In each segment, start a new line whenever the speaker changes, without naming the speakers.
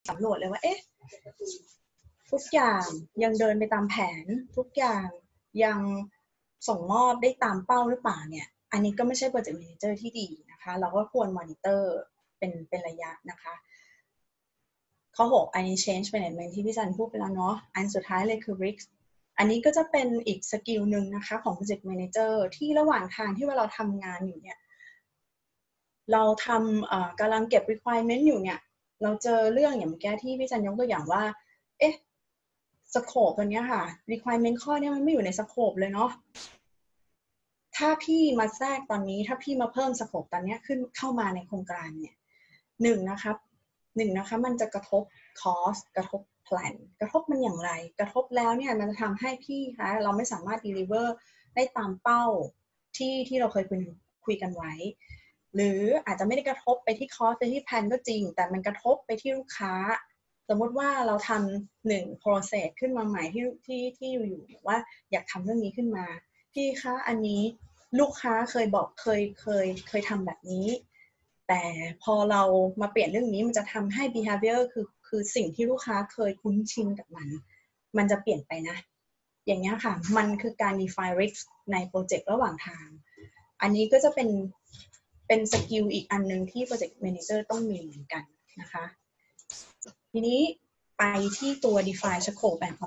สำรวจเลยว่าเอ๊ะทุกอย่างยังเดินไปตามแผนทุกอย่างยังส่งมอบได้ตามเป้าหรือเปล่าเนี่ยอันนี้ก็ไม่ใช่โปรเจกต์แมเนเจอร์ที่ดีนะคะเราก็ควรมอนิเตอร์เป็นระยะนะคะข้อ6อันนี้ change management ที่พี่จันพูดไปแล้วเนาะอันสุดท้ายเลยคือ risk อันนี้ก็จะเป็นอีกสกิลหนึ่งนะคะของ project manager ที่ระหว่างทางที่ว่าเราทำงานอยู่เนี่ยเราทำกำลังเก็บ requirement อยู่เนี่ยเราเจอเรื่องอย่างเมื่อกี้ที่พี่จันยกตัวอย่างว่าเอ๊ะสโคปตัวนี้ค่ะ requirement ข้อนี้มันไม่อยู่ในสโคปเลยเนาะถ้าพี่มาแทรกตอนนี้ถ้าพี่มาเพิ่มสโคปตอนนี้ขึ้นเข้ามาในโครงการเนี่ยหนึ่งนะคะมันจะกระทบ cost กระทบ plan กระทบมันอย่างไรกระทบแล้วเนี่ยมันจะทำให้พี่คะเราไม่สามารถ deliver ได้ตามเป้าที่เราเคยคุยกันไว้หรืออาจจะไม่ได้กระทบไปที่ cost ไปที่ plan ก็จริงแต่มันกระทบไปที่ลูกค้าสมมติว่าเราทำ1 process ขึ้นมาใหม่ที่อยู่ว่าอยากทำเรื่องนี้ขึ้นมาพี่คะอันนี้ลูกค้าเคยบอกเคยทำแบบนี้แต่พอเรามาเปลี่ยนเรื่องนี้มันจะทำให้ behavior คือสิ่งที่ลูกค้าเคยคุ้นชินกับมันจะเปลี่ยนไปนะอย่างนี้ค่ะมันคือการ define risk ในโปรเจกต์ระหว่างทางอันนี้ก็จะเป็นสกิลอีกอันนึงที่ project manager ต้องมีเหมือนกันนะคะทีนี้ไปที่ตัว define scope and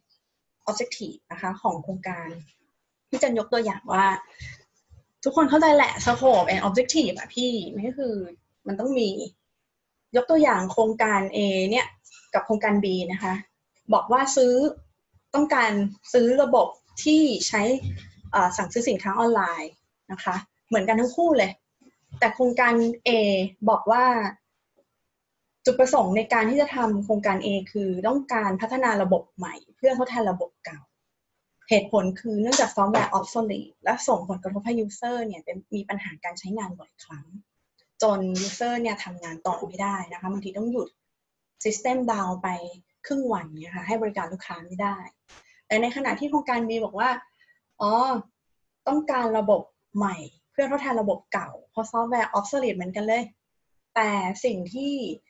objective นะคะของโครงการที่จะยกตัวอย่างว่าทุกคนเข้าใจแหละ scope and objective อะพี่มันก็คือมันต้องมียกตัวอย่างโครงการ A เนี่ยกับโครงการ B นะคะบอกว่าต้องการซื้อระบบที่ใช้สั่งซื้อสินค้าออนไลน์นะคะเหมือนกันทั้งคู่เลยแต่โครงการ A บอกว่าจุดประสงค์ในการที่จะทำโครงการ A คือต้องการพัฒนาระบบใหม่เพื่อทดแทนระบบเก่าเหตุผลคือเนื่องจากซอฟต์แวร์ obsolete และส่งผลกระทบให้ user เนี่ยมีปัญหาการใช้งานบ่อยครั้งจน user เนี่ยทำงานต่อไม่ได้นะคะบางทีต้องหยุด system down ไปครึ่งวันเนี่ยค่ะให้บริการลูกค้าไม่ได้แต่ในขณะที่โครงการ B บอกว่าต้องการระบบใหม่เพื่อทดแทนระบบเก่าเพราะซอฟต์แวร์ obsolete เหมือนกันเลยแต่สิ่งที่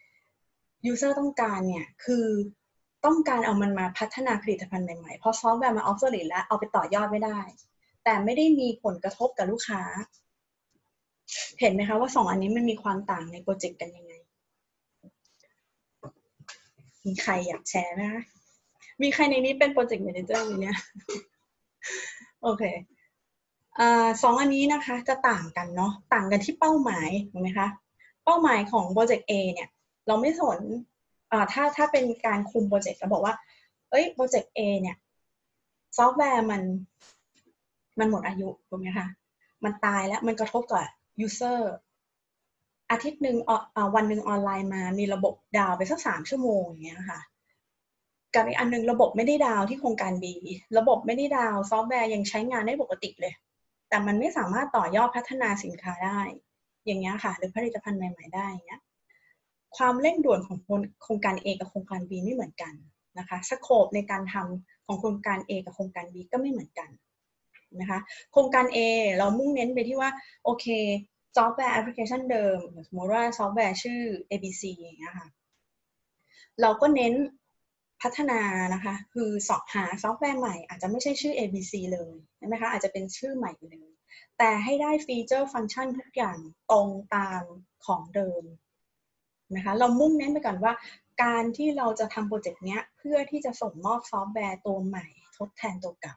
user ต้องการเนี่ยคือต้องการเอามันมาพัฒนาผลิตภัณฑ์ใหม่ๆเพราะซอฟต์แวร์มัน obsolete แล้วเอาไปต่อยอดไม่ได้แต่ไม่ได้มีผลกระทบกับลูกค้าเห็นไหมคะว่า2อันนี้มันมีความต่างในโปรเจกต์กันยังไงมีใครอยากแชร์ไหมคะมีใครในนี้เป็นโปรเจกต์แมเนเจอร์อยู่เนี่ยโอเค2อันนี้นะคะจะต่างกันเนาะต่างกันที่เป้าหมายถูกไหมคะเป้าหมายของโปรเจกต์ A เนี่ยเราไม่สนถ้าเป็นการคุมโปรเจกต์เราบอกว่าโปรเจกต์ A เนี่ยซอฟต์แวร์มันหมดอายุถูกไหมคะมันตายแล้วมันกระทบกับ user อาทิตย์หนึ่งวันหนึ่งออนไลน์มามีระบบดาวไปสัก3 ชั่วโมงอย่างเงี้ยค่ะกับอีกอันนึงระบบไม่ได้ดาวที่โครงการ B ระบบไม่ได้ดาวซอฟต์แวร์ยังใช้งานได้ปกติเลยแต่มันไม่สามารถต่อยอดพัฒนาสินค้าได้อย่างเงี้ยค่ะหรือผลิตภัณฑ์ใหม่ๆได้อย่างเงี้ยความเร่งด่วนของโครงการ A กับโครงการ B ไม่เหมือนกันนะคะสโคปในการทำของโครงการ A กับโครงการ B ก็ไม่เหมือนกันนะคะโครงการ A เรามุ่งเน้นไปที่ว่าโอเคซอฟต์แวร์แอปพลิเคชันเดิมสมมติว่าซอฟต์แวร์ชื่อ ABC อย่างเงี้ยค่ะเราก็เน้นพัฒนานะคะคือสอบหาซอฟต์แวร์ใหม่อาจจะไม่ใช่ชื่อ ABC เลยใช่ไหมคะอาจจะเป็นชื่อใหม่ไปเลยแต่ให้ได้ฟีเจอร์ฟังก์ชันทุกอย่างตรงตามของเดิมนะคะเรามุ่งเน้นไปก่อนว่าการที่เราจะทำโปรเจกต์นี้เพื่อที่จะส่งมอบซอฟต์แวร์ตัวใหม่ทดแทนตัวเก่า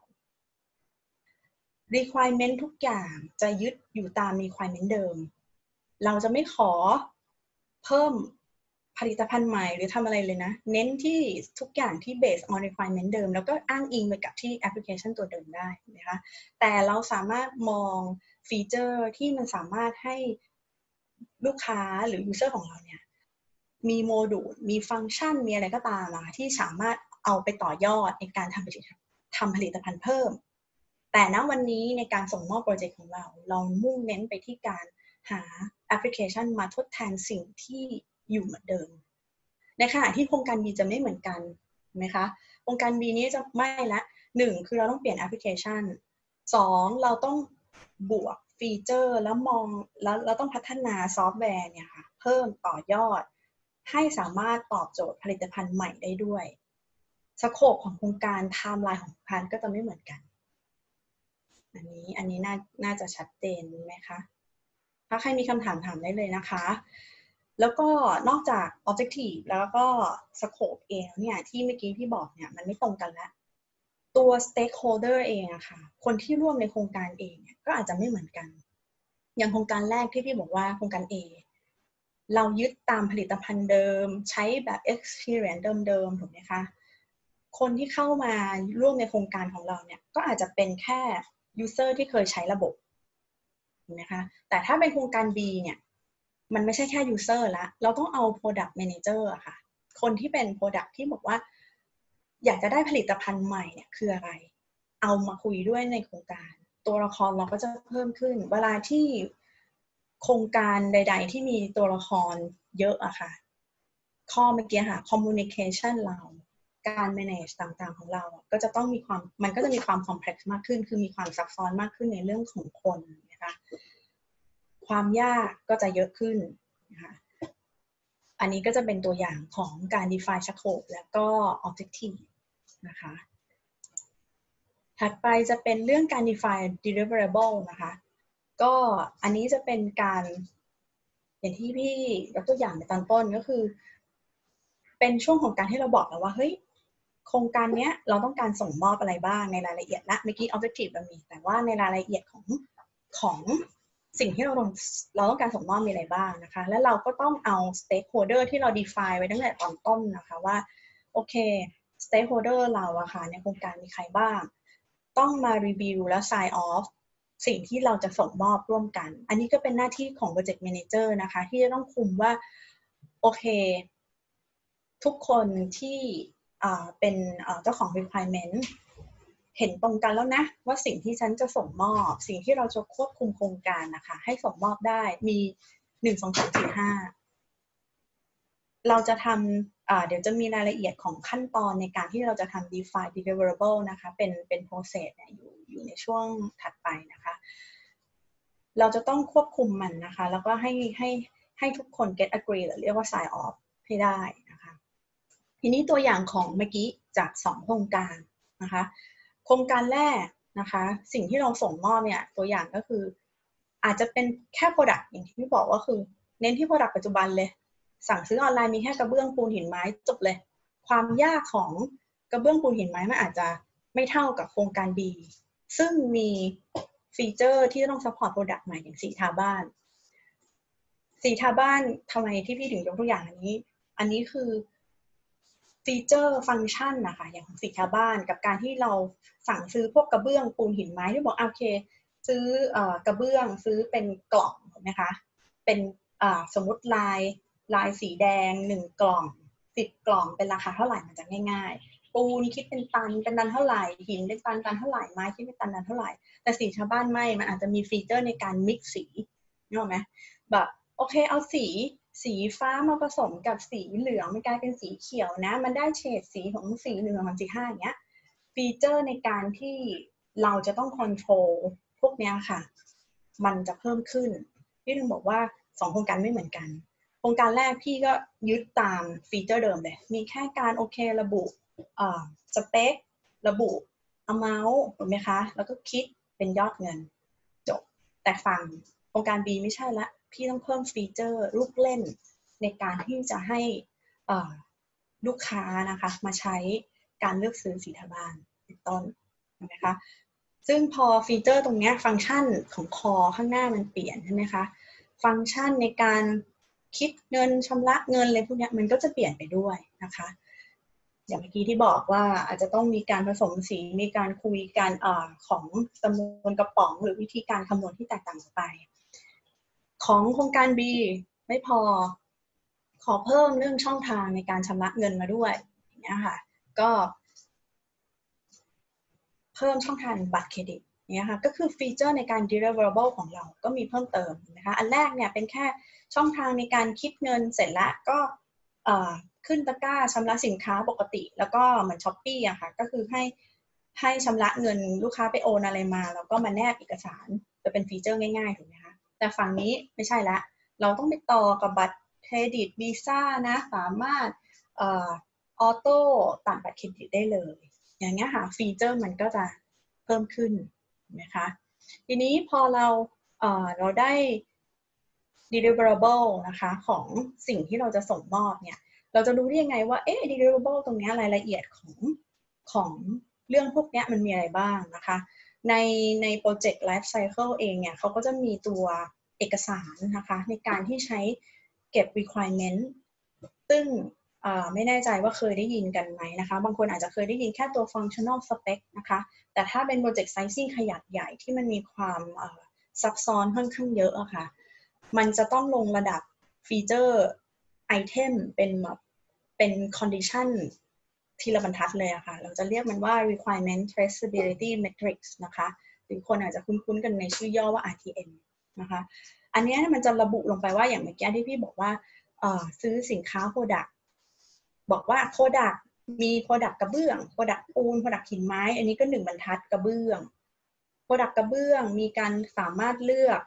requirement ทุกอย่างจะยึดอยู่ตาม requirement เดิมเราจะไม่ขอเพิ่มผลิตภัณฑ์ใหม่หรือทำอะไรเลยนะเน้นที่ทุกอย่างที่ based on requirement เดิมแล้วก็อ้างอิงไปกับที่แอปพลิเคชันตัวเดิมได้นะคะแต่เราสามารถมองฟีเจอร์ที่มันสามารถให้ลูกค้าหรือ user ของเราเนี่ยมีโมดูลมีฟังก์ชันมีอะไรก็ตามที่สามารถเอาไปต่อยอดในการทำผลิตภัณฑ์เพิ่มแต่ณวันนี้ในการส่งมอบโปรเจกต์ของเรามุ่งเน้นไปที่การหาแอปพลิเคชันมาทดแทนสิ่งที่อยู่เหมือนเดิมในขณะที่โครงการ B จะไม่เหมือนกันนะคะโครงการ B นี้จะไม่ละ1คือเราต้องเปลี่ยนแอปพลิเคชัน2เราต้องบวกฟีเจอร์แล้วมองแล้วเราต้องพัฒนาซอฟต์แวร์เนี่ยค่ะเพิ่มต่อยอดให้สามารถตอบโจทย์ผลิตภัณฑ์ใหม่ได้ด้วยสโคปของโครงการไทม์ไลน์ของโครงการก็จะไม่เหมือนกันอันนี้น่าจะชัดเจนไหมคะถ้าใครมีคำถามถามได้เลยนะคะแล้วก็นอกจาก objective แล้วก็ scope เองเนี่ยที่เมื่อกี้พี่บอกเนี่ยมันไม่ตรงกันแล้วตัว stakeholder เองอะค่ะคนที่ร่วมในโครงการเองก็อาจจะไม่เหมือนกันอย่างโครงการแรกที่พี่บอกว่าโครงการ A เรายึดตามผลิตภัณฑ์เดิมใช้แบบ experience เดิมๆถูกไหมคะคนที่เข้ามาร่วมในโครงการของเราเนี่ยก็อาจจะเป็นแค่ user ที่เคยใช้ระบบนะคะแต่ถ้าเป็นโครงการ B เนี่ยมันไม่ใช่แค่ user ละเราต้องเอา product manager อะค่ะคนที่เป็น product ที่บอกว่าอยากจะได้ผลิตภัณฑ์ใหม่เนี่ยคืออะไรเอามาคุยด้วยในโครงการตัวละครเราก็จะเพิ่มขึ้นเวลาที่โครงการใดๆที่มีตัวละครเยอะอะค่ะข้อเมื่อกี้ค่ะ communication เราการ manage ต่างๆของเราก็จะต้องมีความมันก็จะมีความ complex มากขึ้นคือมีความซับซ้อนมากขึ้นในเรื่องของคนนะคะความยากก็จะเยอะขึ้นนะคะอันนี้ก็จะเป็นตัวอย่างของการ define scope แล้วก็ objective นะคะถัดไปจะเป็นเรื่องการ define deliverable นะคะก็อันนี้จะเป็นการอย่างที่พี่ยกตัวอย่างในตอนต้นก็คือเป็นช่วงของการที่เราบอกแล้วว่าเฮ้ยโครงการนี้เราต้องการส่งมอบอะไรบ้างในรายละเอียดละเมื่อกี้ objective เรามีแต่ว่าในรายละเอียดของสิ่งที่เราต้องการส่งมอบมีอะไรบ้างนะคะแล้วเราก็ต้องเอา stakeholder ที่เรา define ไว้ตั้งแต่ตอนต้นนะคะว่าโอเค stakeholder เราอะค่ะในโครงการมีใครบ้างต้องมา review แล้ว sign off สิ่งที่เราจะส่งมอบร่วมกันอันนี้ก็เป็นหน้าที่ของ project manager นะคะที่จะต้องคุมว่าโอเคทุกคนที่เป็นเจ้าของ requirement เห็นตรงกันแล้วนะว่าสิ่งที่ฉันจะส่งมอบสิ่งที่เราจะควบคุมโครงการนะคะให้ส่งมอบได้มี1 2 3 4 5เราจะทำเดี๋ยวจะมีรายละเอียดของขั้นตอนในการที่เราจะทำ define deliverable นะคะเป็น process เนี่ยอยู่ในช่วงถัดไปนะคะเราจะต้องควบคุมมันนะคะแล้วก็ให้ทุกคน get agree หรือเรียกว่า sign off ให้ได้นะคะทีนี้ตัวอย่างของเมื่อกี้จาก2โครงการนะคะโครงการแรกนะคะสิ่งที่เราส่งมอบเนี่ยตัวอย่างก็คืออาจจะเป็นแค่ product อย่างที่พี่บอกว่าคือเน้นที่ product ปัจจุบันเลยสั่งซื้อออนไลน์มีแค่กระเบื้องปูนหินไม้จบเลยความยากของกระเบื้องปูนหินไม้มันอาจจะไม่เท่ากับโครงการ B ซึ่งมีฟีเจอร์ที่ต้อง support product ใหม่อย่างสีทาบ้านสีทาบ้านทำไมที่พี่ถึงยกตัวอย่างอันนี้คือฟีเจอร์ฟังก์ชันนะคะอย่างของสีทาบ้านกับการที่เราสั่งซื้อพวกกระเบื้องปูนหินไม้ที่บอกโอเคซื้อกระเบื้องซื้อเป็นกล่องถูกไหมคะเป็นสมมติลายสีแดง1 กล่อง10 กล่องเป็นราคาเท่าไหร่มันจะง่ายๆปูนคิดเป็นตันเท่าไหร่หินเป็นตันเท่าไหร่ไม้คิดเป็นตันเท่าไหร่แต่สีชาวบ้านไม่มันอาจจะมีฟีเจอร์ในการมิกซ์สีนึกออกไหมแบบโอเคเอาสีฟ้ามาผสมกับสีเหลืองมันกลายเป็นสีเขียวนะมันได้เฉดสีของสีเหลืองของสี5อย่างเงี้ยฟีเจอร์ในการที่เราจะต้องคอนโทรลพวกเนี้ยค่ะมันจะเพิ่มขึ้นพี่ถึงบอกว่า2 โครงการไม่เหมือนกันโครงการแรกพี่ก็ยึดตามฟีเจอร์เดิมเลยมีแค่การโอเคระบุสเปคระบุ amount ถูกไหมคะแล้วก็คิดเป็นยอดเงินจบแต่ฝั่งโครงการ B ไม่ใช่ละพี่ต้องเพิ่มฟีเจอร์ลูกเล่นในการที่จะให้ลูกค้านะคะมาใช้การเลือกซื้อสีทาบ้านเป็นต้นนะคะซึ่งพอฟีเจอร์ตรงนี้ฟังก์ชันของคอข้างหน้ามันเปลี่ยนใช่ไหมคะฟังก์ชันในการคิดเงินชำระเงินอะไรพวกนี้มันก็จะเปลี่ยนไปด้วยนะคะอย่างเมื่อกี้ที่บอกว่าอาจจะต้องมีการผสมสีมีการคุยกันของจำนวนกระป๋องหรือวิธีการคำนวณที่แตกต่างออกไปของโครงการ B ไม่พอขอเพิ่มเรื่องช่องทางในการชำระเงินมาด้วยอย่างเงี้ยค่ะก็เพิ่มช่องทางบัตรเครดิตเนี่ยค่ะก็คือฟีเจอร์ในการ deliverable ของเราก็มีเพิ่มเติมนะคะอันแรกเนี่ยเป็นแค่ช่องทางในการคิดเงินเสร็จแล้วก็ขึ้นตะกร้าชำระสินค้าปกติแล้วก็เหมือน Shopee อะค่ะก็คือให้ชำระเงินลูกค้าไปโอนอะไรมาแล้วก็มาแนบเอกสารจะเป็นฟีเจอร์ง่ายๆถูกไหมคะแต่ฝั่งนี้ไม่ใช่ละเราต้องไปต่อกับบัตรเครดิตวีซ่านะสามารถออโต้ตัดบัตรเครดิตได้เลยอย่างเงี้ยค่ะฟีเจอร์มันก็จะเพิ่มขึ้นนะคะทีนี้พอเราได้ deliverable นะคะของสิ่งที่เราจะส่งมอบเนี่ยเราจะรู้ได้ยังไงว่าdeliverable ตรงนี้รายละเอียดของเรื่องพวกนี้มันมีอะไรบ้างนะคะในโปรเจกต์ Life Cycle เองเนี่ยเขาก็จะมีตัวเอกสารนะคะในการที่ใช้เก็บ requirement ซึ่งไม่แน่ใจว่าเคยได้ยินกันไหมนะคะบางคนอาจจะเคยได้ยินแค่ตัว functional spec นะคะแต่ถ้าเป็นโปรเจกต์ sizing ขนาดใหญ่ที่มันมีความซับซ้อนค่อนข้างเยอะอะค่ะมันจะต้องลงระดับฟีเจอร์ไอเทมเป็น condition ทีละบรรทัดเลยอะค่ะเราจะเรียกมันว่า requirement traceability matrix นะคะหรือคนอาจจะคุ้นๆกันในชื่อย่อว่า RTM นะคะอันนี้มันจะระบุลงไปว่าอย่างเมื่อกี้ที่พี่บอกว่าซื้อสินค้า Product บอกว่า Product มี Product กระเบื้อง Product ปูน Product หินไม้อันนี้ก็1บรรทัดกระเบื้อง Product กระเบื้องมีการสามารถเลือก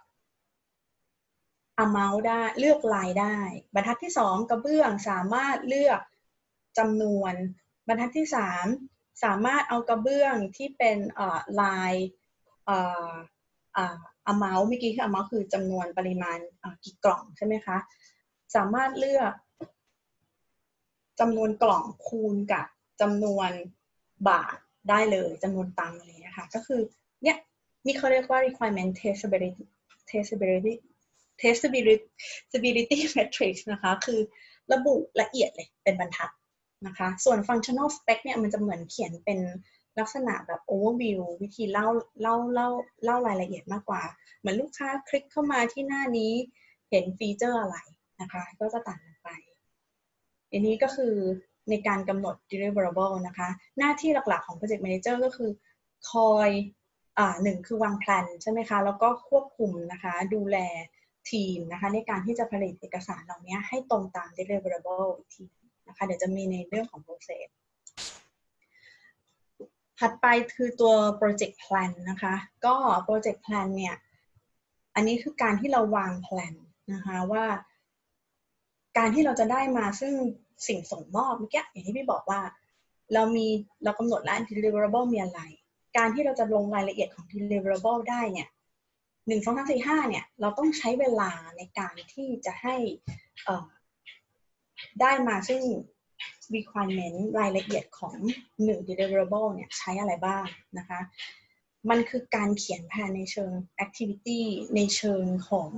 amount ได้เลือกลายได้บรรทัดที่2กระเบื้องสามารถเลือกจำนวนบรรทัดที่3สามารถเอากระเบื้องที่เป็นลายamount เมื่อกี้คือ amount คือจำนวนปริมาณกี่กล่องใช่ไหมคะสามารถเลือกจำนวนกล่องคูณกับจำนวนบาทได้เลยจำนวนตังค์เลยนะคะก็คือเนี่ยนี่เขาเรียกว่า requirement traceability matrix นะคะคือระบุละเอียดเลยเป็นบรรทัดนะคะส่วน functional spec เนี่ยมันจะเหมือนเขียนเป็นลักษณะแบบ overview วิธีเล่ารายละเอียดมากกว่าเหมือนลูกค้าคลิกเข้ามาที่หน้านี้เห็นฟีเจอร์อะไรนะคะก็จะต่างกันไปอันนี้ก็คือในการกำหนด deliverable นะคะหน้าที่หลักๆของ project manager ก็คือคอย1คือวางแผนใช่ไหมคะแล้วก็ควบคุมนะคะดูแลทีมนะคะในการที่จะผลิตเอกสารเหล่านี้ให้ตรงตาม deliverable อีกทีนะคะเดี๋ยวจะมีในเรื่องของ process ถัดไปคือตัว project plan นะคะก็ project plan เนี่ยอันนี้คือการที่เราวางแผนนะคะว่าการที่เราจะได้มาซึ่งสิ่งส่งมอบเมื่อกี้อย่างที่พี่บอกว่าเรากำหนดแล้ว deliverable มีอะไรการที่เราจะลงรายละเอียดของ deliverable ได้เนี่ย1 2 3 4 5เนี่ยเราต้องใช้เวลาในการที่จะให้ได้มาซึ่ง requirement รายละเอียดของ1 deliverable เนี่ยใช้อะไรบ้างนะคะมันคือการเขียนแผนในเชิง activity ในเชิงของ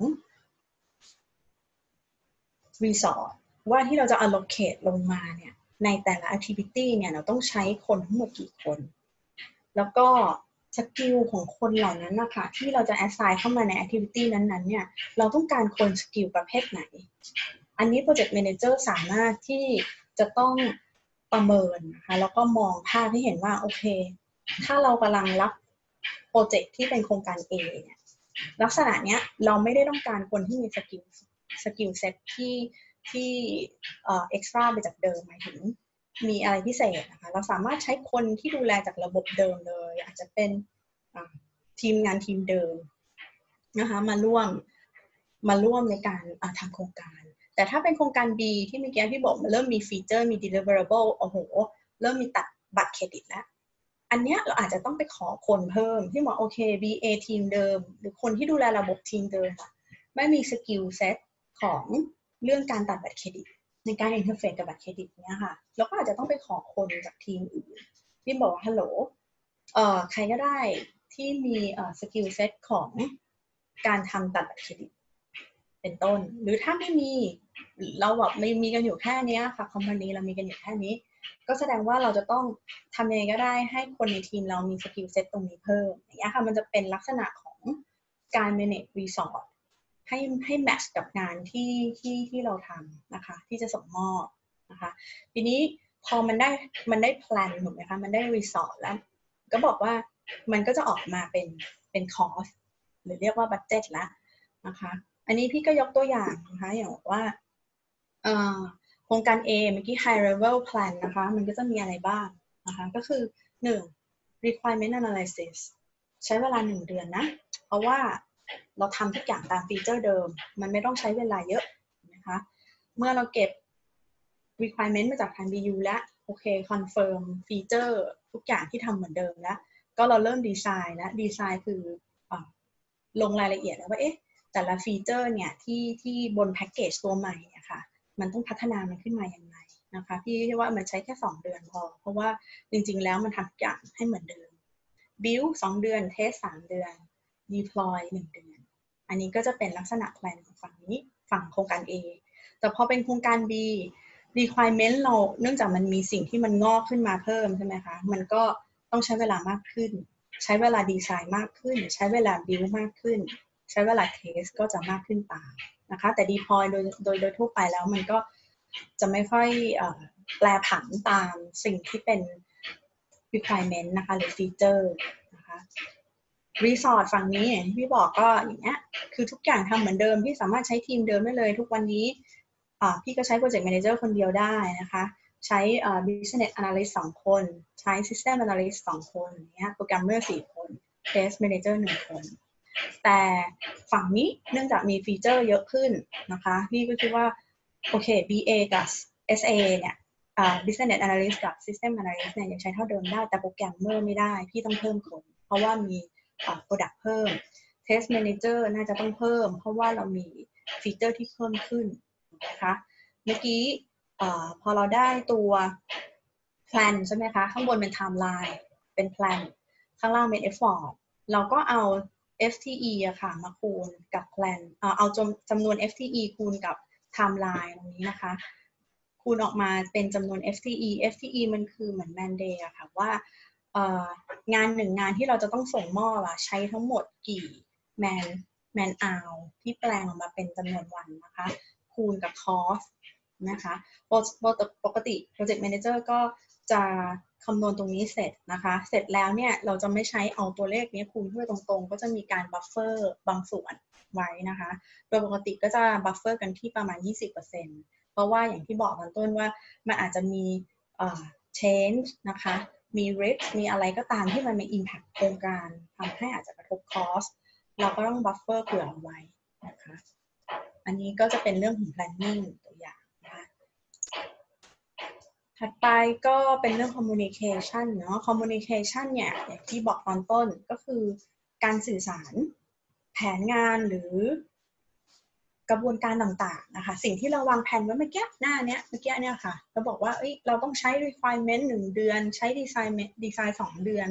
resource ว่าที่เราจะ allocate ลงมาเนี่ยในแต่ละ activity เนี่ยเราต้องใช้คนทั้งหมดกี่คนแล้วก็สกิลของคนเหล่านั้นนะคะที่เราจะ assign เข้ามาใน activity นั้นๆเนี่ยเราต้องการคนสกิลประเภทไหนอันนี้ project manager สามารถที่จะต้องประเมินนะคะแล้วก็มองภาพให้เห็นว่าโอเคถ้าเรากำลังรับโปรเจกต์ที่เป็นโครงการ A เนี่ยลักษณะเนี้ยเราไม่ได้ต้องการคนที่มีสกิลเซ็ตที่เอ็กซ์ตร้าไปจากเดิมหมายถึงมีอะไรพิเศษนะคะเราสามารถใช้คนที่ดูแลจากระบบเดิมเลยอาจจะเป็นทีมงานทีมเดิมนะคะมาร่วมในการทำโครงการแต่ถ้าเป็นโครงการ B ที่เมื่อกี้พี่บอกมันเริ่มมีฟีเจอร์มี deliverable โอ้โหเริ่มมีตัดบัตรเครดิตแล้วอันเนี้ยเราอาจจะต้องไปขอคนเพิ่มที่บอกโอเค BA ทีมเดิมหรือคนที่ดูแลระบบทีมเดิมไม่มีสกิลเซ็ตของเรื่องการตัดบัตรเครดิตในการอินเทอร์เฟซกับบัตรเครดิตเนี้ยค่ะเราก็อาจจะต้องไปขอคนจากทีมอื่นที่บอกว่าฮัลโหลใครก็ได้ที่มีสกิลเซ็ตของการทำตัดบัตรเครดิตเป็นต้นหรือถ้าไม่มีเราแบบไม่มีกันอยู่แค่นี้ค่ะคอมพานีเรามีกันอยู่แค่นี้ก็แสดงว่าเราจะต้องทำยังไงก็ได้ให้คนในทีมเรามีสกิลเซ็ตตรงนี้เพิ่มอย่างเงี้ยค่ะมันจะเป็นลักษณะของการ manage resource ให้แมทช์กับงานที่เราทำนะคะที่จะส่งมอบนะคะทีนี้พอมันได้แพลนถูกไหมคะมันได้รีสอร์ทแล้วก็บอกว่ามันก็จะออกมาเป็นคอสหรือเรียกว่าบัดเจ็ตแล้วนะคะอันนี้พี่ก็ยกตัวอย่างนะคะอย่างว่าโครงการ A เมื่อกี้ high level plan นะคะมันก็จะมีอะไรบ้างนะคะก็คือ1 requirement analysis ใช้เวลา1 เดือนนะเพราะว่าเราทำทุกอย่างตามฟีเจอร์เดิมมันไม่ต้องใช้เวลาเยอะนะคะเมื่อเราเก็บ requirement มาจากทาง BU แล้วโอเค confirm ฟีเจอร์ทุกอย่างที่ทำเหมือนเดิมแล้วก็เราเริ่มดีไซน์แล้วดีไซน์คือลงรายละเอียดแล้วว่าเอ๊ะแต่ละฟีเจอร์เนี่ยที่บนแพ็กเกจตัวใหม่เนี่ยค่ะมันต้องพัฒนามันขึ้นมาอย่างไรนะคะพี่ว่ามันใช้แค่2 เดือนพอเพราะว่าจริงๆแล้วมันทำทุกอย่างให้เหมือนเดิม build 2 เดือน test 3 เดือน deploy 1 เดือนอันนี้ก็จะเป็นลักษณะแพลนของฝั่งนี้ฝั่งโครงการ A แต่พอเป็นโครงการ B requirement เราเนื่องจากมันมีสิ่งที่มันงอกขึ้นมาเพิ่มใช่ไหมคะมันก็ต้องใช้เวลามากขึ้นใช้เวลาดีไซน์มากขึ้นใช้เวลา build มากขึ้นใช้เวลา test ก็จะมากขึ้นตามนะคะแต่ deploy โดยทั่วไปแล้วมันก็จะไม่ค่อยแปรผันตามสิ่งที่เป็น requirement นะคะหรือ feature นะคะรีสอร์ทฝั่งนี้อย่างที่พี่บอกก็อย่างเงี้ยคือทุกอย่างทำเหมือนเดิมพี่สามารถใช้ทีมเดิมได้เลยทุกวันนี้พี่ก็ใช้ Project Manager คนเดียวได้นะคะใช้Business Analyst 2 คนใช้ System Analyst 2 คนอย่างเงี้ยโปรแกรมเมอร์4 คน Test Manager 1 คนแต่ฝั่งนี้เนื่องจากมีฟีเจอร์เยอะขึ้นนะคะพี่ก็คิดว่าโอเค BA กับ SA เนี่ยBusiness Analyst กับ System Analyst เนี่ยยังใช้เท่าเดิมได้แต่โปรแกรมเมอร์ไม่ได้พี่ต้องเพิ่มคนเพราะว่ามีProduct เพิ่ม Test Manager น่าจะต้องเพิ่มเพราะว่าเรามีฟีเจอร์ที่เพิ่มขึ้นนะคะเมื่อกี้พอเราได้ตัว plan ใช่ไหมคะข้างบนเป็น timeline เป็น plan ข้างล่างเป็น effort เราก็เอา FTE อะค่ะมาคูณกับ plan เอาจำนวน FTE คูณกับ timeline ตรงนี้นะคะคูณออกมาเป็นจำนวน FTE มันคือเหมือน mandate อะค่ะว่างาน1 งานที่เราจะต้องส่งมอบใช้ทั้งหมดกี่ man hour ที่แปลงออกมาเป็นจำนวนวันนะคะคูณกับ cost นะคะปกติ Project Manager ก็จะคำนวณตรงนี้เสร็จนะคะเสร็จแล้วเนี่ยเราจะไม่ใช้เอาตัวเลขนี้คูณด้วยตรงๆก็จะมีการบัฟเฟอร์บางส่วนไว้นะคะโดยปกติก็จะบัฟเฟอร์กันที่ประมาณ 20%เพราะว่าอย่างที่บอกตอนต้นว่ามันอาจจะมีchange นะคะมี risk มีอะไรก็ตามที่มันมี impact โครงการทำให้อาจจะกระทบ cost เราก็ต้องบัฟเฟอร์เผื่อเอาไว้นะคะอันนี้ก็จะเป็นเรื่องของ planning ตัวอย่างนะคะถัดไปก็เป็นเรื่อง communication เนาะ communication เนี่ยอย่างที่บอกตอนต้นก็คือการสื่อสารแผนงานหรือกระบวนการต่างๆนะคะสิ่งที่เราวางแผนไว้เมื่อกี้หน้าเนี้ยเมื่อกี้เนี่ยค่ะเราบอกว่าเราต้องใช้ requirement 1 เดือนใช้ design 2 เดือน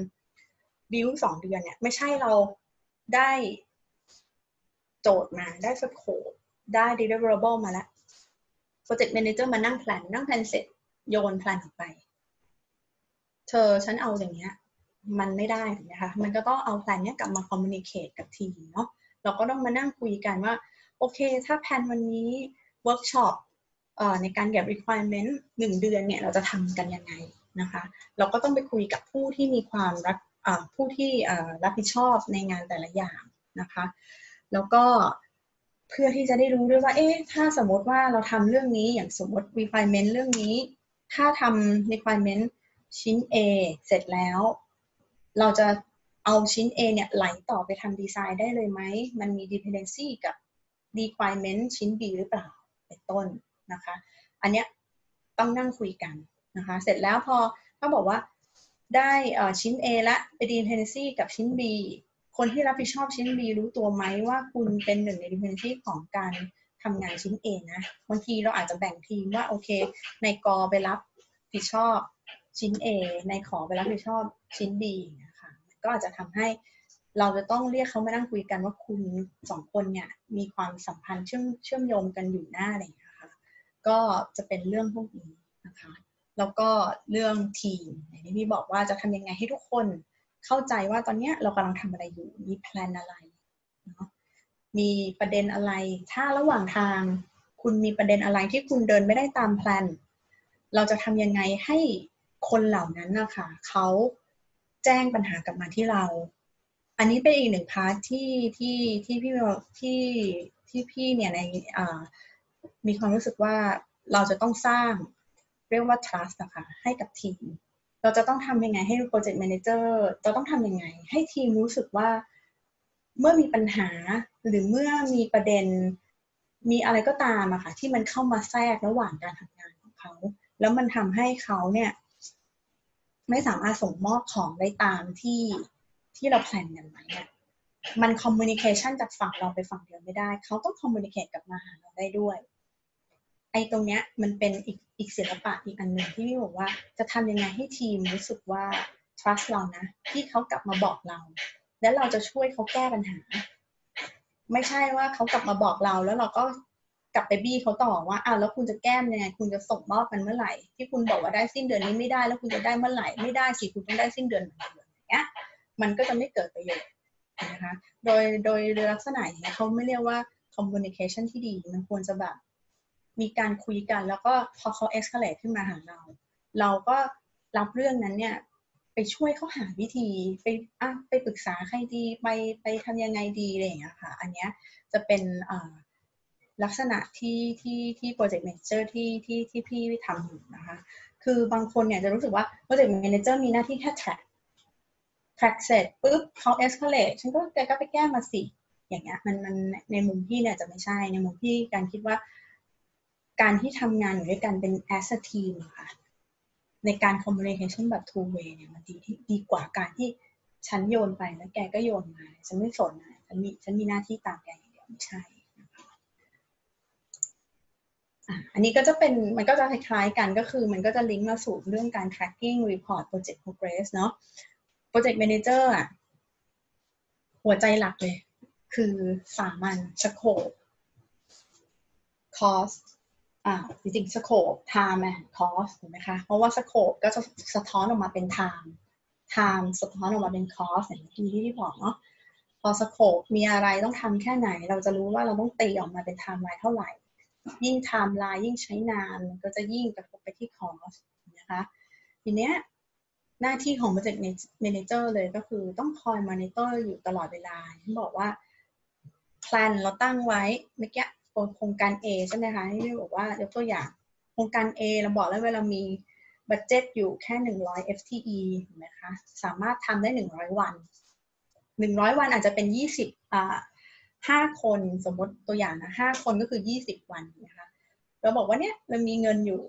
build 2 เดือนเนี่ยไม่ใช่เราได้โจทย์มาได้สโคปได้ deliverable มาแล้ว project manager มานั่งแพลนเสร็จโยนแพลนออกไปฉันเอาอย่างเงี้ยมันไม่ได้ถูกไหมคะมันก็ต้องเอาแพลนเนี้ยกลับมา communicate กับทีมเนาะเราก็ต้องมานั่งคุยกันว่าโอเคถ้าแพลนวันนี้ workshop ในการเก็บ requirement 1 เดือนเนี่ยเราจะทำกันยังไงนะคะเราก็ต้องไปคุยกับผู้ที่มีความผู้ที่รับผิดชอบในงานแต่ละอย่างนะคะแล้วก็เพื่อที่จะได้รู้ด้วยว่าถ้าสมมติว่าเราทำเรื่องนี้อย่างสมมติ requirement เรื่องนี้ถ้าทำ requirement ชิ้น A เสร็จแล้วเราจะเอาชิ้น A เนี่ยไหลต่อไปทำดีไซน์ได้เลยไหมมันมี dependency กับ requirement ชิ้น B หรือเปล่าเป็นต้นนะคะอันเนี้ยต้องนั่งคุยกันนะคะเสร็จแล้วพอถ้าบอกว่าได้ชิ้น A ละไป dependency กับชิ้น B คนที่รับผิดชอบชิ้น B รู้ตัวไหมว่าคุณเป็นหนึ่งใน dependency ของการทำงานชิ้น A นะบางทีเราอาจจะแบ่งทีมว่าโอเคในกอไปรับผิดชอบชิ้น A ในขอไปรับผิดชอบชิ้น B นะคะก็อาจจะทำให้เราจะต้องเรียกเขามานั่งคุยกันว่าคุณ2 คนเนี่ยมีความสัมพันธ์เชื่อมโยงกันอยู่หน้าอะไรอย่างเงี้ยค่ะก็จะเป็นเรื่องพวกนี้นะคะแล้วก็เรื่องทีมอย่างที่พี่บอกว่าจะทำยังไงให้ทุกคนเข้าใจว่าตอนนี้เรากำลังทำอะไรอยู่มีแพลนอะไรเนาะมีประเด็นอะไรถ้าระหว่างทางคุณมีประเด็นอะไรที่คุณเดินไม่ได้ตามแพลนเราจะทำยังไงให้คนเหล่านั้นนะคะเขาแจ้งปัญหากลับมาที่เราอันนี้เป็นอีกหนึ่งพาร์ทที่พี่เนี่ยในมีความรู้สึกว่าเราจะต้องสร้างเรียกว่า trust นะคะให้กับทีมเราจะต้องทำยังไงให้ project manager เราต้องทำยังไงให้ทีมรู้สึกว่าเมื่อมีปัญหาหรือเมื่อมีประเด็นมีอะไรก็ตามอะค่ะที่มันเข้ามาแทรกระหว่างการทำงานของเขาแล้วมันทำให้เขาเนี่ยไม่สามารถส่งมอบของได้ตามที่เราแพลนกันไว้เนี่ยมันคอมมูนิเคชันจากฝั่งเราไปฝั่งเดียวไม่ได้เขาต้องคอมมูนิเคตกลับมาหาเราได้ด้วยไอ้ตรงเนี้ยมันเป็นอีกศิลปะอีกอันหนึ่งที่พี่บอกว่าจะทำยังไงให้ทีมรู้สึกว่า trust เรานะที่เขากลับมาบอกเราและเราจะช่วยเขาแก้ปัญหาไม่ใช่ว่าเขากลับมาบอกเราแล้วเราก็กลับไปบี้เขาต่อว่าอ้าวแล้วคุณจะแก้มยังไงคุณจะส่งมอบมันเมื่อไหร่ที่คุณบอกว่าได้สิ้นเดือนนี้ไม่ได้แล้วคุณจะได้เมื่อไหร่ไม่ได้สิคุณต้องได้สิ้นเดือนเหมือนเดิมอย่างเงี้ยมันก็จะไม่เกิดประโยชน์นะคะโดยลักษณะอย่างเงี้ยเขาไม่เรียกว่า communication ที่ดีมันควรจะแบบมีการคุยกันแล้วก็พอเขา escalate ขึ้นมาหาเราก็รับเรื่องนั้นเนี่ยไปช่วยเขาหาวิธีไปปรึกษาใครดีไปทำยังไงดีอะไรอย่างเงี้ยค่ะอันเนี้ยจะเป็นลักษณะที่ project manager ที่พี่ทำอยู่นะคะคือบางคนเนี่ยจะรู้สึกว่า project manager มีหน้าที่แค่ track เสร็จปุ๊บเขา escalate ฉันก็แกก็ไปแก้มาสิอย่างเงี้ยมันในมุมพี่เนี่ยจะไม่ใช่ในมุมพี่การคิดว่าการที่ทำงานอยู่ด้วยกันเป็น as a team ค่ะในการ communication แบบ two way เนี่ยมันดีกว่าการที่ฉันโยนไปแล้วแกก็โยนมาฉันไม่สนนะฉันมีหน้าที่ตามแกอย่างเดียวไม่ใช่อันนี้ก็จะเป็นมันก็จะคล้ายๆกันก็คือมันก็จะลิงก์มาสู่เรื่องการ tracking report project progress เนาะ project manager อ่ะหัวใจหลักเลยคือสามัญ scope cost จริงๆ scope time and cost ถูกไหมคะเพราะว่า scope ก็จะสะท้อนออกมาเป็น time สะท้อนออกมาเป็น cost อย่างที่บอกเนาะพอ scope มีอะไรต้องทำแค่ไหนเราจะรู้ว่าเราต้องตีออกมาเป็น timeline เท่าไหร่ยิ่ง timeline ยิ่งใช้นานมันก็จะยิ่งกระทบไปที่ cost นะคะทีเนี้ยหน้าที่ของ project manager เลยก็คือต้องคอย monitor อยู่ตลอดเวลาที่บอกว่า plan เราตั้งไว้เมื่อกี้โครงการ A ใช่ไหมคะที่บอกว่ายกตัวอย่างโครงการ A เราบอกแล้วเวลามีบัดเจ็ตอยู่แค่100 FTE เห็นไหมคะสามารถทำได้100 วัน100 วันอาจจะเป็น5 คนสมมติตัวอย่างนะ5 คนก็คือ20 วันนะคะเราบอกว่าเนี่ยเรามีเงินอยู่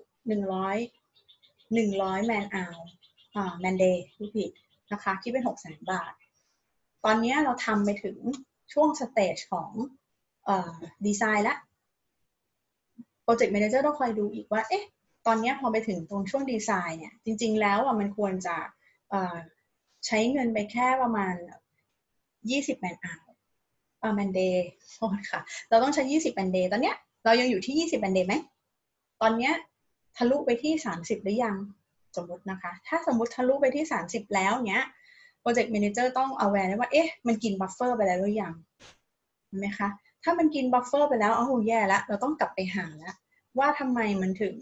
100 man hour man day ผู้ผิดนะคะคิดเป็น600,000 บาทตอนนี้เราทำไปถึงช่วงสเตจของดีไซน์และโปรเจกต์แมเนเจอร์ต้องคอยดูอีกว่าเอ๊ะตอนนี้พอไปถึงตรงช่วงดีไซน์เนี่ยจริงๆแล้วมันควรจะใช้เงินไปแค่ประมาณ20 man hour man day โทษค่ะเราต้องใช้20 man day ตอนเนี้ยเรายังอยู่ที่20 man day ไหมตอนเนี้ยทะลุไปที่30หรือยังสมมตินะคะถ้าสมมติทะลุไปที่30แล้วเนี้ยโปรเจกต์แมเนเจอร์ต้อง aware ได้ว่าเอ๊ะมันกินบัฟเฟอร์ไปแล้วหรือยังเห็นไหมคะถ้ามันกินบัฟเฟอร์ไปแล้วแย่แล้วเราต้องกลับไปหาแล้วว่าทำไมมันถึง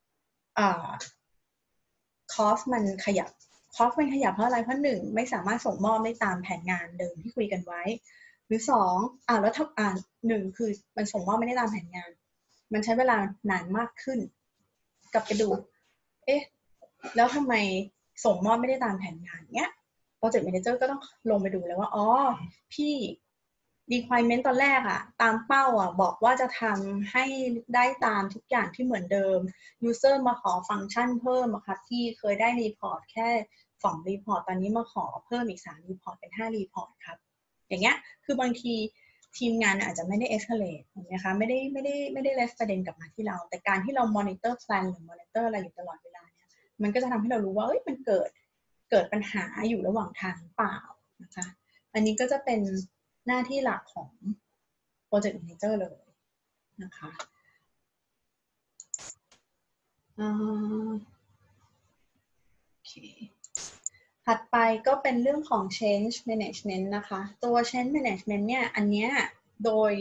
คอสมันขยับเพราะอะไรเพราะหนึ่งไม่สามารถส่งมอบได้ตามแผนงานเดิมที่คุยกันไว้หรือสองแล้วถ้าหนึ่งคือมันส่งมอบไม่ได้ตามแผนงานมันใช้เวลานานมากขึ้นกลับไปดูเอ๊ะแล้วทำไมส่งมอบไม่ได้ตามแผนงานเนี้ยโปรเจกต์แมเนเจอร์ก็ต้องลงไปดูแล้วว่าพี่ requirement ตอนแรกตามเป้าบอกว่าจะทำให้ได้ตามทุกอย่างที่เหมือนเดิม user มาขอฟังก์ชันเพิ่มค่ะที่เคยได้รีพอร์ตแค่2รีพอร์ตตอนนี้มาขอเพิ่มอีก3รีพอร์ตเป็น5รีพอร์ตครับอย่างเงี้ยคือบางทีทีมงานอาจจะไม่ได้ escalate นะคะไม่ได้เลสประเด็นกลับมาที่เราแต่การที่เรา monitor plan หรือ monitor อะไรอยู่ตลอดเวลาเนี่ยมันก็จะทำให้เรารู้ว่ามันเกิดปัญหาอยู่ระหว่างทางเปล่านะคะอันนี้ก็จะเป็นหน้าที่หลักของ Project Manager เลยนะคะโอเคถัดไปก็เป็นเรื่องของ change management นะคะตัว change management เนี่ยอันเนี้ยโดย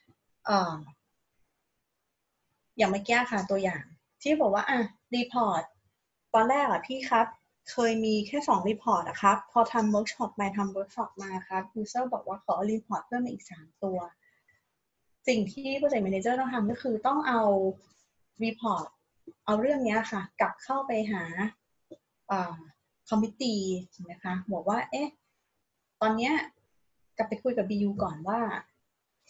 อย่างเมื่อกี้ค่ะตัวอย่างที่บอกว่ารีพอร์ตตอนแรกพี่ครับเคยมีแค่2รีพอร์ตครับพอทำเวิร์กช็อปมาครับยูเซอร์บอกว่าขอรีพอร์ตเพิ่มอีก3 ตัวสิ่งที่ Project Manager ต้องทำก็คือต้องเอารีพอร์ตเอาเรื่องนี้ค่ะกลับเข้าไปหาคอมมิตตี้นะคะบอกว่าตอนนี้กลับไปคุยกับ BU ก่อนว่า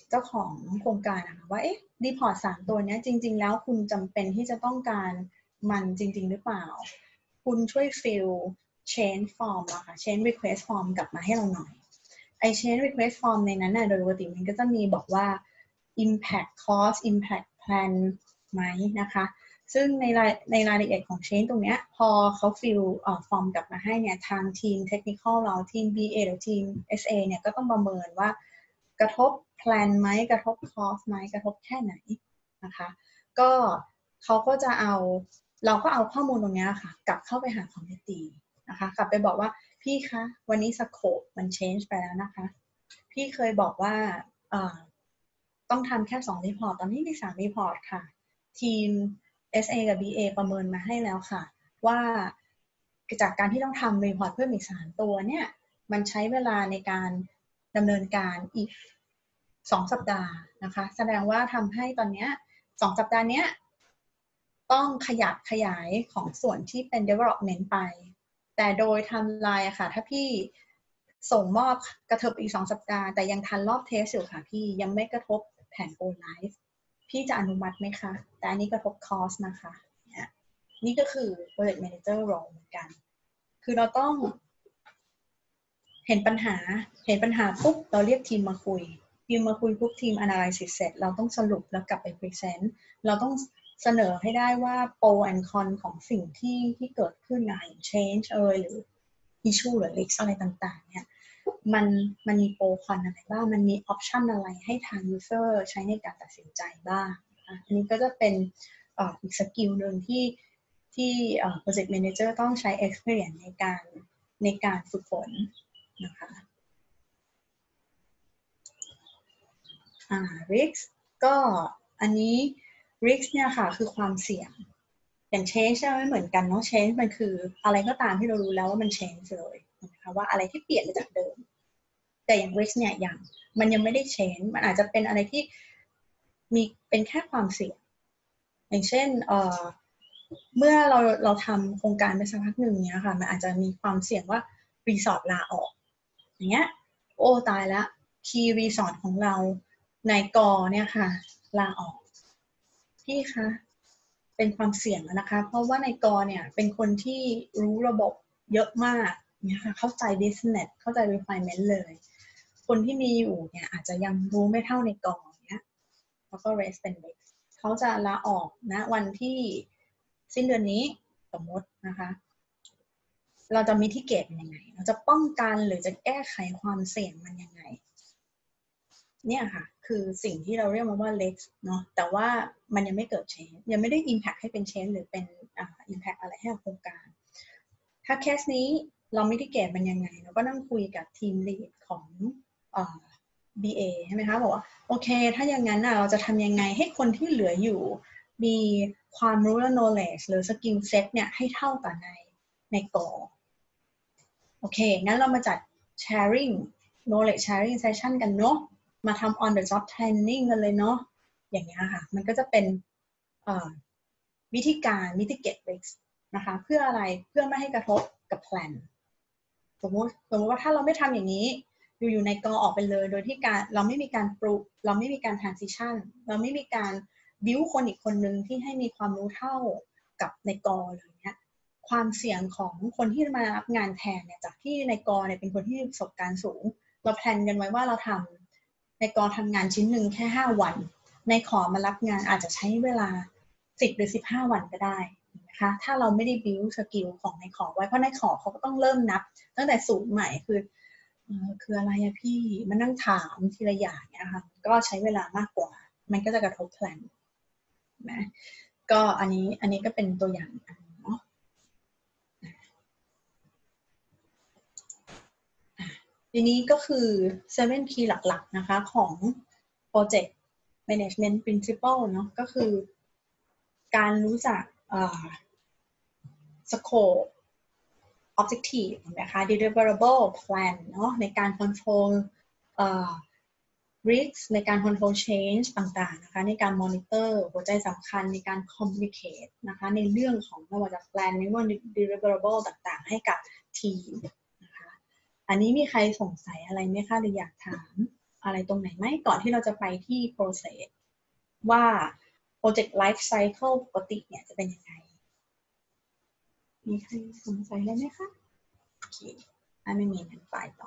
เจ้าของโครงการนะคะว่ารีพอร์ต3ตัวนี้จริงๆแล้วคุณจำเป็นที่จะต้องการมันจริงๆหรือเปล่าคุณช่วย fill change form อะค่ะ change request form กลับมาให้เราหน่อยchange request form ในนั้นโดยปกติมันก็จะมีบอกว่า impact cost impact plan ไหมนะคะซึ่งในรายละเอียดของ change ตรงนี้พอเขาฟิลฟอร์มกลับมาให้เนี่ยทางทีม technical เราทีม BA หรือทีม SA เนี่ยก็ต้องประเมินว่ากระทบ plan ไหมกระทบ cost ไหมกระทบแค่ไหนนะคะก็เขาก็จะเราก็เอาข้อมูลตรงนี้ค่ะกลับเข้าไปหาคอมมิชชั่นนะคะกลับไปบอกว่าพี่คะวันนี้สโคปมัน change ไปแล้วนะคะพี่เคยบอกว่าต้องทำแค่2 รีพอร์ตตอนนี้มี3 รีพอร์ตค่ะทีม SA กับ BA ประเมินมาให้แล้วค่ะว่าจากการที่ต้องทำรีพอร์ตเพิ่มอีก3 ตัวเนี่ยมันใช้เวลาในการดำเนินการอีก2 สัปดาห์นะคะแสดงว่าทำให้ตอนนี้2 สัปดาห์นี้ต้องขยายของส่วนที่เป็น development ไปแต่โดยไทม์ไลน์ค่ะถ้าพี่ส่งมอบกระเถิบอีก2 สัปดาห์แต่ยังทันรอบเทสอยู่ค่ะพี่ยังไม่กระทบแผน Go Live พี่จะอนุมัติไหมคะแต่อันนี้กระทบ cost นะคะนี่ก็คือ Project Manager role เหมือนกันคือเราต้องเห็นปัญหาปุ๊บเราเรียกทีมมาคุยปุ๊บทีม analysis เสร็จเราต้องสรุปแล้วกลับไป present เราต้องเสนอให้ได้ว่า pro and con ของสิ่งที่เกิดขึ้นอย่าง change หรือ issue หรือ risk อะไรต่างๆเนี่ยมันมี pro con อะไรบ้างมันมี option อะไรให้ทาง user ใช้ในการตัดสินใจบ้างอันนี้ก็จะเป็นอีกสกิลหนึ่งที่project manager ต้องใช้ experience ในการฝึกฝนนะคะrisk ก็อันนี้ risk เนี่ยค่ะคือความเสี่ยงอย่าง change ไม่เหมือนกันเนาะ change มันคืออะไรก็ตามที่เรารู้แล้วว่ามัน change เลยนะคะว่าอะไรที่เปลี่ยนไปจากเดิมแต่อย่าง risk เนี่ยมันยังไม่ได้ change มันอาจจะเป็นอะไรที่มีเป็นแค่ความเสี่ยงอย่างเช่นเมื่อเราทำโครงการไปสักพักหนึ่งเนี้ยค่ะมันอาจจะมีความเสี่ยงว่ารีสอร์ทลาออกอย่างเงี้ยโอ้ตายแล้วคีย์รีสอร์ทของเรานายกเนี่ยค่ะลาออกพี่คะเป็นความเสี่ยงนะคะเพราะว่านายกเนี่ยเป็นคนที่รู้ระบบเยอะมากเนี่ยค่ะเข้าใจ business เข้าใจ requirement เลยคนที่มีอยู่เนี่ยอาจจะยังรู้ไม่เท่านายกเนี่ยแล้วก็ rest เป็น risk เขาจะลาออกนะวันที่สิ้นเดือนนี้สมมตินะคะเราจะมิติเกตมันยังไงเราจะป้องกันหรือจะแก้ไขความเสี่ยงมันยังไงเนี่ยค่ะคือสิ่งที่เราเรียกมันว่า lex เนาะแต่ว่ามันยังไม่เกิด change ยังไม่ได้ impact ให้เป็น change หรือเป็นimpact อะไรให้กับโครงการถ้าเคสนี้เรามิติเกตมันยังไงเราก็นั่งคุยกับทีม lead ของBA ใช่ไหมคะบอกว่าโอเคถ้าอย่างนั้นเราจะทำยังไงให้คนที่เหลืออยู่มีความรู้และ knowledge หรือ skill set เนี่ยให้เท่ากับในกอโอเคงั้นเรามาจัด sharing knowledge sharing session กันเนาะมาทำ on the job training กันเลยเนาะอย่างเงี้ยค่ะมันก็จะเป็นวิธีการ mitigate risk นะคะเพื่ออะไรเพื่อไม่ให้กระทบกับ plan สมมติว่าถ้าเราไม่ทำอย่างนี้อยู่ในกอออกไปเลยโดยที่เราไม่มีการปลูกเราไม่มีการ transition เราไม่มีการ build คนอีกคนนึงที่ให้มีความรู้เท่ากับในกอเลยเนี่ยความเสี่ยงของคนที่มารับงานแทนเนี่ยจากที่ในกอเนี่ยเป็นคนที่มีประสบการณ์สูงเราแพลนกันไว้ว่าเราทำในกอทำงานชิ้นหนึ่งแค่5 วันในขอมารับงานอาจจะใช้เวลา10 หรือ 15 วันก็ได้นะคะถ้าเราไม่ได้ build สกิลของในขอไว้เพราะในขอเขาก็ต้องเริ่มนับตั้งแต่ศูนย์ใหม่คืออะไรอะพี่มานั่งถามทีละอย่างเนี่ยค่ะก็ใช้เวลามากกว่ามันก็จะกระทบแพลนนะก็อันนี้ก็เป็นตัวอย่างเนาะทีนี้ก็คือ7 key หลักๆนะคะของ Project Management Principle เนาะก็คือการรู้จักscope objective นะคะ deliverable plan เนาะในการ control risk ในการ control change ต่างๆนะคะในการ monitor หัวใจสำคัญในการ communicate นะคะในเรื่องของไม่ว่าจะ plan ในเรื่อง deliverable ต่างๆให้กับทีมนะคะอันนี้มีใครสงสัยอะไรไหมคะหรืออยากถามอะไรตรงไหนไหมก่อนที่เราจะไปที่ process ว่า project life cycle ปกติเนี่ยจะเป็นยังไงมีใครสงสัยอะไรไหมคะโอเคไม่มีงั้นไปต่อ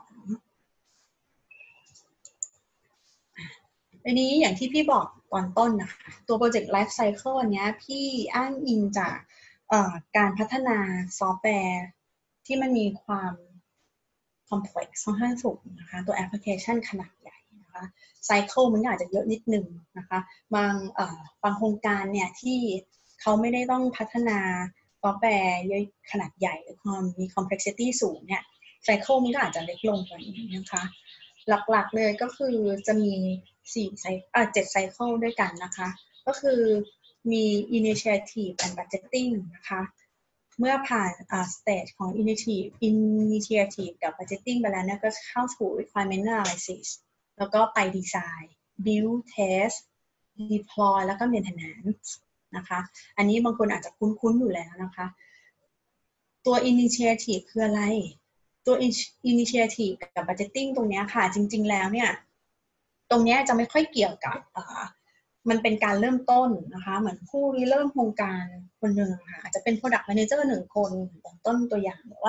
ทีนี้อย่างที่พี่บอกตอนต้นนะคะตัว project life cycle อันนี้พี่อ้างอิงจากการพัฒนาซอฟต์แวร์ที่มันมีความ complex ค่อนข้างสูงนะคะตัวแอปพลิเคชันขนาดใหญ่นะคะไซเคิลมันอาจจะเยอะนิดนึงนะคะบางโครงการเนี่ยที่เขาไม่ได้ต้องพัฒนาซอฟต์แวร์เยอะขนาดใหญ่หรือความมี complexity สูงเนี่ยไซเคิลมันก็อาจจะเล็กลงกว่านี้นะคะหลักๆเลยก็คือจะมี7ไซเคิลด้วยกันนะคะก็คือมี initiative and budgeting นะคะเมื่อผ่านstage ของ initiative กับ budgeting ไปแล้วเนี่ยก็เข้าสู่ requirement analysis แล้วก็ไป design build test deploy แล้วก็ maintenance นะคะอันนี้บางคนอาจจะคุ้นๆอยู่แล้วนะคะตัว initiative คืออะไรตัว initiative กับ budgeting ตรงนี้ค่ะจริงๆแล้วเนี่ยตรงนี้จะไม่ค่อยเกี่ยวกับมันเป็นการเริ่มต้นนะคะเหมือนผู้ริเริ่มโครงการคนหนึ่งค่ะอาจจะเป็น product manager 1 คนต้นตัวอย่างบอกว่า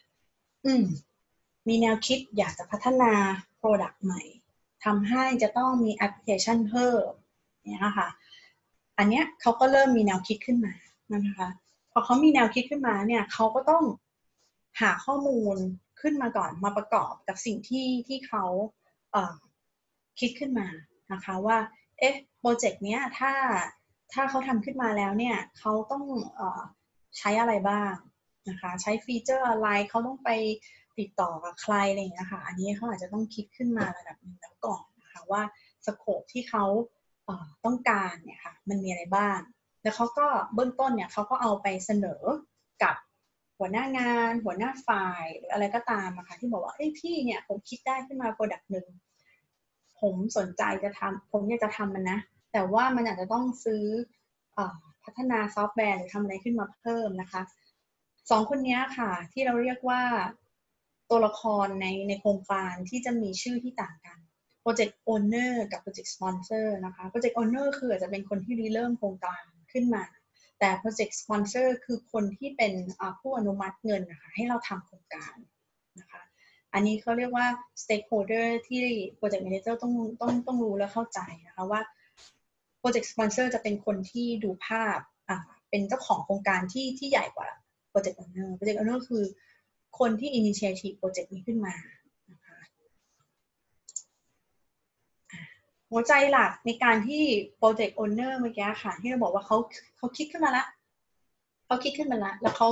มีแนวคิดอยากจะพัฒนา product ใหม่ทำให้จะต้องมีแอปพลิเคชันเพิ่มเนี่ยค่ะอันเนี้ยเขาก็เริ่มมีแนวคิดขึ้นมานะคะพอเขามีแนวคิดขึ้นมาเนี่ยเขาก็ต้องหาข้อมูลขึ้นมาก่อนมาประกอบกับสิ่งที่เขาคิดขึ้นมานะคะว่าโปรเจกต์เนี้ยถ้าเขาทำขึ้นมาแล้วเนี่ยเขาต้องใช้อะไรบ้างนะคะใช้ฟีเจอร์อะไรเขาต้องไปติดต่อกับใครอะไรอย่างเงี้ยค่ะอันนี้เขาอาจจะต้องคิดขึ้นมาระดับหนึ่งแล้วก่อนนะคะว่าสโคปที่เขาต้องการเนี่ยค่ะมันมีอะไรบ้างแล้วเขาก็เบื้องต้นเนี่ยเขาก็เอาไปเสนอกับหัวหน้างานหัวหน้าฝ่ายหรืออะไรก็ตามนะคะที่บอกว่าพี่เนี่ยผมคิดได้ขึ้นมาโปรดักต์หนึ่งผมสนใจจะทำผมอยากจะทำมันนะแต่ว่ามันอาจจะต้องซื้อพัฒนาซอฟต์แวร์หรือทำอะไรขึ้นมาเพิ่มนะคะ2 คนนี้ค่ะที่เราเรียกว่าตัวละครในโครงการที่จะมีชื่อที่ต่างกัน Project Owner กับ Project Sponsor นะคะ Project Owner คืออาจจะเป็นคนที่ริเริ่มโครงการขึ้นมาแต่ Project Sponsor คือคนที่เป็นผู้อนุมัติเงินนะคะให้เราทำโครงการนะคะอันนี้เขาเรียกว่า Stakeholder ที่ Project Manager ต้องรู้และเข้าใจนะคะว่า Project Sponsor จะเป็นคนที่ดูภาพเป็นเจ้าของโครงการที่ใหญ่กว่า Project Owner Project Owner คือคนที่ initiative project นี้ขึ้นมานะคะหัวใจหลักในการที่ Project Owner เมื่อกี้ค่ะที่เราบอกว่าเขาคิดขึ้นมาแล้วแล้วเขา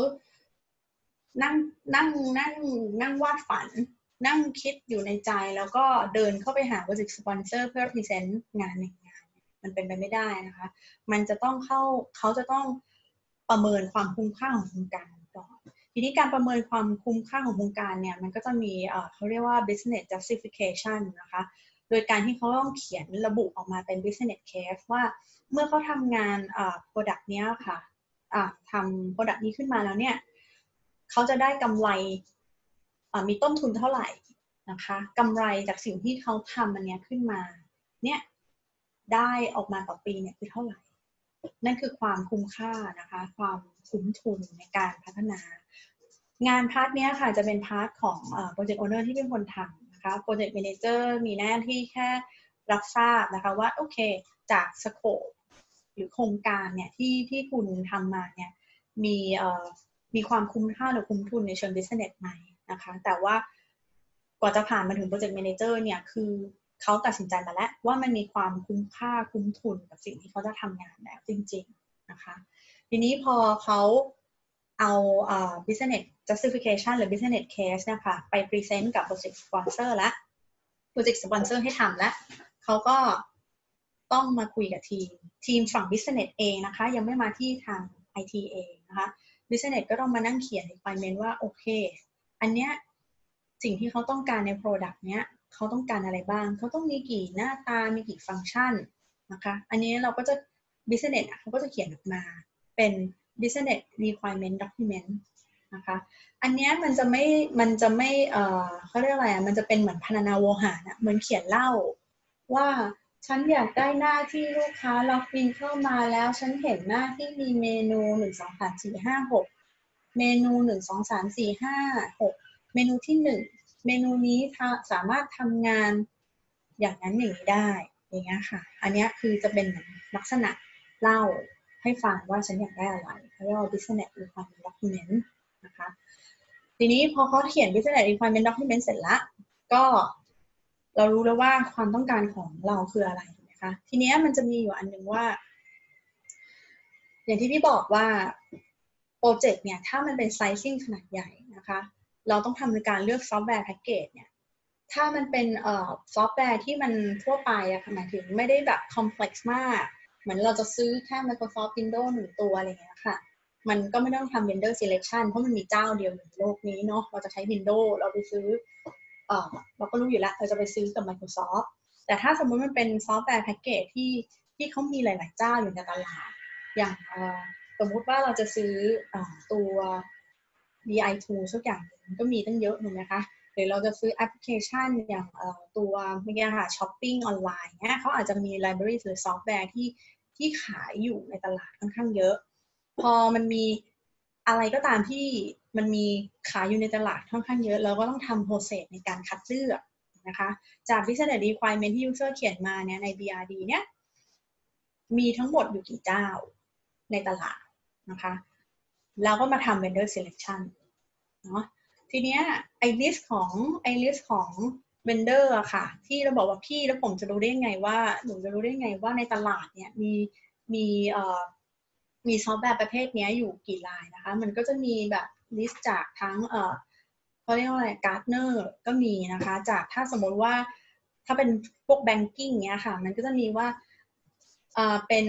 นั่งวาดฝันนั่งคิดอยู่ในใจแล้วก็เดินเข้าไปหา Project Sponsor เพื่อ present งานในงานมันเป็นไปไม่ได้นะคะมันจะต้องเขาจะต้องประเมินความคุ้มค่าของโครงการก่อนทีนี้การประเมินความคุ้มค่าของโครงการเนี่ยมันก็จะมีเขาเรียกว่า business justification นะคะโดยการที่เขาต้องเขียนระบุออกมาเป็น business case ว่าเมื่อเขาทำงานproduct เนี้ยค่ะทำ product นี้ขึ้นมาแล้วเนี่ยเขาจะได้กำไรมีต้นทุนเท่าไหร่นะคะกำไรจากสิ่งที่เขาทำอันนี้ขึ้นมาเนี่ยได้ออกมาต่อปีเนี่ยคือเท่าไหร่นั่นคือความคุ้มค่านะคะความคุ้มทุนในการพัฒนางานพาร์ทนี้ค่ะจะเป็นพาร์ทของProject Owner ที่เป็นคนทำนะคะ Project Manager มีหน้าที่แค่รับทราบนะคะว่าโอเคจากสโคปหรือโครงการเนี่ยที่คุณทำมาเนี่ยมีความคุ้มค่าหรือคุ้มทุนในเชิง business ไหมนะคะแต่ว่ากว่าจะผ่านมาถึง Project Manager เนี่ยคือเขาตัดสินใจมาแล้วว่ามันมีความคุ้มค่าคุ้มทุนกับสิ่งที่เขาจะทำงานแล้วจริงๆนะคะทีนี้พอเขาเอาbusiness justification หรือ business case นะคะไป present กับ project sponsor และ project sponsor ให้ทำแล้วเขาก็ต้องมาคุยกับทีมฝั่ง business เองนะคะยังไม่มาที่ทาง IT เองนะคะ business ก็ต้องมานั่งเขียน requirement ว่าโอเคอันเนี้ยสิ่งที่เขาต้องการใน product เนี้ยเขาต้องการอะไรบ้างเขาต้องมีกี่หน้าตามีกี่ฟังก์ชันนะคะอันนี้เราก็จะ business เขาก็จะเขียนออกมาเป็น business requirement document นะคะอันเนี้ยมันจะไม่เขาเรียกอะไรมันจะเป็นเหมือนพรรณนาโวหารนะเหมือนเขียนเล่าว่าฉันอยากได้หน้าที่ลูกค้าล็อกอินเข้ามาแล้วฉันเห็นหน้าที่มีเมนู1 2 3 4 5 6เมนู1 2 3 4 5 6เมนูที่1เมนูนี้สามารถทำงานอย่างนั้นอย่างนี้ได้อย่างเงี้ยค่ะอันเนี้ยคือจะเป็นลักษณะเล่าให้ฟังว่าฉันอยากได้อะไรเขาเรียกว่า business requirement document นะคะทีนี้พอเขาเขียน business requirement document เสร็จแล้วก็เรารู้แล้วว่าความต้องการของเราคืออะไรนะคะทีนี้มันจะมีอยู่อันนึงว่าอย่างที่พี่บอกว่าโปรเจกต์เนี่ยถ้ามันเป็นไซซิ่งขนาดใหญ่นะคะเราต้องทำในการเลือกซอฟต์แวร์แพ็กเกจเนี่ยถ้ามันเป็นซอฟต์แวร์ที่มันทั่วไปอะหมายถึงไม่ได้แบบคอมเพล็กซ์มากเหมือนเราจะซื้อแค่ Microsoft Windows 1 ตัวอะไรเงี้ยค่ะมันก็ไม่ต้องทำ vendor selection เพราะมันมีเจ้าเดียวในโลกนี้เนาะเราจะใช้ Windows เราไปซื้อเราก็รู้อยู่แล้วเราจะไปซื้อกับ Microsoft แต่ถ้าสมมติมันเป็นซอฟต์แวร์แพ็กเกจที่เขามีหลายๆเจ้าอยู่ในตลาดอย่างสมมุติว่าเราจะซื้อตัว BI2 สักอย่างมันก็มีตั้งเยอะถูกไหมคะหรือเราจะซื้อแอปพลิเคชันอย่างตัวเมื่อกี้ค่ะช้อปปิ้งออนไลน์เนี่ยเขาอาจจะมีไลบรารีหรือซอฟต์แวร์ที่ขายอยู่ในตลาดค่อนข้างเยอะพอมันมีอะไรก็ตามที่มันมีขายอยู่ในตลาดค่อนข้างเยอะเราก็ต้องทำโปรเซสในการคัดเลือกนะคะจาก business requirement ที่ user เขียนมาเนี่ยใน BRD เนี่ยมีทั้งหมดอยู่กี่เจ้าในตลาดนะคะแล้วก็มาทำ vendor selection เนาะทีเนี้ยไอ้ list ของ vendor อะค่ะที่เราบอกว่าพี่แล้วผมจะรู้ได้ไงว่าหนูจะรู้ได้ไงว่าในตลาดเนี่ยมีมีซอฟต์แวร์ประเภทนี้อยู่กี่รายนะคะมันก็จะมีแบบ list จากทั้งเขาเรียกว่าอะไร Gartner ก็มีนะคะจากถ้าสมมติว่าถ้าเป็นพวก banking เนี้ยค่ะมันก็จะมีว่าเป็น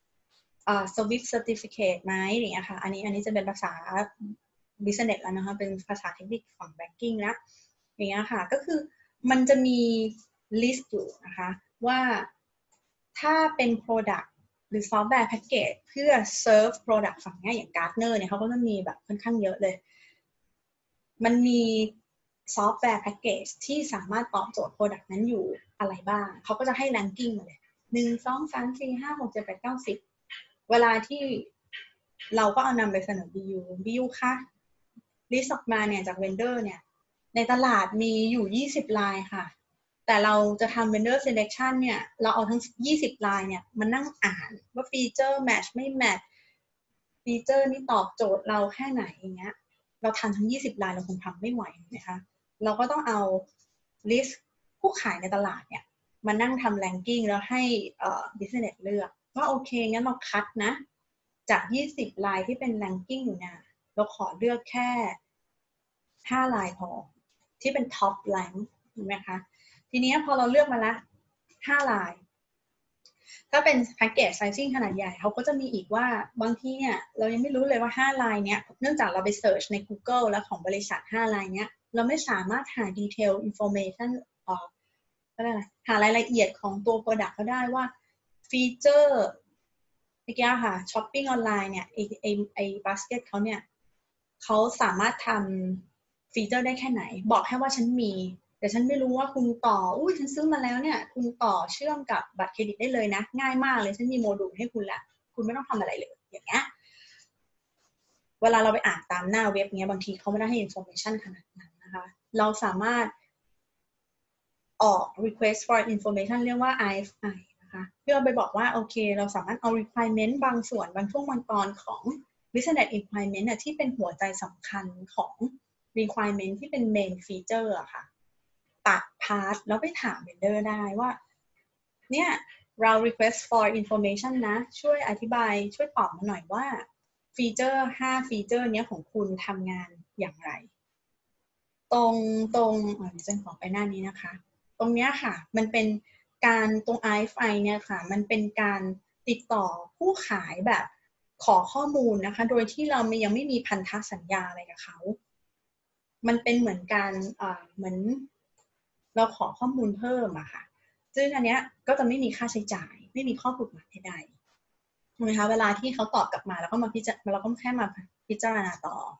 Swiss Certificate ไหมอย่างเงี้ยค่ะอันนี้จะเป็นภาษา business แล้วนะคะเป็นภาษาเทคนิคฝั่ง banking นะอย่างเงี้ยค่ะก็คือมันจะมี list อยู่นะคะว่าถ้าเป็น product หรือ software package เพื่อ serve product ฝั่งนี้อย่าง Gartner เนี่ยเขาก็จะมีแบบค่อนข้างเยอะเลยมันมีซอฟต์แวร์แพ็กเกจที่สามารถตอบโจทย์ product นั้นอยู่อะไรบ้างเขาก็จะให้ ranking มาเลย1 2 3 4 5 6 7 8 9 10เวลาที่เราก็เอานำไปเสนอ BU ค่ะลิสต์ออกมาเนี่ยจากเวนเดอร์เนี่ยในตลาดมีอยู่20รายค่ะแต่เราจะทำ vendor selection เนี่ยเราเอาทั้ง20รายเนี่ยมานั่งอ่านว่าฟีเจอร์แมทช์ไม่แมทช์ฟีเจอร์นี้ตอบโจทย์เราแค่ไหนอย่างเงี้ยเราทำทั้ง20รายเราคงทำไม่ไหวนะคะเราก็ต้องเอาลิสต์ผู้ขายในตลาดเนี่ยมานั่งทำ ranking แล้วให้business เลือกว่าโอเคงั้นเราคัดนะจาก20รายที่เป็น ranking อยู่เนี่ยเราขอเลือกแค่5รายพอที่เป็น top rank ถูกไหมคะทีนี้พอเราเลือกมาละ5รายถ้าเป็นแพ็กเกจไซซิ่งขนาดใหญ่เขาก็จะมีอีกว่าบางทีเนี่ยเรายังไม่รู้เลยว่า5รายเนี้ยเนื่องจากเราไปเสิร์ชใน Google แล้วของบริษัท5รายเนี้ยเราไม่สามารถหาดีเทลอินโฟเมชันหารายละเอียดของตัว Product เขาได้ว่าฟีเจอร์เมื่อกี้ค่ะช้อปปิ้งออนไลน์เนี่ยไอ้บาสเกตเขาเนี่ยเขาสามารถทำฟีเจอร์ได้แค่ไหนบอกแค่ว่าฉันมีแต่ฉันไม่รู้ว่าคุณต่อฉันซื้อมาแล้วเนี่ยคุณต่อเชื่อมกับบัตรเครดิตได้เลยนะง่ายมากเลยฉันมีโมดูลให้คุณละคุณไม่ต้องทำอะไรเลยอย่างเงี้ยเวลาเราไปอ่านตามหน้าเว็บเนี้ยบางทีเขาไม่ได้ให้ information ขนาดนั้นนะคะเราสามารถออก request for information เรียกว่า RFI นะคะเพื่อไปบอกว่าโอเคเราสามารถเอา requirement บางส่วนบางช่วงบางตอนของ business requirement ที่เป็นหัวใจสำคัญของ requirement ที่เป็น main feature อะค่ะตัดพาร์ทแล้วไปถาม vendor ได้ว่าเนี่ยเรา request for information นะช่วยอธิบายช่วยตอบมาหน่อยว่าฟีเจอร์5ฟีเจอร์นี้ของคุณทำงานอย่างไรตรงจะขอไปหน้านี้นะคะตรงนี้ค่ะมันเป็นการตรง RFI เนี่ยค่ะมันเป็นการติดต่อผู้ขายแบบขอข้อมูลนะคะโดยที่เรายังไม่มีพันธสัญญาอะไรกับเขามันเป็นเหมือนการเหมือนเราขอข้อมูลเพิ่มอะค่ะซึ่งอันเนี้ยก็จะไม่มีค่าใช้จ่ายไม่มีข้อกฎหมายใดๆถูกไหมคะเวลาที่เขาตอบกลับมาแล้วก็มาเราก็แค่มาพิจารณาต่อ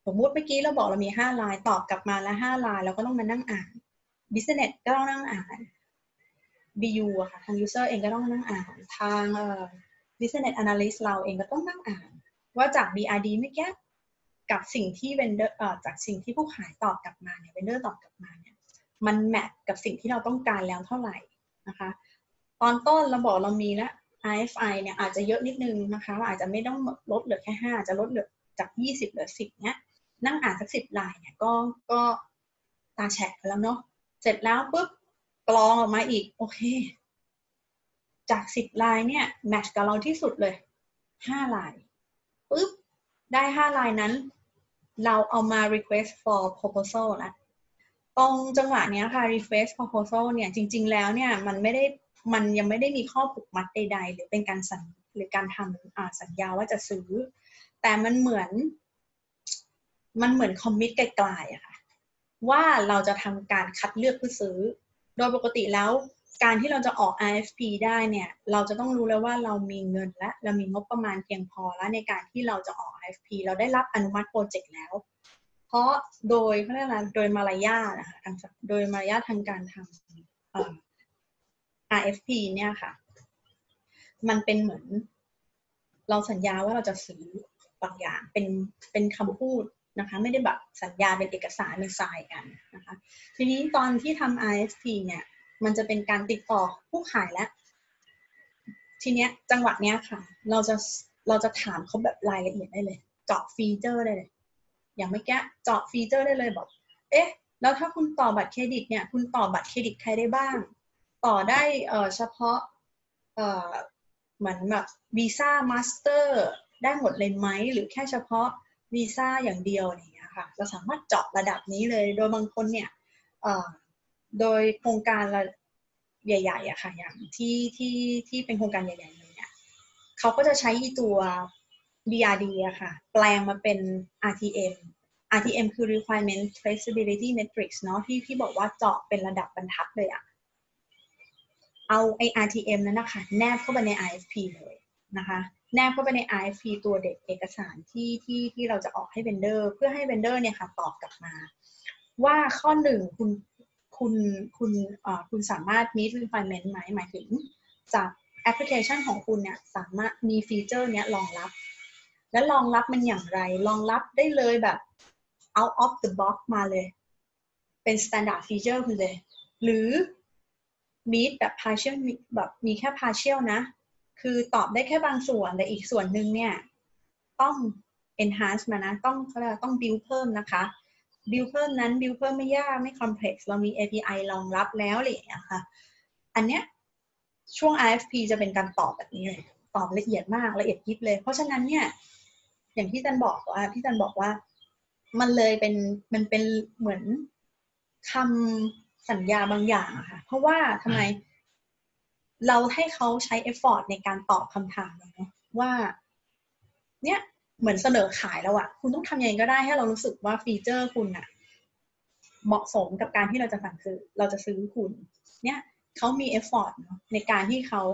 สมมุติเมื่อกี้เราบอกเรามี5 ลายตอบกลับมาแล้ว5 ลายเราก็ต้องมานั่งอ่าน business ก็ต้องนั่งอ่าน BU อะค่ะทาง user เองก็ต้องนั่งอ่านทางbusiness analyst เราเองก็ต้องนั่งอ่านว่าจาก BRD เมื่อกี้กับสิ่งที่ vendor จากสิ่งที่ผู้ขายตอบกลับมาเนี่ย vendor ตอบกลับมาเนี่ยมันแมทกับสิ่งที่เราต้องการแล้วเท่าไหร่นะคะตอนต้นเราบอกเรามีแล้ว RFI เนี่ยอาจจะเยอะนิดนึงนะคะอาจจะไม่ต้องลดเหลือแค่5อาจจะลดเหลือจาก20เหลือ10เนี้ยนั่งอ่านสัก10 ลายเนี่ยก็ตาแฉะแล้วเนาะเสร็จแล้วปุ๊บกรองออกมาอีกโอเคจาก10 ลายเนี่ยแมทช์กับเราที่สุดเลย5 ลายปุ๊บได้5 ลายนั้นเราเอามา request for proposal แล้วตรงจังหวะนี้ค่ะ request proposal เนี่ยจริงๆแล้วเนี่ยมันยังไม่ได้มีข้อผูกมัดใดๆหรือเป็นการหรือการทำสัญญาว่าจะซื้อแต่มันเหมือนคอมมิตไกลๆอะค่ะว่าเราจะทำการคัดเลือกเพื่อซื้อโดยปกติแล้วการที่เราจะออก RFP ได้เนี่ยเราจะต้องรู้แล้วว่าเรามีเงินและเรามีงบประมาณเพียงพอแล้วในการที่เราจะออก RFP เราได้รับอนุมัติโปรเจกต์แล้วเพราะโดยเขาเรียกอะไรโดยมารยาทนะคะโดยมารยาททางการทำRFP เนี่ยค่ะมันเป็นเหมือนเราสัญญาว่าเราจะซื้อบางอย่างเป็นคำพูดนะคะไม่ได้แบบสัญญาเป็นเอกสารในทรายกันนะคะทีนี้ตอนที่ทำ RFP เนี่ยมันจะเป็นการติดต่อผู้ขายแล้วทีเนี้ยจังหวะเนี้ยค่ะเราจะถามเขาแบบรายละเอียดได้เลยเจาะฟีเจอร์ได้เลยอย่างเมื่อกี้เจาะฟีเจอร์ได้เลยบอกเอ๊ะแล้วถ้าคุณต่อบัตรเครดิตเนี่ยคุณต่อบัตรเครดิตใครได้บ้างต่อได้เฉพาะเหมือนแบบวีซ่ามาสเตอร์ได้หมดเลยไหมหรือแค่เฉพาะวีซ่าอย่างเดียวอย่างเงี้ยค่ะเราสามารถเจาะระดับนี้เลยโดยบางคนเนี่ยโดยโครงการใหญ่ๆอะค่ะอย่างที่เป็นโครงการใหญ่ๆเลยเนี่ยเขาก็จะใช้ตัว BRD อะค่ะแปลงมาเป็น RTM คือ Requirement Traceability Matrix เนาะที่บอกว่าเจาะเป็นระดับบรรทัดเลยอะเอาไอ้ RTM นั้นนะคะแนบเข้าไปใน RFP เลยนะคะแนบเข้าไปใน RFP ตัวเด็กเอกสารที่เราจะออกให้ vendor เพื่อให้ vendor เนี่ยค่ะตอบกลับมาว่าข้อหนึ่งคุณสามารถ meet requirement ไหมหมายถึงจากแอปพลิเคชันของคุณเนี่ยสามารถมีฟีเจอร์เนี้ยรองรับและรองรับมันอย่างไรรองรับได้เลยแบบ out of the box มาเลยเป็น standard feature คุณเลยหรือ meet แบบ partial แบบมีแค่ partial นะคือตอบได้แค่บางส่วนแต่อีกส่วนหนึ่งเนี่ยต้อง enhance มานะต้อง build เพิ่มนะคะ build เพิ่มนั้น build เพิ่มไม่ยากไม่ complex เรามี API รองรับแล้วอะไรอย่างเงี้ยค่ะอันเนี้ยช่วง RFP จะเป็นการตอบแบบนี้เลยตอบละเอียดมากละเอียดยิบเลยเพราะฉะนั้นเนี่ยอย่างที่จันบอกว่ามันเป็นเหมือนคำสัญญาบางอย่างอะค่ะเพราะว่าทำไมเราให้เขาใช้ effort ในการตอบคำถามเนาะว่าเนี่ยเหมือนเสนอขายแล้วอะคุณต้องทำยังไงก็ได้ให้เรารู้สึกว่าฟีเจอร์คุณอะเหมาะสมกับการที่เราจะสั่งซื้อเราจะซื้อคุณเนี่ยเขามี effort เนาะในการที่เขา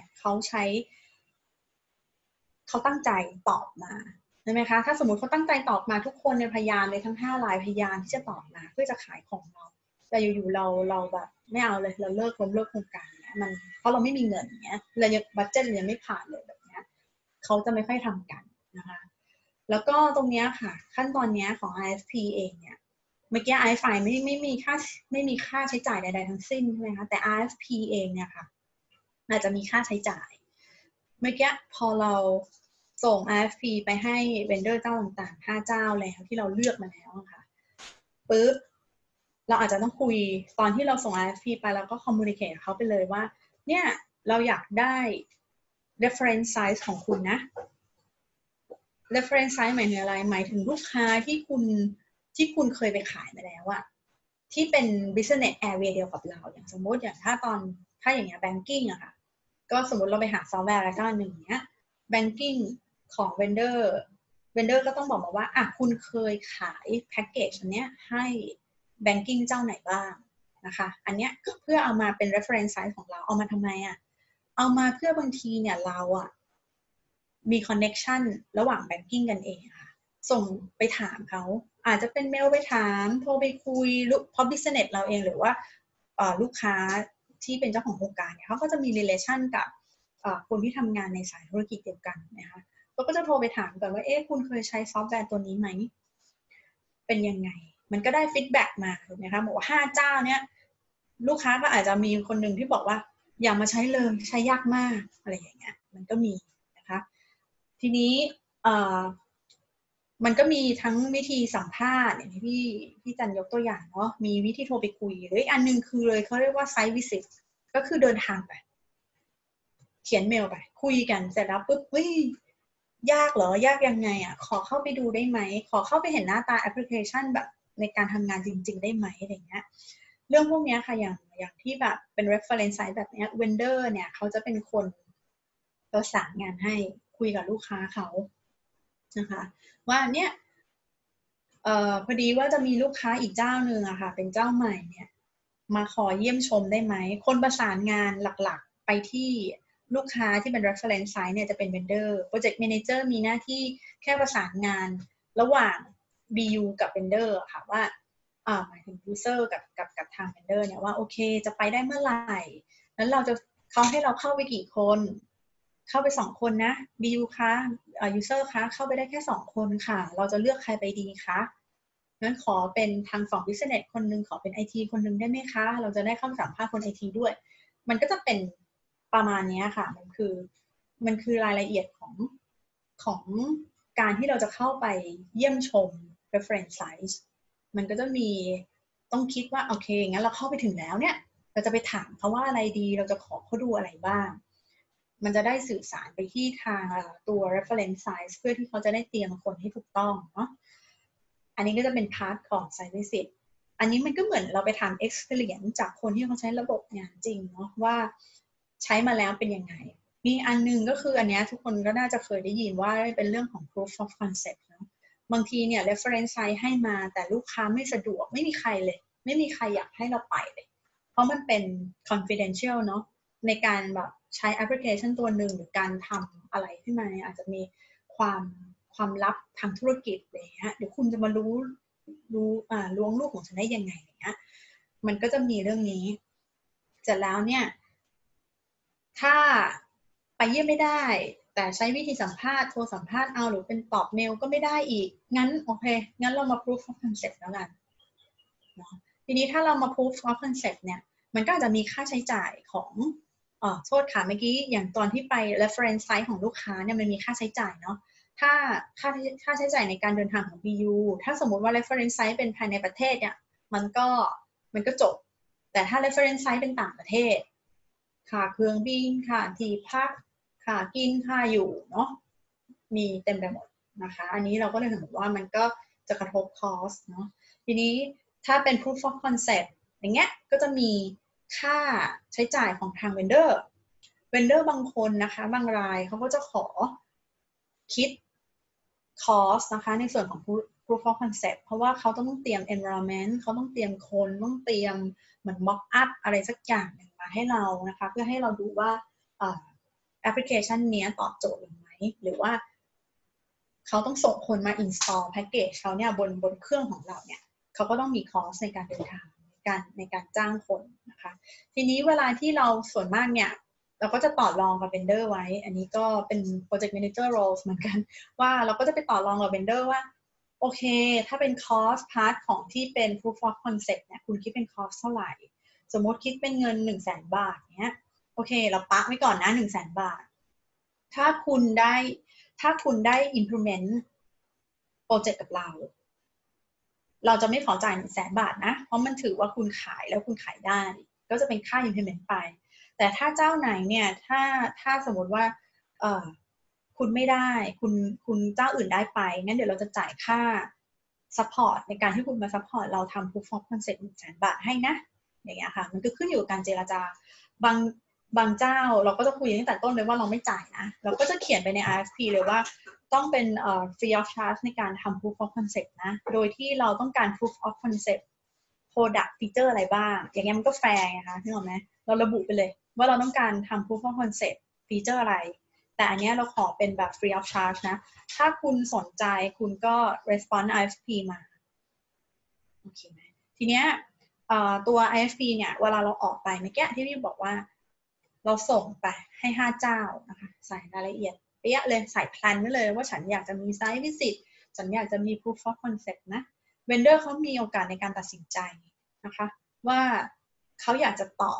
ตั้งใจตอบมาใช่ไหมคะถ้าสมมติเขาตั้งใจตอบมาทุกคนในพยานเลยทั้ง5 ลายพยานที่จะตอบมาเพื่อจะขายของเราแต่อยู่ๆเราแบบไม่เอาเลยเราเลิกโครงการเนี้ยมันเพราะเราไม่มีเงินเงี้ยเรายังบัดเจ็ตยังไม่ผ่านเลยแบบเนี้ยเขาจะไม่ค่อยทำกันนะคะแล้วก็ตรงเนี้ยค่ะขั้นตอนเนี้ยของ RFP เองเนี่ยเมื่อกี้ RFI ไม่มีค่าใช้จ่ายใดๆทั้งสิ้นใช่ไหมคะแต่ RFP เองเนี่ยค่ะอาจจะมีค่าใช้จ่ายเมื่อกี้พอเราส่ง RFP ไปให้ vendor เจ้าต่างๆ5 เจ้าแล้วที่เราเลือกมาแล้วค่ะปึ๊บเราอาจจะต้องคุยตอนที่เราส่ง RFP ไปแล้วก็ communicate กับเขาไปเลยว่าเนี่ยเราอยากได้ reference size ของคุณนะ reference size หมายถึงอะไรหมายถึงลูกค้าที่คุณเคยไปขายมาแล้วอะที่เป็น business area เดียวกับเราอย่างสมมติอย่างถ้าอย่างเงี้ย banking อะค่ะก็สมมติเราไปหาซอฟต์แวร์อะไรก็หนึ่งเนี้ย banking ของ vendor ก็ต้องบอกมาว่าอ่ะคุณเคยขายแพ็กเกจอันเนี้ยให้ banking เจ้าไหนบ้างนะคะอันเนี้ยเพื่อเอามาเป็น reference size ของเราเอามาทำไมอะเอามาเพื่อบางทีเนี่ยเราอะมี connection ระหว่าง banking กันเองค่ะส่งไปถามเขาอาจจะเป็นเมลไปถามโทรไปคุยเพราะ business เราเองหรือว่าลูกค้าที่เป็นเจ้าของโครงการเนี่ยเขาก็จะมี relation กับคนที่ทำงานในสายธุรกิจเดียวกันนะคะเราก็จะโทรไปถามก่อนว่าคุณเคยใช้ซอฟต์แวร์ตัวนี้ไหมเป็นยังไงมันก็ได้ฟีดแบ็กมาถูกไหมคะบอกว่า5เจ้าเนี้ยลูกค้าก็อาจจะมีคนหนึ่งที่บอกว่าอย่ามาใช้เลยใช้ยากมากอะไรอย่างเงี้ยมันก็มีนะคะทีนี้มันก็มีทั้งวิธีสัมภาษณ์อย่างที่พี่จันยกตัวอย่างเนาะมีวิธีโทรไปคุยหรืออีกอันนึงคือเลยเขาเรียกว่าไซต์วิสิตก็คือเดินทางไปเขียนเมลไปคุยกันเสร็จแล้วปุ๊บยากเหรอยากยังไงอ่ะขอเข้าไปดูได้ไหมขอเข้าไปเห็นหน้าตาแอปพลิเคชันแบบในการทำงานจริงๆได้ไหมอะไรเงี้ยเรื่องพวกนี้ค่ะอย่างที่แบบเป็น reference site แบบนี้ vendor เนี่ยเขาจะเป็นคนประสานงานให้คุยกับลูกค้าเขานะคะว่าเนี่ยพอดีว่าจะมีลูกค้าอีกเจ้าหนึ่งอะค่ะเป็นเจ้าใหม่เนี่ยมาขอเยี่ยมชมได้ไหมคนประสานงานหลักๆไปที่ลูกค้าที่เป็น reference site เนี่ยจะเป็น vendor project manager มีหน้าที่แค่ประสานงานระหว่าง BU กับ vendor ค่ะว่าหมายถึง user กับทาง vendor เนี่ยว่าโอเคจะไปได้เมื่อไหร่แล้วเขาให้เราเข้าไปกี่คนเข้าไป2คนนะ BU คะuser คะเข้าไปได้แค่2คนค่ะเราจะเลือกใครไปดีคะงั้นขอเป็นทางฝั่ง business คนนึงขอเป็น IT คนนึงได้ไหมคะเราจะได้เข้าสัมภาษณ์คน IT ด้วยมันก็จะเป็นประมาณนี้ค่ะมันคือรายละเอียดของการที่เราจะเข้าไปเยี่ยมชม reference sites มันก็จะมีต้องคิดว่าโอเคงั้นเราเข้าไปถึงแล้วเนี่ยเราจะไปถามเขาว่าอะไรดีเราจะขอเขาดูอะไรบ้างมันจะได้สื่อสารไปที่ทางตัว reference size เพื่อที่เขาจะได้เตรียมคนให้ถูกต้องเนาะอันนี้ก็จะเป็นพาร์ทของ site visit อันนี้มันก็เหมือนเราไปทำ experience จากคนที่เขาใช้ระบบงานจริงเนาะว่าใช้มาแล้วเป็นยังไงมีอันนึงก็คืออันนี้ทุกคนก็น่าจะเคยได้ยินว่าเป็นเรื่องของ proof of concept เนาะบางทีเนี่ย reference site ให้มาแต่ลูกค้าไม่สะดวกไม่มีใครเลยไม่มีใครอยากให้เราไปเลยเพราะมันเป็น confidential เนาะในการแบบใช้แอปพลิเคชันตัวหนึ่งหรือการทำอะไรขึ้นมาอาจจะมีความลับทางธุรกิจอะไรเงี้ยเดี๋ยวคุณจะมาล้วงลูกของฉันได้ยังไงอย่างเงี้ยมันก็จะมีเรื่องนี้เสร็จแล้วเนี่ยถ้าไปเยี่ยมไม่ได้แต่ใช้วิธีสัมภาษณ์โทรสัมภาษณ์เอาหรือเป็นตอบเมลก็ไม่ได้อีกงั้นโอเคงั้นเรามา proof of concept แล้วกันทีนี้ถ้าเรามา proof of concept เนี่ยมันก็อาจจะมีค่าใช้จ่ายของโทษค่ะเมื่อกี้อย่างตอนที่ไป reference site ของลูกค้าเนี่ยมันมีค่าใช้จ่ายเนาะถ้าค่าใช้จ่ายในการเดินทางของ BU ถ้าสมมติว่า reference site เป็นภายในประเทศเนี่ยมันก็จบแต่ถ้า reference site เป็นต่างประเทศค่าเครื่องบินค่าที่พักค่ากินค่าอยู่เนาะมีเต็มไปหมดนะคะอันนี้เราก็เลยเห็นว่ามันก็จะกระทบ cost เนาะทีนี้ถ้าเป็น proof of concept อย่างเงี้ยก็จะมีค่าใช้จ่ายของทาง vendor บางคนนะคะบางรายเขาก็จะขอคิด cost นะคะในส่วนของ proof of concept เพราะว่าเขาต้องเตรียม environment เขาต้องเตรียมคนต้องเตรียมเหมือน mock up อะไรสักอย่างหนึ่งมาให้เรานะคะเพื่อให้เราดูว่าแอปพลิเคชันนี้ตอบโจทย์หรือไม่หรือว่าเขาต้องส่งคนมา install package เขาเนี่ยบนเครื่องของเราเนี่ยเขาก็ต้องมี cost ในการเดินทางในการจ้างคนนะคะทีนี้เวลาที่เราส่วนมากเนี่ยเราก็จะต่อรองกับ vendor ไว้อันนี้ก็เป็น project manager role เหมือนกันว่าเราก็จะไปต่อรองกับ vendor ว่าโอเคถ้าเป็น cost part ของที่เป็น proof of concept เนี่ยคุณคิดเป็น cost เท่าไหร่สมมติคิดเป็นเงิน 100,000 บาทเนี้ยโอเคเราปักไว้ก่อนนะ 100,000 บาทถ้าคุณได้ implement โปรเจกต์กับเราจะไม่ขอจ่าย 100,000 บาทนะเพราะมันถือว่าคุณขายแล้วคุณขายได้ก็จะเป็นค่า implement ไปแต่ถ้าเจ้าไหนเนี่ยถ้าสมมติว่าคุณไม่ได้คุณเจ้าอื่นได้ไปงั้นเดี๋ยวเราจะจ่ายค่า support ในการที่คุณมา support เราทำ proof of concept 100,000 บาทให้นะอย่างเงี้ยค่ะมันก็ขึ้นอยู่กับการเจรจาบางเจ้าเราก็จะคุยตั้งแต่ต้นเลยว่าเราไม่จ่ายนะเราก็จะเขียนไปใน RFP เลยว่าต้องเป็นfree of charge ในการทำ proof of concept นะโดยที่เราต้องการ proof of concept product feature อะไรบ้างอย่างเงี้ยมันก็แฟร์ไงคะที่บอกไหมเราระบุไปเลยว่าเราต้องการทำ proof of concept feature อะไรแต่อันนี้เราขอเป็นแบบ free of charge นะถ้าคุณสนใจคุณก็ response IFP มาโอเคไหมทีเนี้ยตัว IFP เนี่ยเวลาเราออกไปเมื่อกี้ที่พี่บอกว่าเราส่งไปให้5เจ้านะคะใส่รายละเอียดเป๊ะเลยใส่แพลนไว้เลยว่าฉันอยากจะมี site visit ฉันอยากจะมี proof of concept นะ vendor เขามีโอกาสในการตัดสินใจนะคะว่าเขาอยากจะตอบ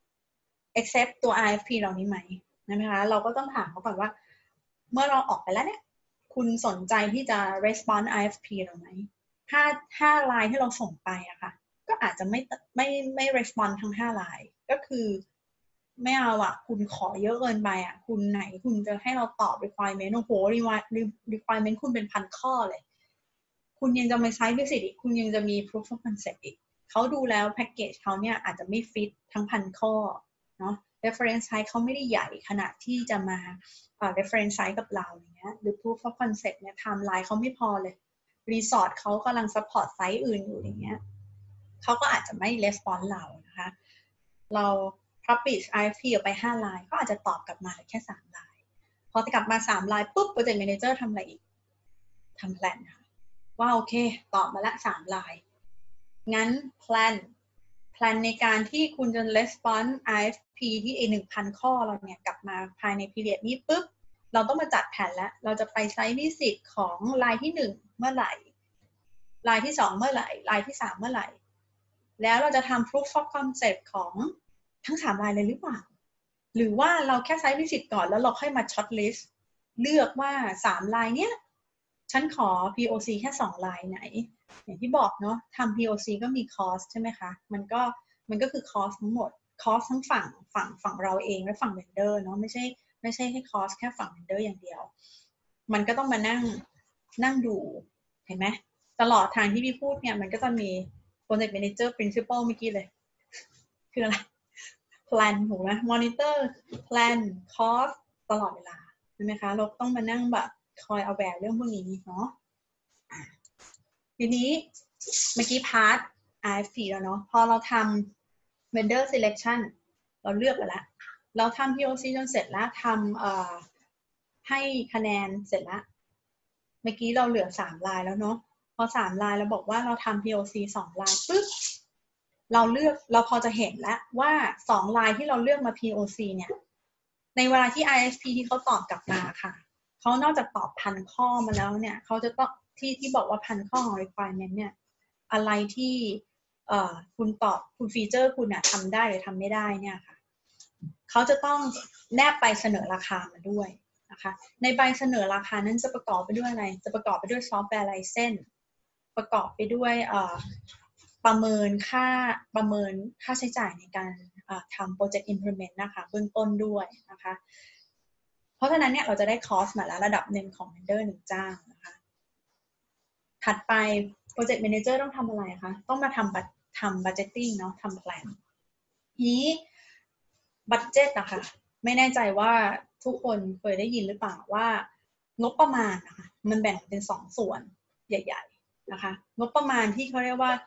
accept ตัว IFP เหล่านี้ไหมนะคะเราก็ต้องถามเขาก่อนว่าเมื่อเราออกไปแล้วเนี่ยคุณสนใจที่จะ respond IFP เราไหมถ้าไลน์ที่เราส่งไปอะค่ะก็อาจจะไม่ respond ทั้ง5ไลน์ก็คือไม่เอาอะคุณขอเยอะเกินไปอะคุณไหนคุณจะให้เราตอบ requirement โอ้โห requirement คุณเป็นพันข้อเลยคุณยังจะไม่ site visit อีกคุณยังจะมี proof of concept อีกเขาดูแล้วแพ็กเกจเขาเนี่ยอาจจะไม่ฟิตทั้งพันข้อเนาะ reference size เขาไม่ได้ใหญ่ขนาดที่จะมาreference size กับเราอย่างเงี้ยหรือ proof of concept เนี่ย timeline เขาไม่พอเลยรีสอร์ทเขากำลัง support ไซต์อื่นอยู่อย่างเงี้ยเขาก็อาจจะไม่ response เรานะคะเรา publish IFP ออกไป5ไลน์ก็อาจจะตอบกลับมาแค่3ไลน์พอกลับมา3ไลน์ปุ๊บ project manager ทำอะไรอีกทำแพลนค่ะว่าโอเคตอบมาละ3ไลน์งั้นแพลนในการที่คุณจะ response IFP ที่ 1,000 ข้อเราเนี่ยกลับมาภายใน period นี้ปุ๊บเราต้องมาจัดแผนแล้วเราจะไป site visit ของไลน์ที่1เมื่อไหร่ไลน์ที่2เมื่อไหร่ไลน์ที่3เมื่อไหร่แล้วเราจะทำ proof of concept ของทั้ง3ไลน์เลยหรือเปล่าหรือว่าเราแค่ site visit ก่อนแล้วเราค่อยมา short list เลือกว่า3ไลน์เนี้ยฉันขอ POC แค่2ไลน์ไหนอย่างที่บอกเนาะทำ POC ก็มี cost ใช่ไหมคะมันก็คือ cost ทั้งหมด cost ทั้งฝั่งเราเองและฝั่ง vendor เนาะไม่ใช่ให้ cost แค่ฝั่ง vendor อย่างเดียวมันก็ต้องมานั่งดูเห็นไหมตลอดทางที่พี่พูดเนี่ยมันก็จะมี project manager principle เมื่อกี้เลยคืออะไร plan ถูกไหม monitor plan cost ตลอดเวลาใช่ไหมคะเราต้องมานั่งแบบคอย aware เรื่องพวกนี้เนาะทีนี้เมื่อกี้พาร์ท IFP แล้วเนาะพอเราทำ vendor selection เราเลือกไปแล้วเราทำ POC จนเสร็จแล้วทำให้คะแนนเสร็จแล้วเมื่อกี้เราเหลือ3ลายแล้วเนาะพอ3ลายเราบอกว่าเราทำ POC 2ลายปึ๊บเราพอจะเห็นแล้วว่า2ลายที่เราเลือกมา POC เนี่ยในเวลาที่ IFP ที่เขาตอบกลับมาค่ะเขานอกจากตอบพันข้อมาแล้วเนี่ยเขาจะต้องที่บอกว่าพันข้อของ requirement เนี่ยอะไรที่คุณฟีเจอร์คุณอะทำได้หรือทำไม่ได้เนี่ยค่ะเขาจะต้องแนบใบเสนอราคามาด้วยนะคะในใบเสนอราคานั้นจะประกอบไปด้วยอะไรจะประกอบไปด้วยซอฟต์แวร์ไลเซนส์ประกอบไปด้วยประเมินค่าใช้จ่ายในการทำโปรเจกต์ implement นะคะเบื้องต้นด้วยนะคะเพราะฉะนั้นเนี่ยเราจะได้คอสมาแล้วระดับหนึ่งของ vendor 1เจ้านะคะถัดไป project manager ต้องทำอะไรคะต้องมาทำ budgeting เนาะทำ plan นี้บัดเจ็ตอะค่ะไม่แน่ใจว่าทุกคนเคยได้ยินหรือเปล่าว่างบประมาณนะคะมันแบ่งเป็น2ส่วนใหญ่ๆนะคะงบประมาณที่เขาเรียกว่า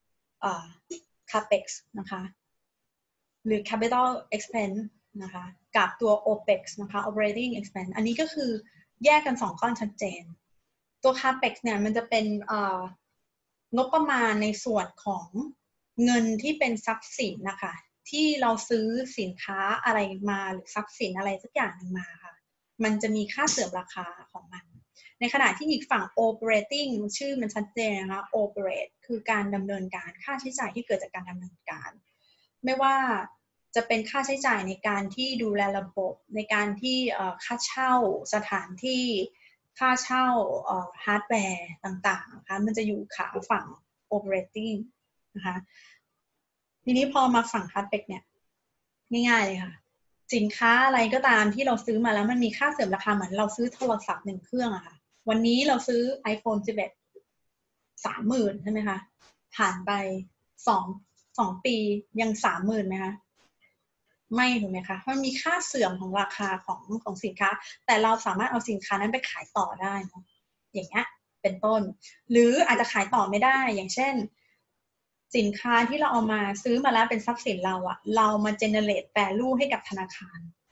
CAPEX นะคะหรือ capital expense นะคะกับตัว OPEX นะคะ operating expense อันนี้ก็คือแยกกัน2ก้อนชัดเจนตัว CAPEX เนี่ยมันจะเป็นงบประมาณในส่วนของเงินที่เป็นทรัพย์สินนะคะที่เราซื้อสินค้าอะไรมาหรือทรัพย์สินอะไรสักอย่างนึงมาค่ะมันจะมีค่าเสื่อมราคาของมันในขณะที่อีกฝั่ง operating ชื่อมันชัดเจนนะคะ operate คือการดำเนินการค่าใช้จ่ายที่เกิดจากการดำเนินการไม่ว่าจะเป็นค่าใช้จ่ายในการที่ดูแลระบบในการที่ค่าเช่าสถานที่ค่าเช่าฮาร์ดแวร์ต่างๆนะคะมันจะอยู่ขาฝั่ง operating นะคะทีนี้พอมาฝั่ง capex เนี่ยง่ายๆเลยค่ะสินค้าอะไรก็ตามที่เราซื้อมาแล้วมันมีค่าเสื่อมราคาเหมือนเราซื้อโทรศัพท์1เครื่องอะค่ะวันนี้เราซื้อ iPhone 11 30,000ใช่ไหมคะผ่านไป2 ปียัง 30,000ไหมคะไม่ถูกไหมคะมันมีค่าเสื่อมของราคาของสินค้าแต่เราสามารถเอาสินค้านั้นไปขายต่อได้เนาะอย่างเงี้ยเป็นต้นหรืออาจจะขายต่อไม่ได้อย่างเช่นสินค้าที่เราเอามาซื้อมาแล้วเป็นทรัพย์สินเราอะเรามา generate value ให้กับธนาคาร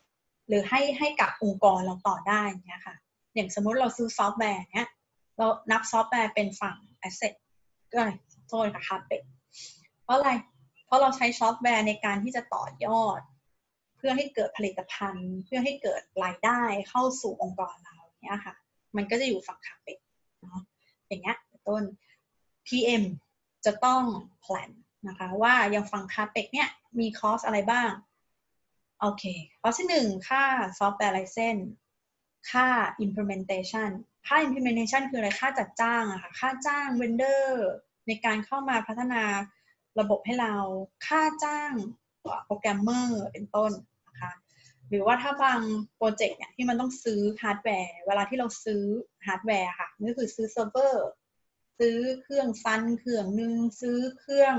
หรือให้กับองค์กรเราต่อได้เนี้ยค่ะอย่างสมมุติเราซื้อซอฟต์แวร์เนี้ยเรานับซอฟต์แวร์เป็นฝั่ง asset ก็โทษค่ะ capex เพราะอะไรเพราะเราใช้ซอฟต์แวร์ในการที่จะต่อยอดเพื่อให้เกิดผลิตภัณฑ์เพื่อให้เกิดรายได้เข้าสู่องค์กรเราเนี้ยค่ะมันก็จะอยู่ฝั่ง capex เนาะอย่างเงี้ยต้น PM จะต้อง plan นะคะว่ายังฝั่ง capex เนี่ยมีคอสอะไรบ้างโอเคคอสที่1ค่าซอฟต์แวร์ไลเซนส์ค่า implementation ค่า implementation คืออะไรค่าจัดจ้างอะค่ะค่าจ้าง vendor ในการเข้ามาพัฒนาระบบให้เราค่าจ้างโปรแกรมเมอร์เป็นต้นนะคะหรือว่าถ้าบางโปรเจกต์เนี่ยที่มันต้องซื้อฮาร์ดแวร์เวลาที่เราซื้อฮาร์ดแวร์ค่ะนั่นก็คือซื้อเซิร์ฟเวอร์ซื้อเครื่องซันเครื่องนึงซื้อเครื่อง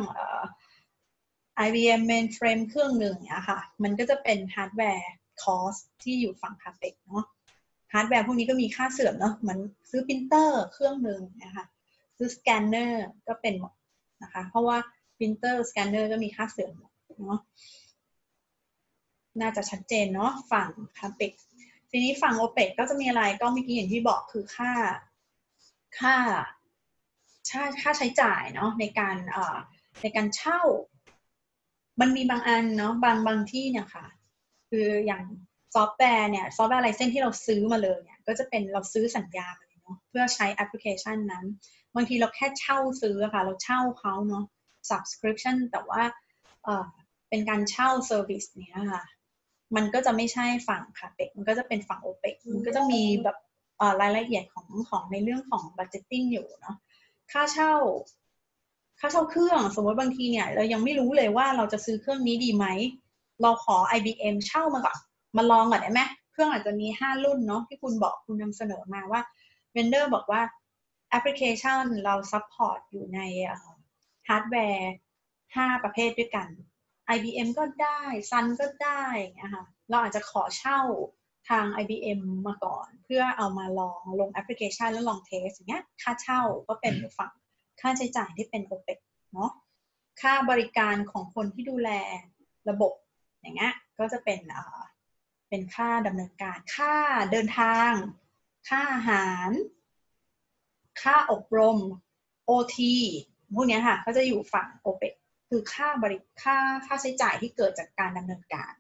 IBM mainframe เครื่องหนึ่งเนี่ยค่ะมันก็จะเป็นฮาร์ดแวร์คอสที่อยู่ฝั่ง capex เนาะฮาร์ดแวร์พวกนี้ก็มีค่าเสื่อมเนาะเหมือนซื้อปรินเตอร์เครื่องหนึ่งนะคะซื้อสแกนเนอร์ก็เป็นหมดนะคะเพราะว่าปรินเตอร์สแกนเนอร์ก็มีค่าเสื่อมเนาะน่าจะชัดเจนเนาะฝั่ง capex ทีนี้ฝั่ง OPEX ก็จะมีอะไรก็เมื่อกี้อย่างที่บอกคือค่าใช้จ่ายเนาะในการเช่ามันมีบางอันเนาะบางที่เนี่ยค่ะคืออย่างซอฟต์แวร์เนี่ยซอฟต์แวร์ไลเซนส์ที่เราซื้อมาเลยเนี่ยก็จะเป็นเราซื้อสัญญามาเลยเนาะเพื่อใช้แอปพลิเคชันนั้นบางทีเราแค่เช่าซื้อค่ะเราเช่าเขาเนาะ subscription แต่ว่าเป็นการเช่าเซอร์วิสเนี่ยค่ะมันก็จะไม่ใช่ฝั่ง capex มันก็จะเป็นฝั่ง OPEX มันก็จะมีแบบรายละเอียดของในเรื่องของ budgeting อยู่เนาะค่าเช่าเครื่องสมมติบางทีเนี่ยเรายังไม่รู้เลยว่าเราจะซื้อเครื่องนี้ดีไหมเราขอ IBM เช่ามาก่อนมาลองก่อนได้ไหมเครื่องอาจจะมี5รุ่นเนาะที่คุณนำเสนอมาว่า vendor บอกว่าแอปพลิเคชันเรา support อยู่ในฮาร์ดแวร์5ประเภทด้วยกัน IBM ก็ได้ Sun ก็ได้อย่างเงี้ยค่ะเราอาจจะขอเช่าทาง IBM มาก่อนเพื่อเอามาลองลงแอปพลิเคชันแล้วลองเทสอย่างเงี้ยค่าเช่าก็เป็นฝั่งค่าใช้จ่ายที่เป็น OPEX เนาะค่าบริการของคนที่ดูแลระบบอย่างเงี้ยก็จะเป็นค่าดำเนินการค่าเดินทางค่าอาหารค่าอบรม OT พวกนี้ค่ะก็จะอยู่ฝั่ง OPEX คือค่าใช้จ่ายที่เกิดจากการดำเนินการ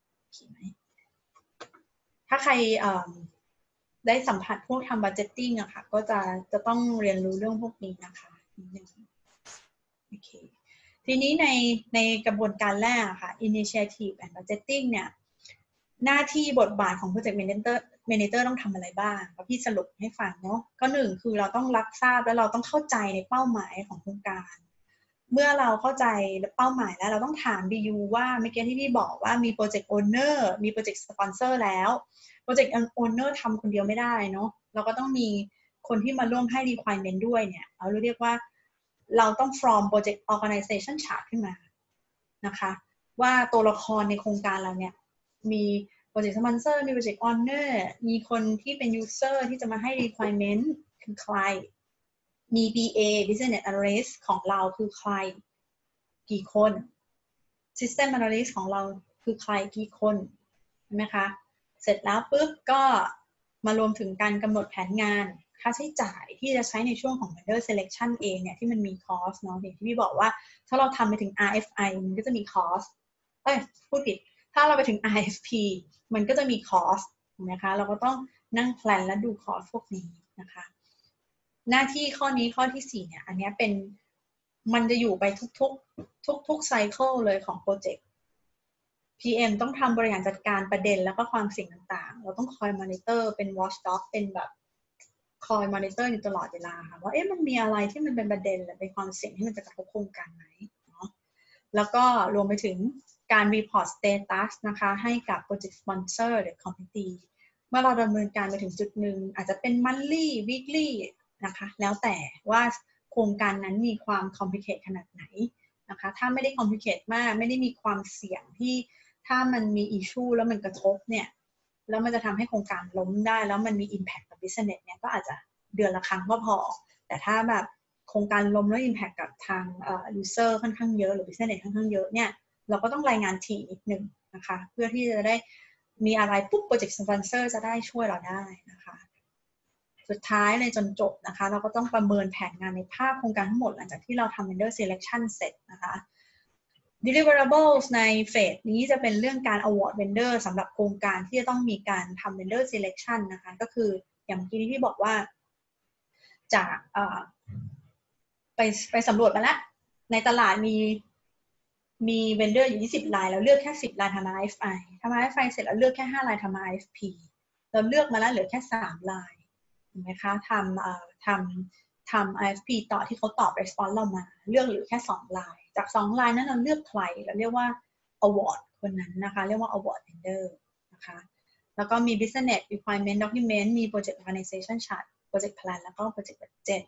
ถ้าใครได้สัมผัสพวกทำ budgeting อะค่ะก็จะต้องเรียนรู้เรื่องพวกนี้นะคะโอเคทีนี้ในกระบวนการแรกค่ะ initiative and budgeting เนี่ยหน้าที่บทบาทของ project manager ต้องทำอะไรบ้างพี่สรุปให้ฟังเนาะก็1คือเราต้องรับทราบและเราต้องเข้าใจในเป้าหมายของโครงการเมื่อเราเข้าใจเป้าหมายแล้วเราต้องถาม BU ว่าเมื่อกี้ที่พี่บอกว่ามี project owner มี project sponsor แล้ว project owner ทำคนเดียวไม่ได้เนาะเราก็ต้องมีคนที่มาร่วมให้ requirement ด้วยเนี่ยเราเรียกว่าเราต้อง from project organization chart ขึ้นมานะคะว่าตัวละครในโครงการเราเนี่ยมี project sponsor มี project owner มีคนที่เป็น user ที่จะมาให้ requirement คือใครมี BA business analyst ของเราคือใครกี่คน system analyst ของเราคือใครกี่คนใช่ไหมคะเสร็จแล้วปุ๊บก็มารวมถึงการกำหนดแผนงานค่าใช้จ่ายที่จะใช้ในช่วงของ vendor selection เองเนี่ยที่มันมี cost เนาะอย่างที่พี่บอกว่าถ้าเราทำไปถึง RFI มันก็จะมี cost พูดผิดถ้าเราไปถึง RFP มันก็จะมี cost ถูกไหมคะเราก็ต้องนั่งแพลนและดู cost พวกนี้นะคะหน้าที่ข้อนี้ข้อที่4เนี่ยอันนี้เป็นมันจะอยู่ไปทุกไซเคิลเลยของโปรเจกต์ PM ต้องทำบริหารจัดการประเด็นแล้วก็ความเสี่ยงต่างๆเราต้องคอยมอนิเตอร์เป็น watchdog เป็นแบบคอยมอนิเตอร์อยู่ตลอดเวลาค่ะว่ามันมีอะไรที่มันเป็นประเด็นหรือเป็นความเสี่ยงที่มันจะกระทบโครงการไหมเนาะแล้วก็รวมไปถึงการ report status นะคะให้กับ project sponsor หรือ committee เมื่อเราดำเนินการไปถึงจุดหนึ่งอาจจะเป็น monthly weekly นะคะแล้วแต่ว่าโครงการนั้นมีความ complicate ขนาดไหนนะคะถ้าไม่ได้ complicate มากไม่ได้มีความเสี่ยงที่ถ้ามันมี issue แล้วมันกระทบเนี่ยแล้วมันจะทำให้โครงการล้มได้แล้วมันมี impact กับ business เนี่ยก็อาจจะเดือนละครั้งก็พอแต่ถ้าแบบโครงการล้มแล้ว impact กับทาง user ค่อนข้างเยอะหรือ business ค่อนข้างเยอะเนี่ยเราก็ต้องรายงานทีนิดนึงนะคะเพื่อที่จะได้มีอะไรปุ๊บโปรเจกต์สปอนเซอร์จะได้ช่วยเราได้นะคะสุดท้ายเลยจนจบนะคะเราก็ต้องประเมินแผนงานในภาพโครงการทั้งหมดหลังจากที่เราทำ vendor selection เสร็จนะคะ deliverables ในเฟสนี้จะเป็นเรื่องการ award vendor สำหรับโครงการที่จะต้องมีการทำ vendor selection นะคะก็คืออย่างเมื่อกี้ที่บอกว่าจากไปสำรวจมาแล้วในตลาดมี vendor อยู่20 รายแล้วเลือกแค่10 รายทำ RFI ทำ RFI เสร็จแล้วเลือกแค่5 รายทำ RFP เราเลือกมาแล้วเหลือแค่3 รายเห็นไหมคะทำ RFP ต่อที่เขาตอบ response เรามาเลือกเหลือแค่2 รายจาก2 รายนั้นเราเลือกใครเราเรียกว่า award คนนั้นนะคะเรียกว่า award vendor นะคะแล้วก็มี business requirement document มี project organization chart project plan แล้วก็ project budget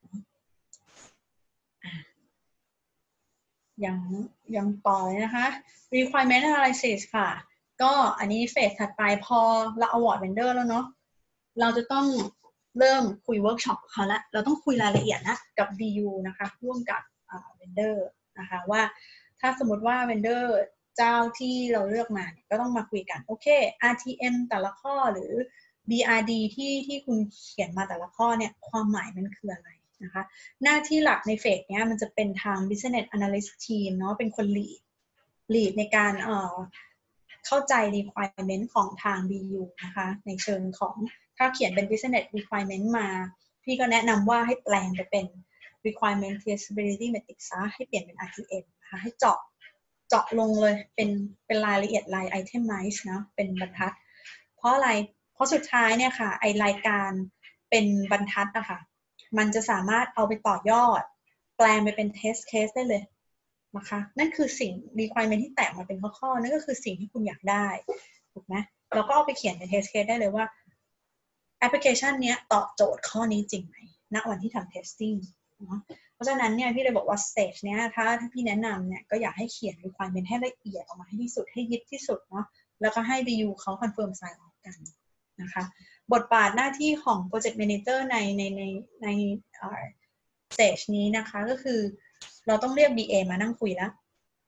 ยังต่อเลยนะคะ requirement analysis ค่ะก็อันนี้เฟสถัดไปพอเรา award vendor แล้วเนาะเราจะต้องเริ่มคุยเวิร์กช็อปเขาละเราต้องคุยรายละเอียดนะกับ BU นะคะร่วมกับvendor นะคะว่าถ้าสมมติว่า vendor เจ้าที่เราเลือกมาก็ต้องมาคุยกันโอเค RTM แต่ละข้อหรือ BRD ที่คุณเขียนมาแต่ละข้อเนี่ยความหมายมันคืออะไรนะคะหน้าที่หลักในเฟสเนี้ยมันจะเป็นทาง business analyst team เนาะเป็นคน lead ในการเข้าใจ requirement ของทาง BU นะคะในเชิงของถ้าเขียนเป็น business requirement มาพี่ก็แนะนำว่าให้แปลงไปเป็น requirement traceability metric ซะให้เปลี่ยนเป็น RTM นะคะให้เจาะลงเลยเป็นรายละเอียดราย itemize นะเป็นบรรทัดเพราะอะไรเพราะสุดท้ายเนี่ยค่ะไอรายการเป็นบรรทัดนะคะมันจะสามารถเอาไปต่อยอดแปลงไปเป็น test case ได้เลยนะคะนั่นคือสิ่ง requirement ที่แตกมาเป็นข้อๆนั่นก็คือสิ่งที่คุณอยากได้ถูกไหมเราก็เอาไปเขียนเป็น test case ได้เลยว่าแอปพลิเคชันนี้ตอบโจทย์ข้อนี้จริงไหมณวันที่ทำ testing เพราะฉะนั้นเนี่ยพี่เลยบอกว่า stage เนี้ยถ้าพี่แนะนำเนี่ยก็อยากให้เขียน requirement ให้ละเอียดออกมาให้ที่สุดให้ยิบที่สุดเนาะแล้วก็ให้ BU เขา confirm sign off กันนะคะบทบาทหน้าที่ของ project manager ในstage นี้นะคะก็คือเราต้องเรียก BA มานั่งคุยแล้ว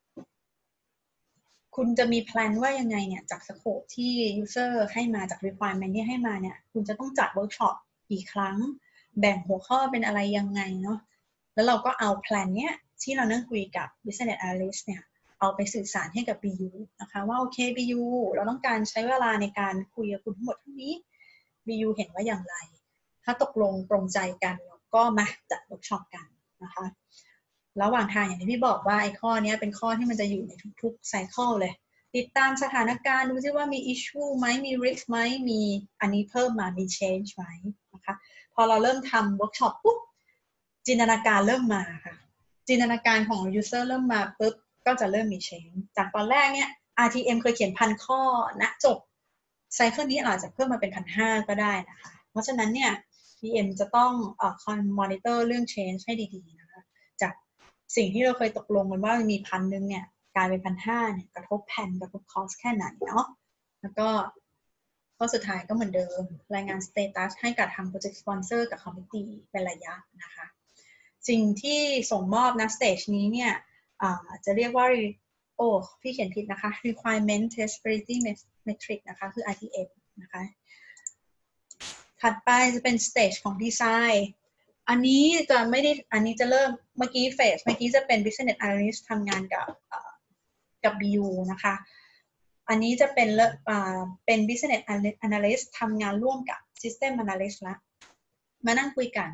คุณจะมีแพลนว่ายังไงเนี่ยจากสโคปที่ user ให้มาจาก requirement ที่ให้มาเนี่ยคุณจะต้องจัดเวิร์กช็อปกี่ครั้งแบ่งหัวข้อเป็นอะไรยังไงเนาะแล้วเราก็เอาแพลนเนี้ยที่เรานั่งคุยกับ business analyst เนี่ยเอาไปสื่อสารให้กับ BU นะคะว่าโอเค BU เราต้องการใช้เวลาในการคุยกับคุณทั้งหมดเท่านี้ BU เห็นว่าอย่างไรถ้าตกลงปรงใจกันก็มาจัดเวิร์กช็อปกันนะคะระหว่างทางอย่างที่พี่บอกว่าไอ้ข้อนี้เป็นข้อที่มันจะอยู่ในทุกๆไซเคิลเลยติดตามสถานการณ์ดูซิว่ามี issue ไหมมี risk ไหมมีอันนี้เพิ่มมามี change ไหมนะคะพอเราเริ่มทำเวิร์กช็อปปุ๊บจินตนาการเริ่มมาค่ะจินตนาการของ user เริ่มมาปุ๊บก็จะเริ่มมี change จากตอนแรกเนี่ย RTM เคยเขียน1,000 ข้อณจบไซเคิลนี้อาจจะเพิ่มมาเป็น 1,500 ก็ได้นะคะเพราะฉะนั้นเนี่ย PM จะต้องมอนิเตอร์เรื่อง change ให้ดีๆนะคะจากสิ่งที่เราเคยตกลงกันว่ามี1,000เนี่ยกลายเป็น 1,500เนี่ยกระทบแผนกระทบคอสแค่ไหนเนาะแล้วก็ข้อสุดท้ายก็เหมือนเดิมรายงานสเตตัสให้กับทางโปรเจกต์สปอนเซอร์กับคอมมิตี้เป็นระยะนะคะสิ่งที่ส่งมอบนะสเตจนี้เนี่ยจะเรียกว่าโอ้พี่เขียนผิดนะคะ requirement traceability metric นะคะคือ RTM นะคะถัดไปจะเป็นสเตจของดีไซน์อันนี้จะไม่ได้อันนี้จะเริ่มเมื่อกี้เฟสเมื่อกี้จะเป็น business analyst ทำงานกับ BU นะคะอันนี้จะเป็น business analyst ทำงานร่วมกับ system analyst ละมานั่งคุยกัน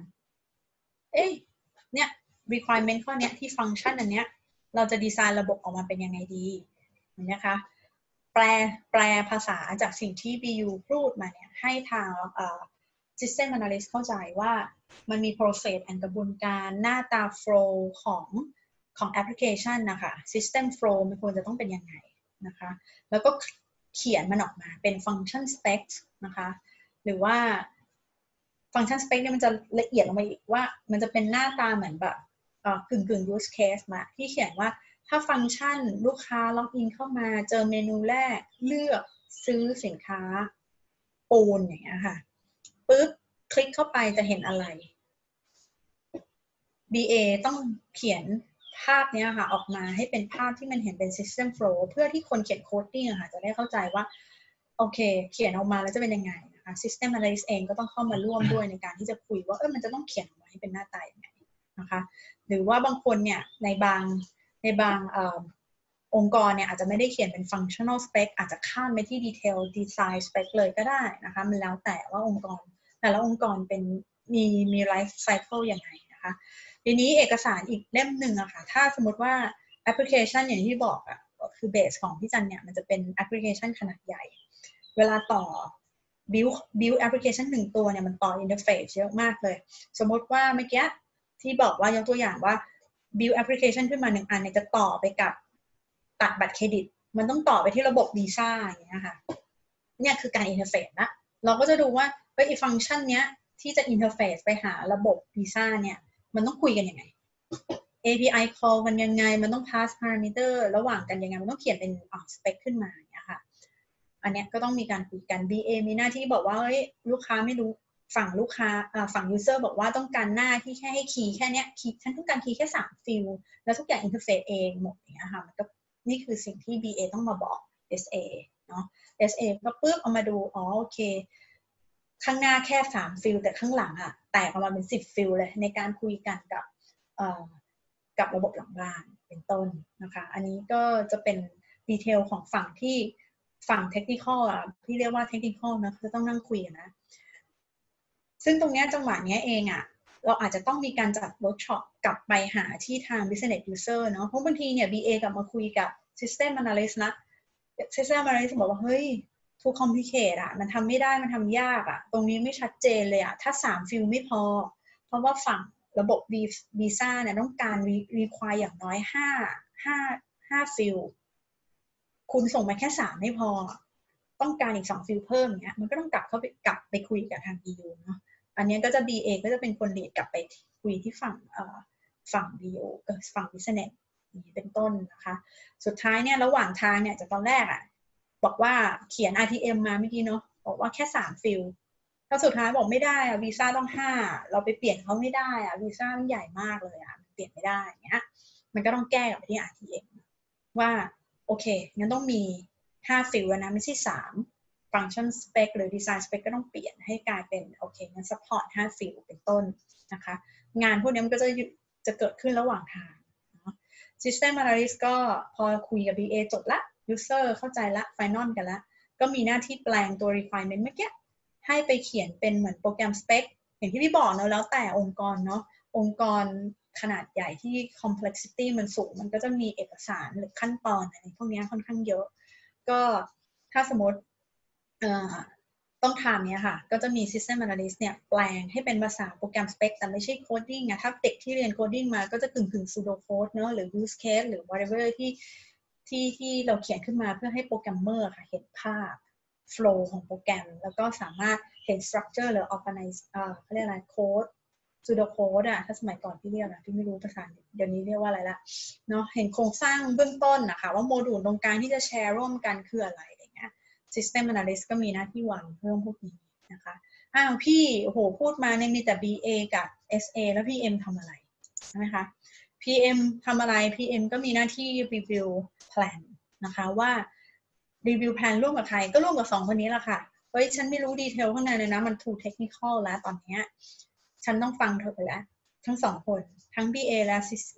เนี่ย requirement ข้อนี้ที่ฟังก์ชันอันเนี้ยเราจะดีไซน์ระบบออกมาเป็นยังไงดีนะคะแปลภาษาจากสิ่งที่ BU พูดมาเนี่ยให้ทางSystem Analyst เข้าใจว่ามันมี process และกระบวนการหน้าตา flow ของแอปพลิเคชันนะคะ System flow มันควรจะต้องเป็นยังไงนะคะแล้วก็เขียนมันออกมาเป็น function specs นะคะหรือว่าฟังก์ชัน spec เนี่ยมันจะละเอียดลงไปอีกว่ามันจะเป็นหน้าตาเหมือนแบบกึ่ง use case มาที่เขียนว่าถ้าฟังก์ชันลูกค้าล็อกอินเข้ามาเจอเมนูแรกเลือกซื้อสินค้าปูนอย่างเงี้ยค่ะปึ๊บคลิกเข้าไปจะเห็นอะไร BA ต้องเขียนภาพนี้ค่ะออกมาให้เป็นภาพที่มันเห็นเป็น system flow เพื่อที่คนเขียนโค้ดดิ้งค่ะจะได้เข้าใจว่าโอเคเขียนออกมาแล้วจะเป็นยังไงนะคะ System Analyst เองก็ต้องเข้ามาร่วมด้วยในการที่จะคุยว่ามันจะต้องเขียนออกมาให้เป็นหน้าตาอย่างไรนะคะหรือว่าบางคนเนี่ยในบางองค์กรเนี่ยอาจจะไม่ได้เขียนเป็น functional spec อาจจะข้ามไปที่ detail design spec เลยก็ได้นะคะมันแล้วแต่ว่าองค์กรแต่ละองค์กรเป็นมี life cycle ยังไงนะคะทีนี้เอกสารอีกเล่มหนึ่งอะค่ะถ้าสมมติว่าแอปพลิเคชันอย่างที่บอกอะคือเบสของพี่จันเนี่ยมันจะเป็นแอปพลิเคชันขนาดใหญ่เวลาต่อ build application หนึ่งตัวเนี่ยมันต่อ interface เยอะมากเลยสมมติว่าเมื่อกี้ที่บอกว่ายกตัวอย่างว่า build application ขึ้นมา1อันเนี่ยจะต่อไปกับตัดบัตรเครดิตมันต้องต่อไปที่ระบบวีซ่าอย่างเงี้ยค่ะเนี่ยคือการ interface นะเราก็จะดูว่าไอ้ฟังก์ชันเนี้ยที่จะ interface ไปหาระบบวีซ่าเนี่ยมันต้องคุยกันยังไง API call กันยังไงมันต้อง pass parameter ระหว่างกันยังไงมันต้องเขียนเป็นspec ขึ้นมาเนี่ยค่ะอันนี้ก็ต้องมีการคุยกัน BA มีหน้าที่บอกว่าลูกค้าไม่รู้ฝั่งลูกค้าฝั่ง user บอกว่าต้องการหน้าที่แค่ให้คีย์แค่เนี้ยคีย์ฉันต้องการคีย์แค่3ฟิลแล้วทุกอย่าง interface เองหมดอย่างเงี้ยค่ะมันก็นี่คือสิ่งที่ BA ต้องมาบอก SA เนาะ SA ก็ปึ๊บเอามาดูโอเคข้างหน้าแค่3ฟิลแต่ข้างหลังอะแตกออกมาเป็น10ฟิลเลยในการคุยกันกับระบบหลังบ้านเป็นต้นนะคะอันนี้ก็จะเป็นดีเทลของฝั่งเทคนิคอลที่เรียกว่าเทคนิคอลนะจะต้องนั่งคุยกันนะซึ่งตรงนี้จังหวะนี้เองเราอาจจะต้องมีการจัดเวิร์กช็อปกลับไปหาที่ทาง business user เนาะเพราะบางทีเนี่ย BA กลับมาคุยกับ system analyst นะ system analyst บอกว่าเฮ้ย too complicate มันทำไม่ได้มันทำยากตรงนี้ไม่ชัดเจนเลยถ้า3ฟิลไม่พอเพราะว่าฝั่งระบบวีซ่าเนี่ยต้องการ require อย่างน้อย5ฟิลคุณส่งมาแค่3ไม่พอต้องการอีก2ฟิลเพิ่มเนี้ยมันก็ต้องกลับไปคุยกับทาง EU เนาะอันนี้ก็จะ BA ก็จะเป็นคนลีดกลับไปคุยที่ฝั่ง BO กับฝั่ง business นี้เป็นต้นนะคะสุดท้ายเนี่ยระหว่างทางเนี่ยจากตอนแรกบอกว่าเขียน RTM มาเมื่อกี้เนาะบอกว่าแค่3ฟิลถ้าสุดท้ายบอกไม่ได้วีซ่าต้อง5เราไปเปลี่ยนเขาไม่ได้วีซ่ามันใหญ่มากเลยมันเปลี่ยนไม่ได้เงี้ยมันก็ต้องแก้กับที่ RTM ว่าโอเคงั้นต้องมี5ฟิลแล้วนะไม่ใช่3 function spec หรือ design spec ก็ต้องเปลี่ยนให้กลายเป็นโอเคงั้น support 5ฟิลเป็นต้นนะคะงานพวกนี้มันก็จะเกิดขึ้นระหว่างทาง System Analyst ก็พอคุยกับ BA จบละ User เข้าใจละ Final กันละก็มีหน้าที่แปลงตัว requirement เมื่อกี้ให้ไปเขียนเป็นเหมือนโปรแกรม spec อย่างที่พี่บอกเนาะแล้วแต่องค์กรเนาะองค์กรขนาดใหญ่ที่ complexity มันสูงมันก็จะมีเอกสารหรือขั้นตอนอะไรพวกนี้ค่อนข้างเยอะก็ถ้าสมมติต้องทำเนี่ยค่ะก็จะมี System Analyst เนี่ยแปลงให้เป็นภาษาโปรแกรม spec แต่ไม่ใช่ coding ถ้าเด็กที่เรียน coding มาก็จะกึ่ง pseudo code เนอะหรือ use case หรือ whatever ที่เราเขียนขึ้นมาเพื่อให้โปรแกรมเมอร์ค่ะเห็นภาพ flow ของโปรแกรมแล้วก็สามารถเห็น structure หรือ organize เขาเรียกอะไร code pseudo code ถ้าสมัยก่อนที่เรียกที่ไม่รู้ภาษาเดี๋ยวนี้เรียกว่าอะไรละเนาะเห็นโครงสร้างเบื้องต้นนะคะว่าโมดูลตรงกลางที่จะแชร์ร่วมกันคืออะไรอย่างเงี้ย System Analyst ก็มีหน้าที่วางเรื่องพวกนี้นะคะพี่โอ้โหพูดมาเนี่ยมีแต่ BA กับ SA แล้ว PM ทำอะไรใช่ไหมคะ PM ทำอะไร PM ก็มีหน้าที่ review plan นะคะว่า review plan ร่วมกับใครก็ร่วมกับ2คนนี้แหละค่ะเฮ้ยฉันไม่รู้ดีเทลข้างในเลยนะมัน too technical แล้วตอนนี้ฉันต้องฟังเธอแล้วทั้ง2คนทั้ง BA และ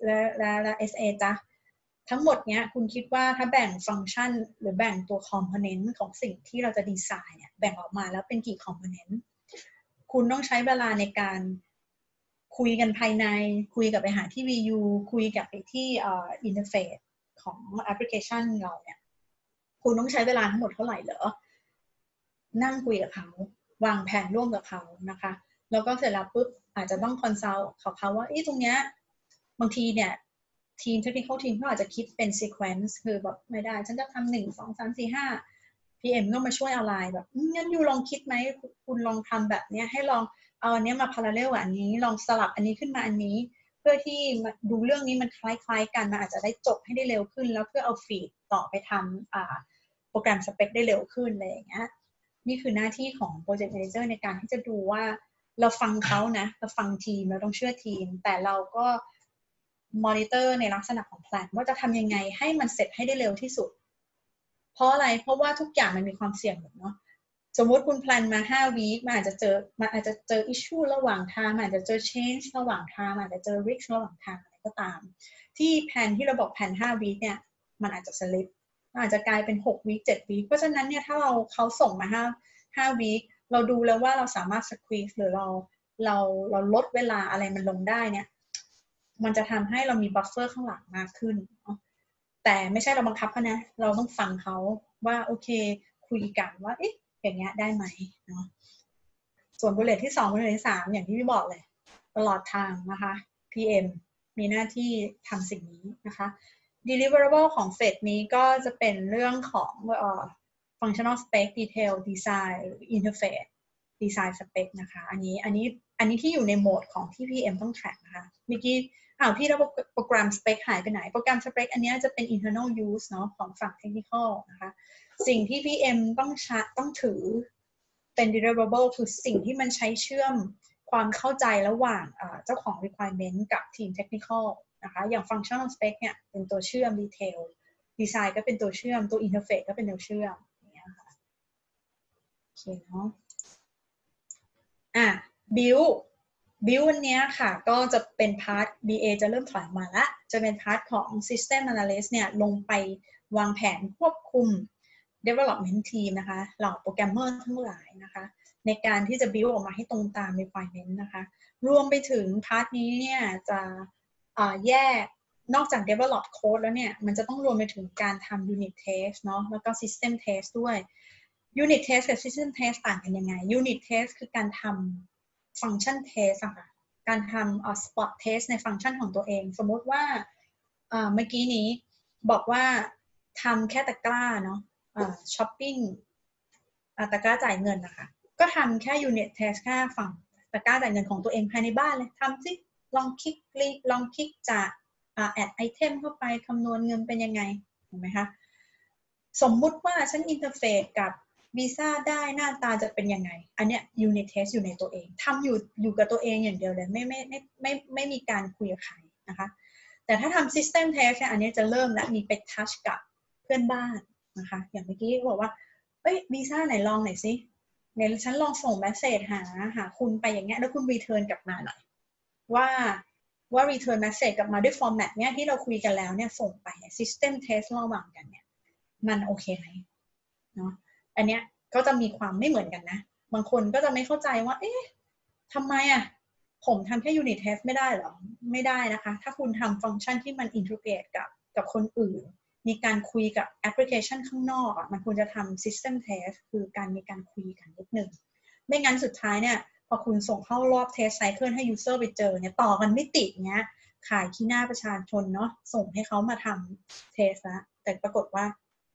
SA จ้ะทั้งหมดเนี้ยคุณคิดว่าถ้าแบ่งฟังก์ชันหรือแบ่งตัวคอมโพเนนต์ของสิ่งที่เราจะดีไซน์เนี่ยแบ่งออกมาแล้วเป็นกี่คอมโพเนนต์คุณต้องใช้เวลาในการคุยกันภายในคุยกับไปหาที่ VU คุยกับไปที่อินเทอร์เฟซของแอปพลิเคชันเราเนี่ยคุณต้องใช้เวลาทั้งหมดเท่าไหร่เหรอนั่งคุยกับเขาวางแผนร่วมกับเขานะคะแล้วก็เสร็จแล้วปุ๊บอาจจะต้องคอนซัลท์เขาว่าตรงเนี้ยบางทีเนี่ยทีม technical team เขาอาจจะคิดเป็น sequence คือแบบไม่ได้ฉันจะทำ1 2 3 4 5 PM ก็มาช่วยอะไรแบบงั้นยูลองคิดไหมคุณลองทำแบบเนี้ยให้ลองเอาอันนี้มา parallel กับอันนี้ลองสลับอันนี้ขึ้นมาอันนี้เพื่อที่ดูเรื่องนี้มันคล้ายๆกันมันอาจจะได้จบให้ได้เร็วขึ้นแล้วเพื่อเอาฟีดต่อไปทำโปรแกรมสเปคได้เร็วขึ้นอะไรอย่างเงี้ยนี่คือหน้าที่ของ Project Manager ในการที่จะดูว่าเราฟังเขานะเราฟังทีมเราต้องเชื่อทีมแต่เราก็มอนิเตอร์ในลักษณะของแพลนว่าจะทำยังไงให้มันเสร็จให้ได้เร็วที่สุดเพราะอะไรเพราะว่าทุกอย่างมันมีความเสี่ยงหมดเนาะสมมติคุณแพลนมา5 วีคมันอาจจะเจอ issue ระหว่างทางมันอาจจะเจอ change ระหว่างทางมันอาจจะเจอ risk ระหว่างทางอะไรก็ตามที่แผนที่เราบอกแผน5 วีคเนี่ยมันอาจจะสลิปอาจจะกลายเป็น6 วีค7 วีคเพราะฉะนั้นเนี่ยถ้าเขาส่งมา5 วีคเราดูแล้วว่าเราสามารถ squeeze หรือเราลดเวลาอะไรมันลงได้เนี่ยมันจะทำให้เรามี buffer ข้างหลังมากขึ้นแต่ไม่ใช่เราบังคับเขานะเราต้องฟังเขาว่าโอเคคุยกันว่าเอ๊ะอย่างเงี้ยได้ไหมเนาะส่วนบุลเลตที่2บุลเลตที่3อย่างที่พี่บอกเลยตลอดทางนะคะ PM มีหน้าที่ทำสิ่งนี้นะคะ deliverable ของเฟสนี้ก็จะเป็นเรื่องของfunctional spec detail design หรือ interface design spec นะคะอันนี้ที่อยู่ในโหมดของที่ PM ต้องแทร็กนะคะเมื่อกี้พี่แล้วโปรแกรม spec หายไปไหนโปรแกรม spec อันนี้จะเป็น internal use เนาะของฝั่ง technical นะคะสิ่งที่ PM ต้องถือเป็น deliverable คือสิ่งที่มันใช้เชื่อมความเข้าใจระหว่างเจ้าของ requirement กับทีม technical นะคะอย่าง functional spec เนี่ยเป็นตัวเชื่อม detail design ก็เป็นตัวเชื่อมตัว interface ก็เป็นตัวเชื่อมอย่างเงี้ยค่ะโอเคเนาะbuild วันนี้ค่ะก็จะเป็นพาร์ท BA จะเริ่มถอยมาละจะเป็นพาร์ทของ System Analyst เนี่ยลงไปวางแผนควบคุม Development Team นะคะเหล่าโปรแกรมเมอร์ทั้งหลายนะคะในการที่จะ build ออกมาให้ตรงตาม requirement นะคะรวมไปถึงพาร์ทนี้เนี่ยจะแยกนอกจาก develop code แล้วเนี่ยมันจะต้องรวมไปถึงการทำ unit test เนาะแล้วก็ system test ด้วย unit test กับ system test ต่างกันยังไง unit test คือการทำ function test อะค่ะการทำspot test ในฟังก์ชันของตัวเองสมมติว่าเมื่อกี้นี้บอกว่าทำแค่ตะกร้าเนาะช้อปปิ้งตะกร้าจ่ายเงินนะคะก็ทำแค่ unit test แค่ฝั่งตะกร้าจ่ายเงินของตัวเองภายในบ้านเลยทำสิลองคลิกจากแอดไอเทมเข้าไปคำนวณเงินเป็นยังไงเห็นไหมคะสมมุติว่าฉันอินเทอร์เฟซกับวีซ่าได้หน้าตาจะเป็นยังไงอันเนี้ย unit test อยู่ในตัวเองทำอยู่กับตัวเองอย่างเดียวเลยไม่มีการคุยกับใครนะคะแต่ถ้าทำ system test เนี่ยอันนี้จะเริ่มและมีไป touch กับเพื่อนบ้านนะคะอย่างเมื่อกี้บอกว่าเอ้ยวีซ่าไหนลองหน่อยสิเดี๋ยวฉันลองส่งเมสเซจหาคุณไปอย่างเงี้ยแล้วคุณ return กลับมาหน่อยว่า return message กลับมาด้วย format เนี้ยที่เราคุยกันแล้วเนี่ยส่งไป system test ระหว่างกันเนี่ยมันโอเคไหมเนาะอันเนี้ยก็จะมีความไม่เหมือนกันนะบางคนก็จะไม่เข้าใจว่าเอ๊ะทำไมอ่ะผมทำแค่ unit test ไม่ได้หรอไม่ได้นะคะถ้าคุณทำฟังก์ชันที่มัน integrate กับคนอื่นมีการคุยกับแอปพลิเคชันข้างนอกอ่ะมันควรจะทำ system test คือการมีการคุยกันนิดนึงไม่งั้นสุดท้ายเนี่ยพอคุณส่งเข้ารอบ test cycle ให้ user ไปเจอเนี่ยต่อกันไม่ติดเงี้ยขายขี้หน้าประชาชนเนาะส่งให้เขามาทำ test ละแต่ปรากฏว่า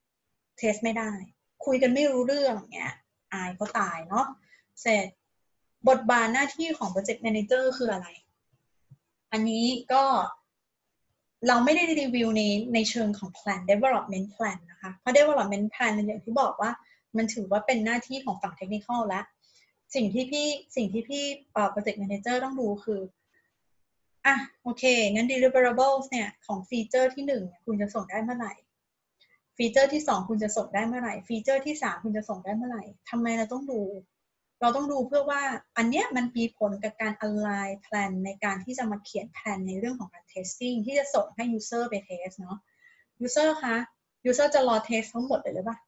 test ไม่ได้คุยกันไม่รู้เรื่องเงี้ยอายเขาตายเนาะเสร็จบทบาทหน้าที่ของ project manager คืออะไรอันนี้ก็เราไม่ได้รีวิวในเชิงของ plan development plan นะคะเพราะ development plan อย่างที่บอกว่ามันถือว่าเป็นหน้าที่ของฝั่ง technical แล้วสิ่งที่พี่project manager ต้องดูคือโอเคงั้น deliverables เนี่ยของฟีเจอร์ที่1คุณจะส่งได้เมื่อไหร่ฟีเจอร์ที่2คุณจะส่งได้เมื่อไหร่ฟีเจอร์ที่3คุณจะส่งได้เมื่อไหร่ทำไมเราต้องดูเพื่อว่าอันเนี้ยมันมีผลกับการ align plan ในการที่จะมาเขียนแผนในเรื่องของการ testing ที่จะส่งให้ user ไป test เนาะ user คะ user จะรอ test ทั้งหมดเลยหรือเปล่า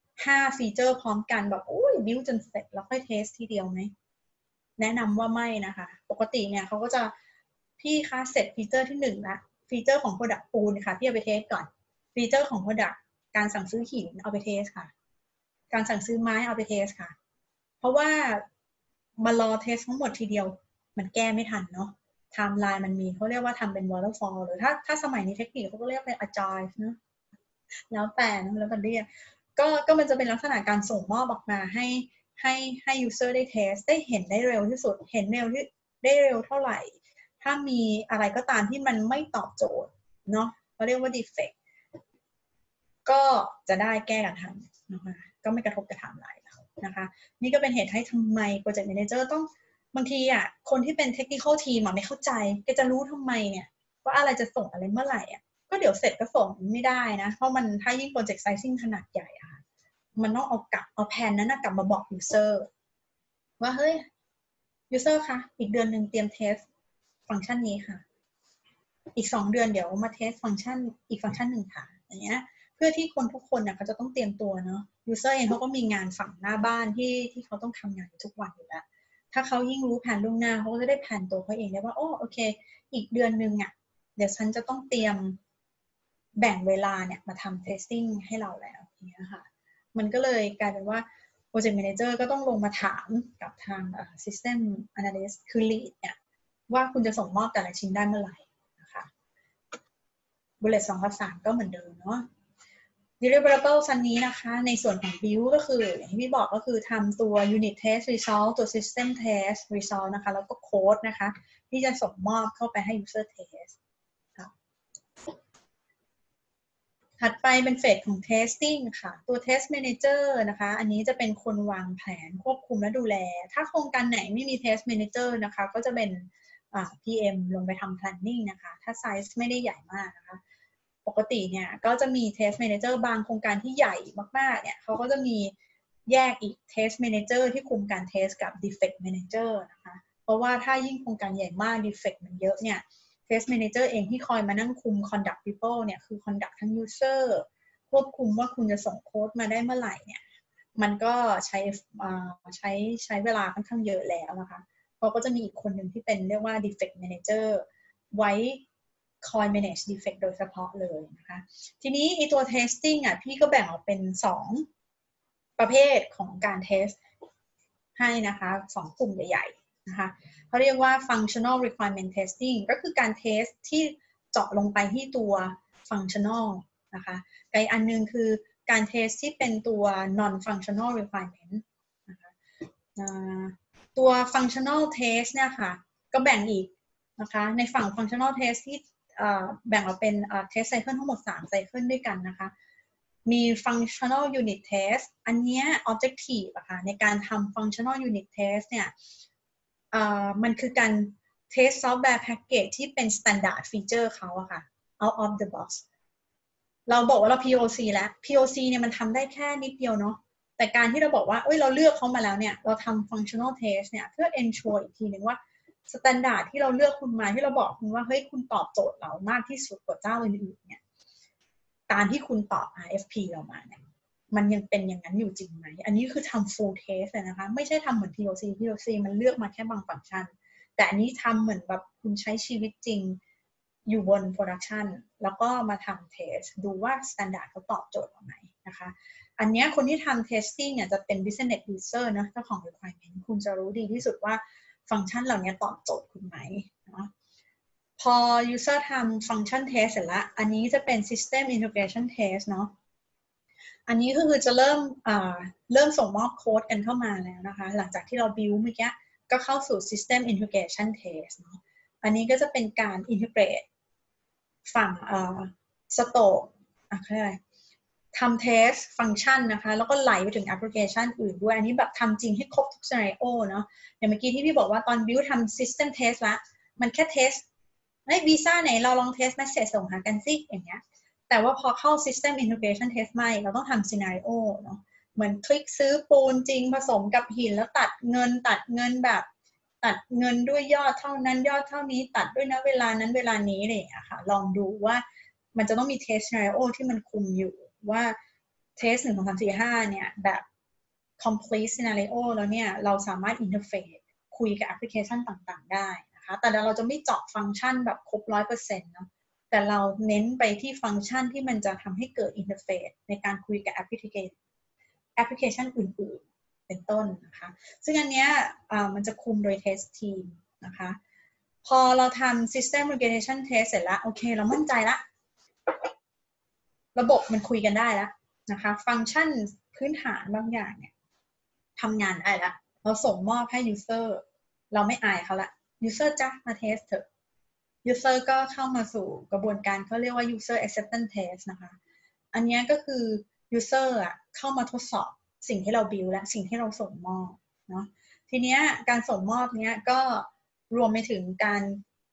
5ฟีเจอร์พร้อมกันแบบbuild จนเสร็จแล้วค่อย test ทีเดียวไหมแนะนำว่าไม่นะคะปกติเนี่ยเขาก็จะพี่คะเสร็จฟีเจอร์ที่1ละฟีเจอร์ของ product ปูนค่ะพี่เอาไปเทสก่อนฟีเจอร์ของ product การสั่งซื้อหินเอาไปเทสค่ะการสั่งซื้อไม้เอาไปเทสค่ะเพราะว่ามารอเทสทั้งหมดทีเดียวมันแก้ไม่ทันเนาะไทม์ไลน์มันมีเขาเรียกว่าทำเป็น waterfall หรือถ้าสมัยนี้เทคนิคเขาก็เรียกเป็น agile นะแล้วแต่เรียกก็มันจะเป็นลักษณะการส่งมอบออกมาให้ user ได้เทสได้เห็นได้เร็วที่สุดเห็นเร็วที่ได้เร็วเท่าไหร่ถ้ามีอะไรก็ตามที่มันไม่ตอบโจทย์เนาะเขาเรียกว่า defect ก็จะได้แก้กันทันนะคะก็ไม่กระทบกับไทม์ไลน์เรานะคะนี่ก็เป็นเหตุให้ทำไม Project Manager ต้องบางทีคนที่เป็น Technical Teamไม่เข้าใจก็จะรู้ทำไมเนี่ยว่าอะไรจะส่งอะไรเมื่อไหร่ก็ก็เดี๋ยวเสร็จก็ส่งไม่ได้นะเพราะมันถ้ายิ่งโปรเจกต์ไซซิ่งขนาดใหญ่อะค่ะมันต้องเอาแผนนั้นกลับมาบอกยูเซอร์ว่าเฮ้ยยูเซอร์คะอีกเดือนหนึ่งเตรียมเทสฟังก์ชันนี้ค่ะอีก2 เดือนเดี๋ยวมาเทสฟังก์ชันอีกฟังก์ชันหนึ่งค่ะอย่างเงี้ยเพื่อที่คนทุกคนนะเขาจะต้องเตรียมตัวเนาะยูเซอร์เองเขาก็มีงานฝั่งหน้าบ้านที่เขาต้องทำงานทุกวันอยู่แล้วถ้าเขายิ่งรู้แผนล่วงหน้าเขาก็จะได้แผนตัวเขาเองได้ว่าโอเคอีกเดือนหนึ่งอ่ะเดี๋ยวฉันจะต้องเตรียมแบ่งเวลาเนี่ยมาทำเทสติ้งให้เราแล้วอย่างเงี้ยค่ะมันก็เลยกลายเป็นว่า Project Manager ก็ต้องลงมาถามกับทาง System Analyst คือ Lead เนี่ยว่าคุณจะส่งมอบแต่ละชิ้นได้เมื่อไหร่นะคะ Bullet 2 กับ 3 ก็เหมือนเดิมเนาะ Deliverable ชั้นนี้นะคะในส่วนของ Build ก็คืออย่างที่พี่บอกก็คือทำตัว Unit Test Result ตัว System Test Result นะคะแล้วก็โค้ดนะคะที่จะส่งมอบเข้าไปให้ User Test ค่ะถัดไปเป็นเฟสของ Testing ค่ะตัว Test Manager นะคะอันนี้จะเป็นคนวางแผนควบคุมและดูแลถ้าโครงการไหนไม่มี Test Manager นะคะก็จะเป็นPM ลงไปทำ planning นะคะถ้าไซส์ไม่ได้ใหญ่มากนะคะปกติเนี่ยก็จะมี Test Manager บางโครงการที่ใหญ่มากๆเนี่ยเขาก็จะมีแยกอีก Test Manager ที่คุมการ Test กับ Defect Manager นะคะเพราะว่าถ้ายิ่งโครงการใหญ่มาก Defect มันเยอะเนี่ย Test Manager เองที่คอยมานั่งคุม Conduct People เนี่ยคือ Conduct ทั้ง User ควบคุมว่าคุณจะส่งโค้ดมาได้เมื่อไหร่เนี่ยมันก็ใช้เวลาค่อนข้างเยอะแล้วนะคะเขาก็จะมีอีกคนหนึ่งที่เป็นเรียกว่า defect manager ไว้คอย manage defect โดยเฉพาะเลยนะคะทีนี้ไอตัว testing อ่ะพี่ก็แบ่งออกเป็น2ประเภทของการ test ให้นะคะ2กลุ่มใหญ่ๆนะคะเขาเรียกว่า functional requirement testing ก็คือการ test ที่เจาะลงไปที่ตัว functional นะคะกับอีกอันนึงคือการ test ที่เป็นตัว non functional requirement นะคะตัว functional test เนี่ยค่ะก็แบ่งอีกนะคะในฝั่ง functional test ที่แบ่งออกเป็น test cycle ทั้งหมด3 cycle ด้วยกันนะคะมี functional unit test อันนี้ objective อะค่ะในการทำ functional unit test เนี่ยมันคือการ test software package ที่เป็น standard feature เขาอะค่ะ out of the box เราบอกว่าเรา POC แล้ว POC เนี่ยมันทำได้แค่นิดเดียวเนาะแต่การที่เราบอกว่าเราเลือกเขามาแล้วเนี่ยเราทำ functional test เนี่ยเพื่อ ensure อีกทีนึงว่า standard ที่เราเลือกคุณมาที่เราบอกคุณว่าเฮ้ยคุณตอบโจทย์เรามากที่สุดกว่าเจ้าอื่นๆเนี่ยการที่คุณตอบ RFP เรามาเนี่ยมันยังเป็นอย่างนั้นอยู่จริงไหมอันนี้คือทำ full test เลยนะคะไม่ใช่ทำเหมือน POC มันเลือกมาแค่บางฟังก์ชันแต่อันนี้ทำเหมือนแบบคุณใช้ชีวิตจริงอยู่บน production แล้วก็มาทำ test ดูว่า standard เขาตอบโจทย์เราไหมนะคะอันนี้คนที่ทำ testing เนี่ยจะเป็น business user นะเจ้าของ requirement คุณจะรู้ดีที่สุดว่าฟังก์ชันเหล่านี้ตอบโจทย์คุณไหมนะพอ user ทำ function test เสร็จแล้วอันนี้จะเป็น system integration test เนาะอันนี้ก็คือจะเริ่มส่งมอบโค้ดกันเข้ามาแล้วนะคะหลังจากที่เรา build เมื่อกี้ก็เข้าสู่ system integration test เนาะอันนี้ก็จะเป็นการ integrate ฝั่งscope อะไรทำ test ฟังก์ชันนะคะแล้วก็ไหลไปถึงแอปพลิเคชันอื่นด้วยอันนี้แบบทำจริงให้ครบทุก scenario เนาะอย่างเมื่อกี้ที่พี่บอกว่าตอน build ทำ system test ละมันแค่ test วีซ่าไหนเราลอง test message ส่งหากันสิอย่างเงี้ยแต่ว่าพอเข้า system integration test ไม่เราต้องทำ scenario เนาะเหมือนคลิกซื้อปูนจริงผสมกับหินแล้วตัดเงินแบบตัดเงินด้วยยอดเท่านั้นยอดเท่านี้ตัดด้วยนะเวลานั้นเวลานี้อะไรอย่างเงี้ยค่ะลองดูว่ามันจะต้องมี test scenario ที่มันคุมอยู่ว่า test 1 2 3 4 5เนี่ยแบบ complete scenario แล้วเนี่ยเราสามารถ interface คุยกับแอปพลิเคชันต่างๆได้นะคะแต่เราจะไม่เจาะฟังก์ชันแบบครบ 100% เนาะแต่เราเน้นไปที่ฟังก์ชันที่มันจะทำให้เกิด interface ในการคุยกับแอปพลิเคชันอื่นๆเป็นต้นนะคะซึ่งอันเนี้ยมันจะคุมโดย test team นะคะพอเราทำ system integration test เสร็จแล้วโอเคเรามั่นใจละระบบมันคุยกันได้แล้วนะคะฟังก์ชันพื้นฐานบางอย่างเนี่ยทำงานได้ละเราส่งมอบให้ user เราไม่อายเขาละ user จ้ะมาเทสเถอะ user ก็เข้ามาสู่กระบวนการเขาเรียกว่า user acceptance test นะคะอันนี้ก็คือ user เข้ามาทดสอบสิ่งที่เรา build และสิ่งที่เราส่งมอบเนาะทีนี้การส่งมอบเนี้ยก็รวมไปถึงการ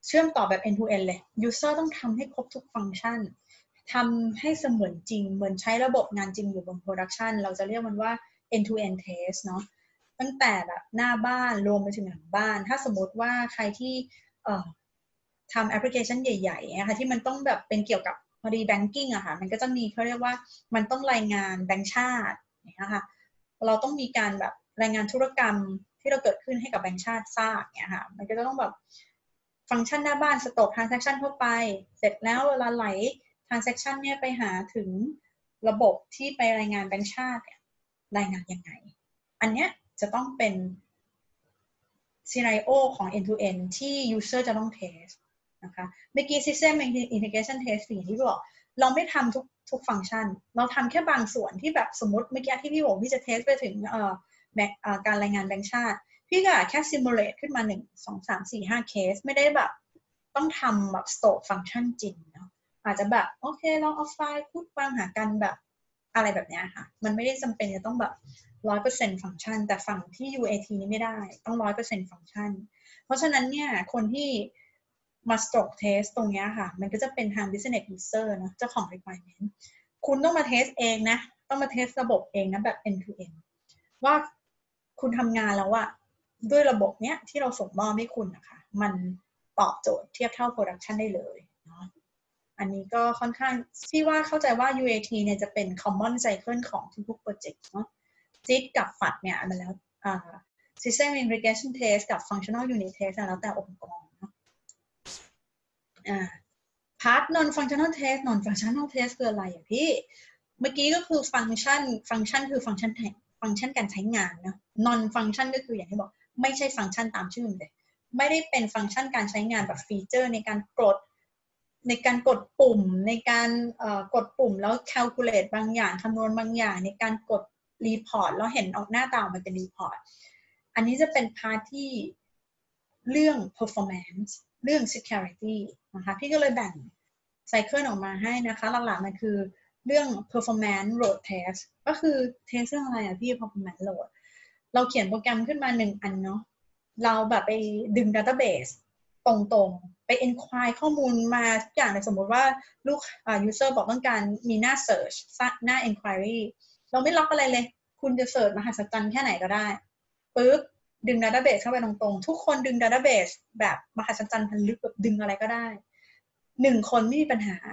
เชื่อมต่อแบบ end to end เลย user ต้องทำให้ครบทุกฟังก์ชันทำให้เสมือนจริงเหมือนใช้ระบบงานจริงอยู่บน production เราจะเรียกมันว่า end to end test เนาะตั้งแต่แบบหน้าบ้านรวมไปถึงหลังบ้านถ้าสมมติว่าใครที่ทำแอปพลิเคชันใหญ่ๆนะคะที่มันต้องแบบเป็นเกี่ยวกับพอดี banking อะค่ะมันก็จะมีเขาเรียกว่ามันต้องรายงานแบงก์ชาตินะคะเราต้องมีการแบบรายงานธุรกรรมที่เราเกิดขึ้นให้กับแบงก์ชาติทราบเนี่ยค่ะมันก็จะต้องแบบฟังก์ชันหน้าบ้านสต็อก transaction เข้าไปเสร็จแล้วเวลาไหล transaction เนี่ยไปหาถึงระบบที่ไปรายงานแบงก์ชาติรายงานยังไงอันเนี้ยจะต้องเป็น scenario ของ end to end ที่ user จะต้อง test นะคะเมื่อกี้ system integration test อย่างที่บอกเราไม่ทำทุกฟังก์ชันเราทำแค่บางส่วนที่แบบสมมติเมื่อกี้ที่พี่บอกพี่จะ test ไปถึงการรายงานแบงก์ชาติพี่ก็แค่ simulate ขึ้นมา1 2 3 4 5 เคสไม่ได้แบบต้องทำแบบ store ฟังก์ชันจริงเนาะอาจจะแบบโอเคลองเอาไฟล์พูดวางหากันแบบอะไรแบบนี้ค่ะมันไม่ได้จำเป็นจะต้องแบบ 100% ฟังก์ชันแต่ฝั่งที่ UAT นี้ไม่ได้ต้อง 100% ฟังก์ชันเพราะฉะนั้นเนี่ยคนที่มา stroke test ตรงนี้ค่ะมันก็จะเป็นทาง business user นะเจ้าของ requirement คุณต้องมา test เองนะต้องมา test ระบบเองนะแบบ end to end ว่าคุณทำงานแล้วอะด้วยระบบเนี้ยที่เราส่งมอบให้คุณนะคะมันตอบโจทย์เทียบเท่า production ได้เลยเนาะอันนี้ก็ค่อนข้างพี่ว่าเข้าใจว่า UAT เนี่ยจะเป็น common cycle ของทุกๆโปรเจกต์เนาะจิตกับฝัดเนี่ยมันแล้วSystem Integration Test กับ Functional Unit Test แล้วแต่องค์กรเนาะPart Non Functional Test Non Functional Test คืออะไรอ่ะพี่เมื่อกี้ก็คือฟังก์ชันคือฟังก์ชันการใช้งานนะ Non Function ก็คืออย่างที่บอกไม่ใช่ฟังก์ชันตามชื่อเลยไม่ได้เป็นฟังก์ชันการใช้งานแบบฟีเจอร์ในการกดปุ่มในการกดปุ่มแล้ว calculate บางอย่างคำนวณบางอย่างในการกด report แล้วเห็นออกหน้าตามันเป็น report อันนี้จะเป็นพาร์ทที่เรื่อง performance เรื่อง security นะคะพี่ก็เลยแบ่งไซเคิลออกมาให้นะคะหลักๆมันคือเรื่อง performance load test ก็คือ test เรื่องอะไรอะพี่ performance load เราเขียนโปรแกรมขึ้นมา1 อันเนาะเราแบบไปดึง database ตรงๆไป enquire ข้อมูลมาทุกอย่างเลยสมมติว่าลูกuser บอกต้องการมีหน้า search หน้า inquiry เราไม่ล็อกอะไรเลยคุณจะเสิร์ชมหัศจรรย์แค่ไหนก็ได้ปึ๊บดึง database เข้าไปตรงๆทุกคนดึง database แบบมหัศจรรย์พันลึกแบบดึงอะไรก็ได้1 คนไม่มีปัญหา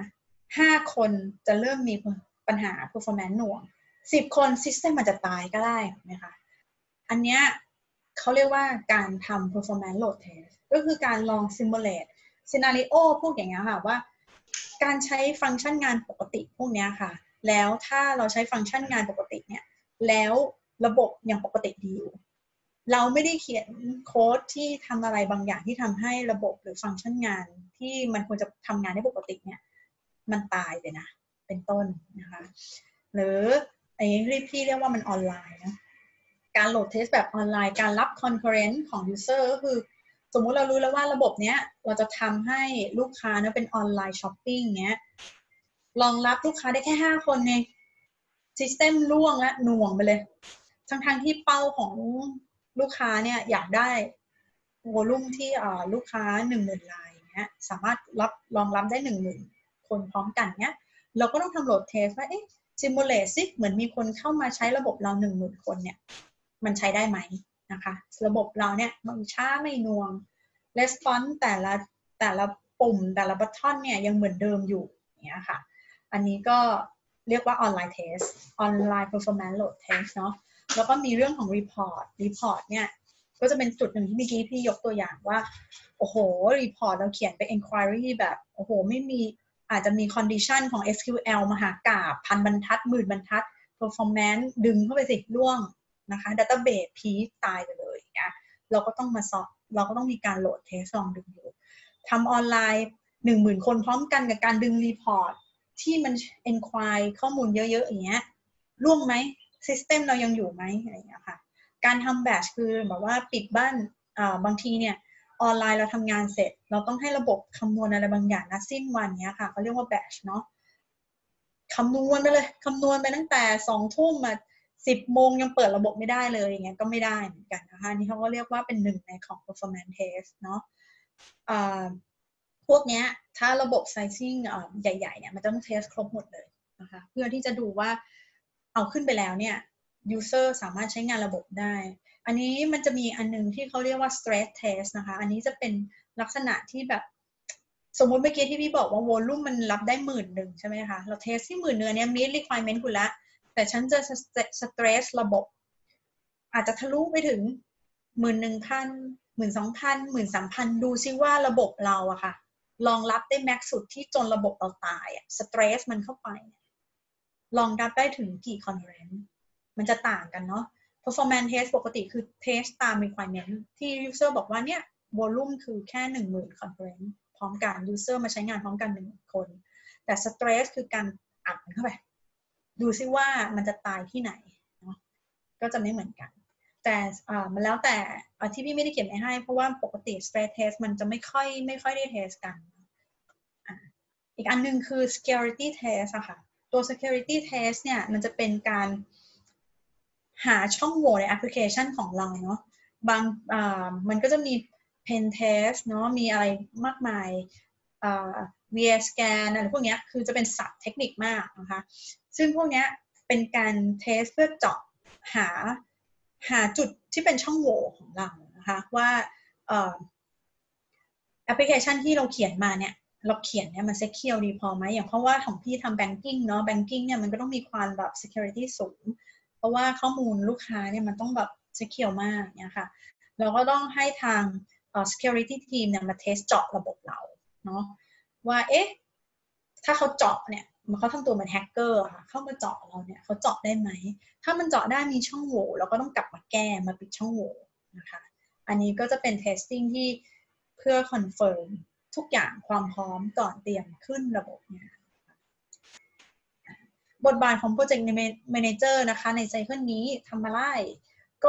5 คนจะเริ่มมีปัญหา performance หน่วง10 คน system มันจะตายก็ได้นะคะอันเนี้ยเขาเรียกว่าการทำ performance load test ก็คือการลอง simulate scenario พวกอย่างเงี้ยค่ะว่าการใช้ฟังก์ชันงานปกติพวกเนี้ยค่ะแล้วถ้าเราใช้ฟังก์ชันงานปกติเนี่ยแล้วระบบยังปกติดีอยู่เราไม่ได้เขียนโค้ดที่ทำอะไรบางอย่างที่ทำให้ระบบหรือฟังก์ชันงานที่มันควรจะทำงานได้ปกติเนี่ยมันตายไปนะเป็นต้นนะคะหรือไอ้ที่พี่เรียกว่ามันออนไลน์นะการโหลดเทสแบบออนไลน์การรับ concurrent ของ user ก็คือสมมุติเรารู้แล้วว่าระบบเนี้ยเราจะทำให้ลูกค้านะเป็นออนไลน์ช้อปปิ้งเงี้ยรองรับลูกค้าได้แค่5 คนเอง system ร่วงและหน่วงไปเลยทั้งที่เป้าของลูกค้าเนี่ยอยากได้วอลุ่มที่ลูกค้า 10,000 รายเงี้ยสามารถรองรับได้ 10,000 คนพร้อมกันเนี้ยเราก็ต้องทำโหลดเทสว่าเอ๊ะsimulate ซิเหมือนมีคนเข้ามาใช้ระบบเรา 10,000 คนเนี่ยมันใช้ได้ไหมนะคะระบบเราเนี่ยมันช้าไม่นวง response แต่ละปุ่มแต่ละบัตทอนเนี่ยยังเหมือนเดิมอยู่เนี่ยค่ะอันนี้ก็เรียกว่า online test online performance load test เนาะแล้วก็มีเรื่องของ report เนี่ยก็จะเป็นจุดหนึ่งที่เมื่อกี้พี่ยกตัวอย่างว่าโอ้โห report เราเขียนไป inquiry แบบโอ้โหไม่มีอาจจะมี condition ของ SQL มหากาพย์1,000 บรรทัด 10,000 บรรทัด performance ดึงเข้าไปสิร่วงนะคะ database พีคตายไปเลยนะเราก็ต้องมาสอบเราก็ต้องมีการโหลดเทสลองดึงดูทำออนไลน์ 10,000 คนพร้อมกันกับการดึงรีพอร์ตที่มัน enquire ข้อมูลเยอะๆอย่างเงี้ยร่วงไหม system เรายังอยู่ไหมอะไรอย่างเงี้ยค่ะการทำแบทคือแบบว่าปิดบ้านบางทีเนี่ยออนไลน์เราทำงานเสร็จเราต้องให้ระบบคำนวณอะไรบางอย่างนะสิ้นวันเนี้ยค่ะเขาเรียกว่าแบทเนาะคำนวณไปเลยคำนวณไปตั้งแต่2 ทุ่ม10 โมงยังเปิดระบบไม่ได้เลยอย่างเงี้ยก็ไม่ได้เหมือนกันนะคะนี่เขาก็เรียกว่าเป็น1 ในของ performance test เนาะพวกเนี้ยถ้าระบบ sizing ใหญ่ๆเนี่ยมันต้องเทสครบหมดเลยนะคะเพื่อที่จะดูว่าเอาขึ้นไปแล้วเนี่ย user สามารถใช้งานระบบได้อันนี้มันจะมีอันนึงที่เขาเรียกว่า stress test นะคะอันนี้จะเป็นลักษณะที่แบบสมมติเมื่อกี้ที่พี่บอกว่า volume มันรับได้10,000ใช่ไหมคะเราเทสที่10,000เนี่ย meet requirement คุณละแต่ฉันจะ stress ระบบอาจจะทะลุไปถึง11,000 12,000 13,000ดูซิว่าระบบเราอะค่ะรองรับได้แม็กสุดที่จนระบบเราตายอะสเตรสมันเข้าไปรองรับได้ถึงกี่ concurrent มันจะต่างกันเนาะ performance test ปกติคือ test ตาม requirement ที่ user บอกว่าเนี่ย volume คือแค่ 10,000 concurrent พร้อมกัน user มาใช้งานพร้อมกัน1 คนแต่ stress คือการอัดมันเข้าไปดูซิว่ามันจะตายที่ไหนเนาะก็จะไม่เหมือนกันแต่มันแล้วแต่ที่พี่ไม่ได้เขียนไว้ให้เพราะว่าปกติ stress test มันจะไม่ค่อยได้ test กันอีกอันนึงคือ security test อะค่ะตัว security test เนี่ยมันจะเป็นการหาช่องโหว่ในแอปพลิเคชันของเราเนาะมันก็จะมี pen test เนาะมีอะไรมากมาย VS scan อะไรพวกนี้คือจะเป็นศัพท์เทคนิคมากนะคะซึ่งพวกนี้เป็นการเทสเพื่อเจาะหาจุดที่เป็นช่องโหว่ของเรานะคะว่าแอปพลิเคชันที่เราเขียนมาเนี่ยเราเขียนเนี่ยมัน secure ดีพอไหมอย่างเพราะว่าของพี่ทำ banking เนาะ banking เนี่ยมันก็ต้องมีความแบบ security สูงเพราะว่าข้อมูลลูกค้าเนี่ยมันต้องแบบ secure มากเนี่ยค่ะเราก็ต้องให้ทางsecurity team เนี่ยมาเทสเจาะระบบเราเนาะว่าเอ๊ะถ้าเขาเจาะเนี่ยเขาทำตัวเป็นแฮกเกอร์ค่ะเข้ามาเจาะเราเนี่ยเขาเจาะได้ไหมถ้ามันเจาะได้มีช่องโหว่เราก็ต้องกลับมาแก้มาปิดช่องโหว่นะคะอันนี้ก็จะเป็น testing ที่เพื่อคอนเฟิร์มทุกอย่างความพร้อมก่อนเตรียมขึ้นระบบเนี่ยบทบาทของ Project Manager นะคะในไซเคิลนี้ทำอะไรก็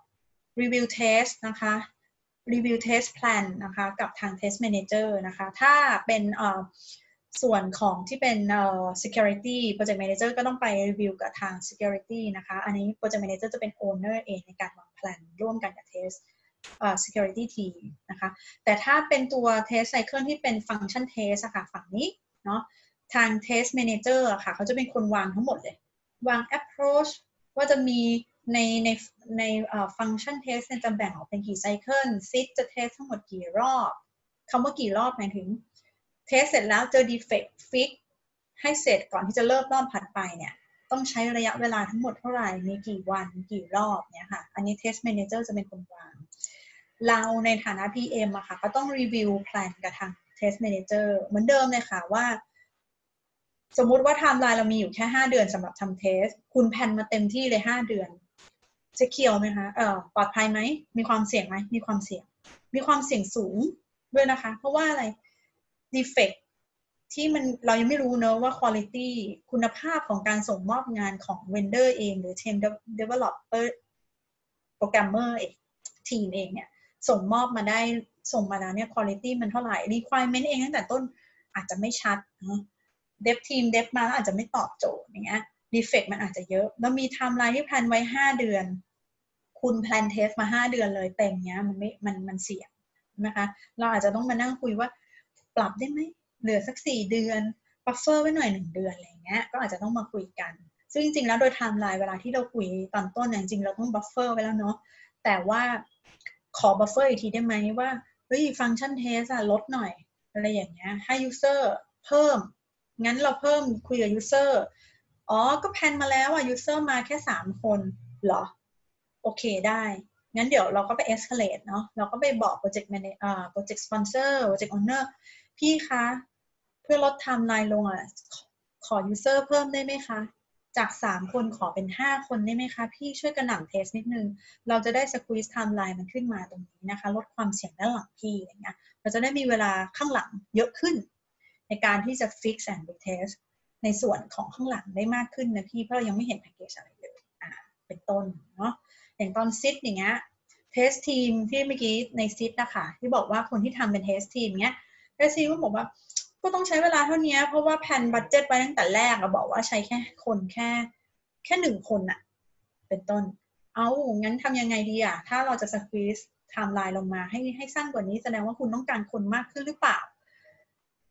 Review Test นะคะ Review Test Plan นะคะกับทาง Test Manager นะคะถ้าเป็นส่วนของที่เป็นsecurity project manager ก็ต้องไป review กับทาง security นะคะอันนี้ project manager จะเป็น owner เองในการวางแผนร่วมกันกับ test security team นะคะแต่ถ้าเป็นตัว test cycle ที่เป็น function test อะค่ะฝั่งนี้เนาะทาง test manager อะค่ะเขาจะเป็นคนวางทั้งหมดเลยวาง approach ว่าจะมีในfunction test จะแบ่งออกเป็นกี่ cycle sit จะ test ทั้งหมดกี่รอบคำว่ากี่รอบหมายถึงเทสเสร็จแล้วเจอ defect fix ให้เสร็จก่อนที่จะเริ่มรอบถัดไปเนี่ยต้องใช้ระยะเวลาทั้งหมดเท่าไหร่มีกี่วันกี่รอบเนี่ยค่ะอันนี้ test manager จะเป็นคนวางเราในฐานะ PM อะค่ะก็ต้องรีวิวแพลนกับทาง test manager เหมือนเดิมเลยค่ะว่าสมมุติว่าไทม์ไลน์เรามีอยู่แค่5 เดือนสำหรับทำเทสคุณแพลนมาเต็มที่เลย5 เดือนจะเคียวไหมคะปลอดภัยไหมมีความเสี่ยงไหมมีความเสี่ยงสูงด้วยนะคะเพราะว่าอะไรdefect ที่เรายังไม่รู้เนอะว่า quality คุณภาพของการส่งมอบงานของ vendor เองหรือ team developer programmer เองทีมเองเนี่ยส่งมาแล้วเนี่ย quality มันเท่าไหร่ requirement เองตั้งแต่ต้นอาจจะไม่ชัดเนาะ dev team dev มาแล้วอาจจะไม่ตอบโจทย์อย่างเงี้ย defect มันอาจจะเยอะแล้วมี timeline ที่แพลนไว้5 เดือนคุณแพลนเทสมา5 เดือนเลยเต็มเงี้ยมันเสี่ยงนะคะเราอาจจะต้องมานั่งคุยว่าปรับได้ไหมเหลือสัก4 เดือนบัฟเฟอร์ไว้หน่อย1 เดือนอะไรเงี้ยก็อาจจะต้องมาคุยกันซึ่งจริงๆแล้วโดยไทม์ไลน์เวลาที่เราคุยตอนต้นจริงๆเราต้องบัฟเฟอร์ไว้แล้วเนาะแต่ว่าขอบัฟเฟอร์อีกทีได้ไหมว่าเฮ้ยฟังก์ชันเทสลดหน่อยอะไรอย่างเงี้ยให้ยูเซอร์เพิ่มงั้นเราเพิ่มคุยกับยูเซอร์อ๋อก็แพลนมาแล้วยูเซอร์มาแค่3 คนเหรอโอเคได้งั้นเดี๋ยวเราก็ไป escalate เนาะเราก็ไปบอก project manager project sponsor project owner พี่คะเพื่อลดไทม์ไลน์ลงขอ user เพิ่มได้ไหมคะจาก3 คนขอเป็น5 คนได้ไหมคะพี่ช่วยกระหน่ำเทสนิดนึงเราจะได้ squeeze ไทม์ไลน์มันขึ้นมาตรงนี้นะคะลดความเสี่ยงด้านหลังพี่อะไรเงี้ยเราจะได้มีเวลาข้างหลังเยอะขึ้นในการที่จะ fix and retest ในส่วนของข้างหลังได้มากขึ้นนะพี่เพราะเรายังไม่เห็นแพ็กเกจอะไรเลยเป็นต้นเนาะอย่างตอนซิดอย่างเงี้ยเทสทีมที่เมื่อกี้ในซิดนะคะที่บอกว่าคนที่ทำเป็นเทสทีมเงี้ยเทสทีมก็บอกว่าก็ต้องใช้เวลาเท่านี้เพราะว่าแผนบัดเจ็ตไว้ตั้งแต่แรกเราบอกว่าใช้แค่1 คนอะเป็นต้นเอางั้นทำยังไงดีอะถ้าเราจะสควีซไทม์ไลน์ลงมาให้สั้นกว่านี้แสดงว่าคุณต้องการคนมากขึ้นหรือเปล่า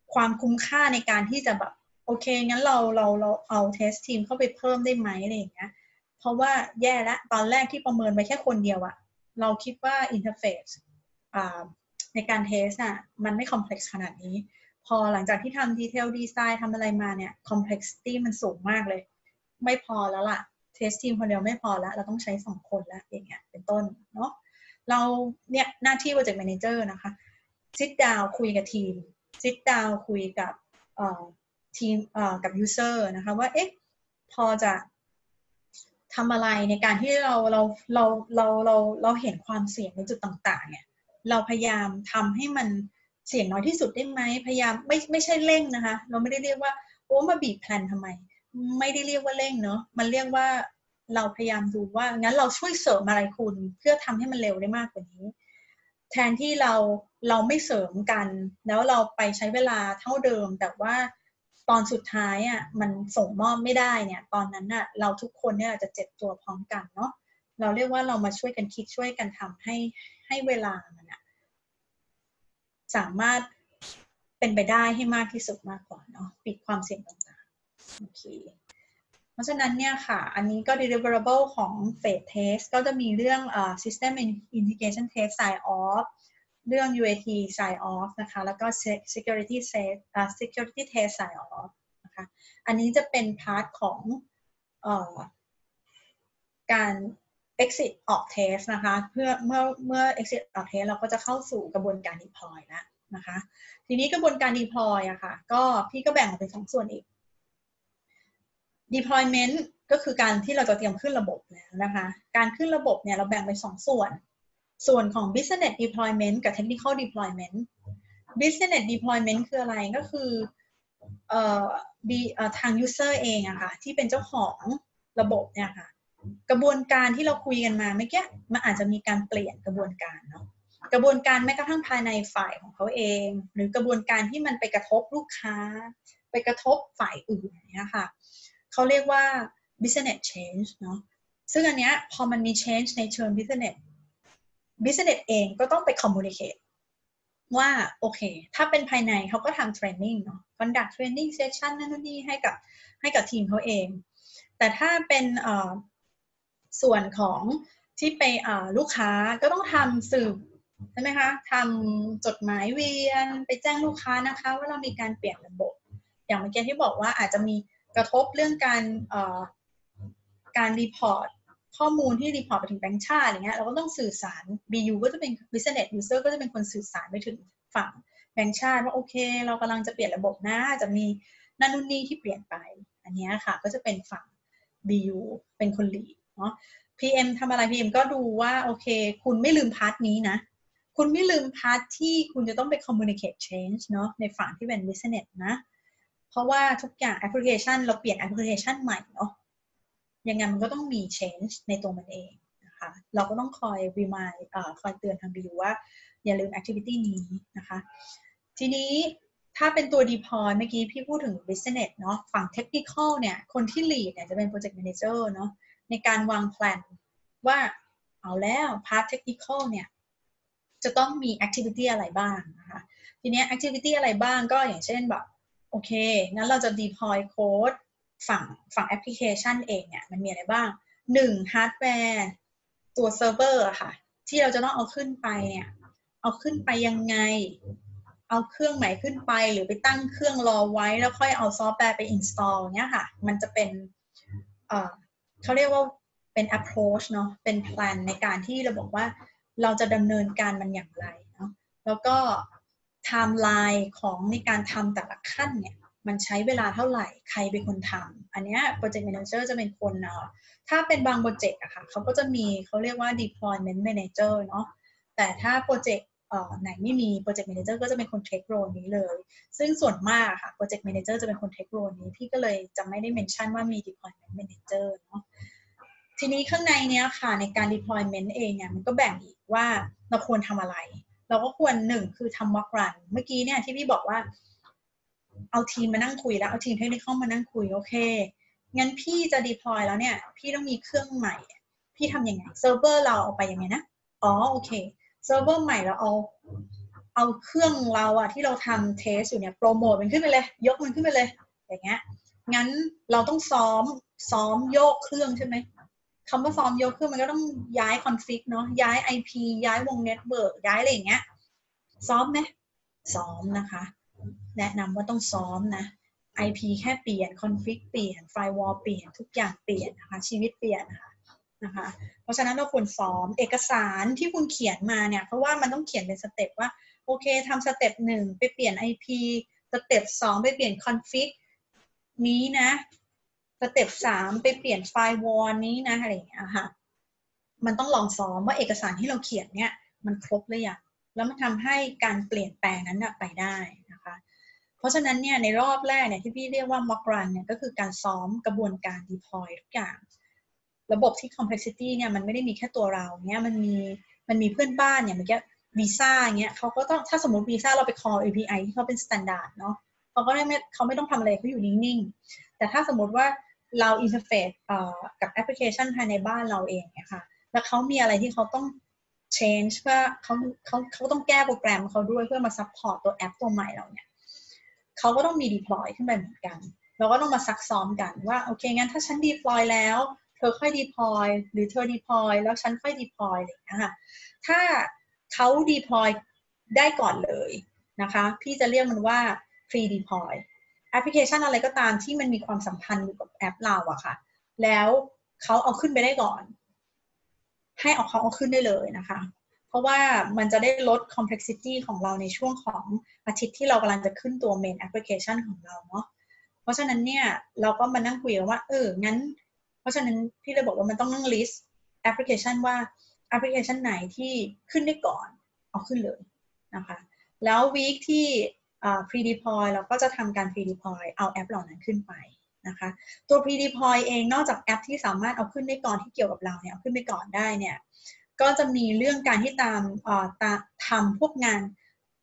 ความคุ้มค่าในการที่จะแบบโอเคงั้นเราเอาเทสทีมเข้าไปเพิ่มได้ไหมอะไรอย่างเงี้ยเพราะว่าแย่แล้วตอนแรกที่ประเมินไปแค่คนเดียวอะเราคิดว่าอินเทอร์เฟซในการเทสอะมันไม่คอมเพล็กซ์ขนาดนี้พอหลังจากที่ทำดีเทลดีไซน์ทำอะไรมาเนี่ยคอมเพล็กซิตี้มันสูงมากเลยไม่พอแล้วล่ะเทสทีมคนเดียวไม่พอแล้วเราต้องใช้2 คนแล้วอย่างเงี้ยเป็นต้นเนาะเราเนี่ยหน้าที่ Project Manager นะคะ sit down คุยกับทีม sit down คุยกับทีมกับ user นะคะว่าเอ๊ะพอจะทำอะไรในการที่เราเห็นความเสี่ยงในจุดต่างๆเนี่ยเราพยายามทำให้มันเสี่ยงน้อยที่สุดได้ไหมพยายามไม่ใช่เร่งนะคะเราไม่ได้เรียกว่าโอ้มาบีบแพลนทำไมไม่ได้เรียกว่าเร่งเนาะมันเรียกว่าเราพยายามดูว่างั้นเราช่วยเสริมอะไรคุณเพื่อทำให้มันเร็วได้มากกว่านี้แทนที่เราไม่เสริมกันแล้วเราไปใช้เวลาเท่าเดิมแต่ว่าตอนสุดท้ายอ่ะมันส่งมอบไม่ได้เนี่ยตอนนั้นอ่ะเราทุกคนเนี่ยจะเจ็บตัวพร้อมกันเนาะเราเรียกว่าเรามาช่วยกันคิดช่วยกันทำให้เวลามันอ่ะสามารถเป็นไปได้ให้มากที่สุดมากกว่าเนาะปิดความเสี่ยงต่างๆโอเคเพราะฉะนั้นเนี่ยค่ะอันนี้ก็ deliverable ของ phase test ก็จะมีเรื่องsystem integration test sign off เรื่อง UAT sign off นะคะแล้วก็ security test sign off นะคะอันนี้จะเป็นพาร์ทของการ exit ออก test นะคะเมื่อ exit ออก test เราก็จะเข้าสู่กระบวนการ deploy แล้วนะคะทีนี้กระบวนการ deploy อะค่ะก็พี่ก็แบ่งออกเป็น2 ส่วนอีก deployment ก็คือการที่เราจะเตรียมขึ้นระบบแล้วนะคะการขึ้นระบบเนี่ยเราแบ่งเป็น2 ส่วนของ business deployment กับ technical deployment business deployment คืออะไรก็คือทาง user เองอะค่ะที่เป็นเจ้าของระบบเนี่ยค่ะกระบวนการที่เราคุยกันมาเมื่อกี้มันอาจจะมีการเปลี่ยนกระบวนการเนาะกระบวนการแม้กระทั่งภายในฝ่ายของเขาเองหรือกระบวนการที่มันไปกระทบลูกค้าไปกระทบฝ่ายอื่นเนี่ยค่ะเขาเรียกว่า business change เนาะซึ่งอันเนี้ยพอมันมี change ในเชิง business เองก็ต้องไป communicate ว่าโอเคถ้าเป็นภายในเขาก็ทำ training เนาะ conduct training session นั่นนี่ให้กับทีมเขาเองแต่ถ้าเป็นส่วนของที่ไปลูกค้าก็ต้องทำสืบใช่ไหมคะทำจดหมายเวียนไปแจ้งลูกค้านะคะว่าเรามีการเปลี่ยนระบบอย่างเมื่อกี้ที่บอกว่าอาจจะมีกระทบเรื่องการรีพอร์ตข้อมูลที่รีพอร์ตไปถึงแบงค์ชาติอย่างเงี้ยเราก็ต้องสื่อสาร BU ก็จะเป็น business user ก็จะเป็นคนสื่อสารไปถึงฝั่งแบงค์ชาติว่าโอเคเรากำลังจะเปลี่ยนระบบนะจะมีนั่นนู่นนี่ที่เปลี่ยนไปอันนี้ค่ะก็จะเป็นฝั่ง BU เป็นคนลีดเนาะ PM ทำอะไร PM ก็ดูว่าโอเคคุณไม่ลืมพาร์ทนี้นะคุณไม่ลืมพาร์ทที่คุณจะต้องไป communicate change เนาะในฝั่งที่เป็น business นะเพราะว่าทุกอย่างแอปพลิเคชันเราเปลี่ยนแอปพลิเคชันใหม่เนาะยังไงมันก็ต้องมี change ในตัวมันเองนะคะเราก็ต้องคอย remind คอยเตือนทาง BU ว่าอย่าลืม activity นี้นะคะทีนี้ถ้าเป็นตัว deploy เมื่อกี้พี่พูดถึง business เนาะฝั่ง technical เนี่ยคนที่ lead เนี่ยจะเป็น project manager เนาะในการวางแผนว่าเอาแล้วพาร์ทเทคนิคอลเนี่ยจะต้องมีแอคทิวิตี้อะไรบ้างนะคะทีนี้แอคทิวิตี้อะไรบ้างก็อย่างเช่นแบบโอเคงั้นเราจะ deploy code ฝั่งแอปพลิเคชันเองเนี่ยมันมีอะไรบ้าง1ฮาร์ดแวร์ตัวเซิร์ฟเวอร์ค่ะที่เราจะต้องเอาขึ้นไปเนี่ยเอาขึ้นไปยังไงเอาเครื่องใหม่ขึ้นไปหรือไปตั้งเครื่องรอไว้แล้วค่อยเอาซอฟต์แวร์ไป install เนี่ยค่ะมันจะเป็นเขาเรียกว่าเป็น approach เนาะเป็น plan ในการที่เราบอกว่าเราจะดำเนินการมันอย่างไรเนาะแล้วก็ timeline ของในการทำแต่ละขั้นเนี่ยมันใช้เวลาเท่าไหร่ใครเป็นคนทำอันนี้ project manager จะเป็นคนถ้าเป็นบางโปรเจกต์อะค่ะเขาก็จะมีเขาเรียกว่า deployment manager เนาะแต่ถ้าโปรเจกต์ไหนไม่มี project manager ก็จะเป็นคน take role นี้เลยซึ่งส่วนมากค่ะ project manager จะเป็นคน take role นี้พี่ก็เลยจะไม่ได้ mention ว่ามี deployment manager เนาะทีนี้ข้างในเนี้ยค่ะในการ deployment เองเนี่ยมันก็แบ่งอีกว่าเราควรทำอะไรเราก็ควร1คือทำ mock run เมื่อกี้เนี่ยที่พี่บอกว่าเอาทีมมานั่งคุยแล้วเอาทีมเทคนิคมานั่งคุยโอเคงั้นพี่จะ deploy แล้วเนี่ยพี่ต้องมีเครื่องใหม่พี่ทำยังไงเซิร์ฟเวอร์เราเอาไปยังไงนะอ๋อโอเคเซิร์ฟเวอร์ใหม่เราเอาเอาเครื่องเราอะที่เราทำเทสอยู่เนี่ยโปรโมทมันขึ้นไปเลยยกมันขึ้นไปเลยอย่างเงี้ยงั้นเราต้องซ้อมโยกเครื่องใช่ไหมคำว่าซ้อมโยกเครื่องมันก็ต้องย้ายคอนฟิกเนาะย้าย IP ย้ายวงเน็ตเวิร์กย้ายอะไรอย่างเงี้ยซ้อมไหมซ้อมนะคะแนะนำว่าต้องซ้อมนะ IP แค่เปลี่ยนคอนฟิกเปลี่ยนไฟวอลเปลี่ยนทุกอย่างเปลี่ยนนะคะชีวิตเปลี่ยนนะคะเพราะฉะนั้นเราควรซ้อมเอกสารที่คุณเขียนมาเนี่ยเพราะว่ามันต้องเขียนเป็นสเต็ปว่าโอเคทำสเต็ป1ไปเปลี่ยน IP สเต็ป2ไปเปลี่ยนคอนฟิกนี้นะสเต็ป3ไปเปลี่ยนไฟวอลนี้นะอะไรอย่างเงี้ยค่ะมันต้องลองซ้อมว่าเอกสารที่เราเขียนเนี่ยมันครบหรือยังแล้วมันทำให้การเปลี่ยนแปลงนั้นไปได้นะคะเพราะฉะนั้นเนี่ยในรอบแรกเนี่ยที่พี่เรียกว่า mock run เนี่ยก็คือการซ้อมกระบวนการ deploy ทุกอย่างระบบที่ complexity เนี่ยมันไม่ได้มีแค่ตัวเราเนี่ยมันมีเพื่อนบ้านเนี่ยเมื่อกี้วีซ่าเงี้ยเขาก็ต้องถ้าสมมติวีซ่าเราไป call API ที่เขาเป็น standard เนาะเขาไม่ต้องทำอะไรเขาอยู่นิ่งๆแต่ถ้าสมมติว่าเราอินเทอร์เฟซกับแอปพลิเคชันภายในบ้านเราเองเนี่ยค่ะแล้วเขามีอะไรที่เขาต้อง change เพื่อเขาต้องแก้โปรแกรมเขาด้วยเพื่อมา support ตัวแอปตัวใหม่เราเนี่ยเขาก็ต้องมี deploy ขึ้นไปเหมือนกันเราก็ต้องมาซักซ้อมกันว่าโอเคงั้นถ้าฉัน deploy แล้วเธอค่อย deploy หรือเธอ deploy แล้วฉันค่อย deploy อะไรอย่างเงี้ยค่ะถ้าเขา deploy ได้ก่อนเลยนะคะพี่จะเรียกมันว่า pre deploy แอปพลิเคชันอะไรก็ตามที่มันมีความสัมพันธ์อยู่กับแอปเราอะค่ะแล้วเขาเอาขึ้นไปได้ก่อนให้เขาเอาขึ้นได้เลยนะคะเพราะว่ามันจะได้ลด complexity ของเราในช่วงของอาทิตย์ที่เรากำลังจะขึ้นตัว main application ของเราเนาะเพราะฉะนั้นเนี่ยเราก็มานั่งคุยกันว่างั้นเพราะฉะนั้นพี่เลยบอกว่ามันต้องนั่ง list แอปพลิเคชันว่าแอปพลิเคชันไหนที่ขึ้นได้ก่อนเอาขึ้นเลยนะคะแล้ว week ที่pre deploy เราก็จะทำการ pre deploy เอาแอปเหล่านั้นขึ้นไปนะคะตัว pre deploy เองนอกจากแอปที่สามารถเอาขึ้นได้ก่อนที่เกี่ยวกับเราเนี่ยเอาขึ้นไปก่อนได้เนี่ยก็จะมีเรื่องการที่ทำพวกงาน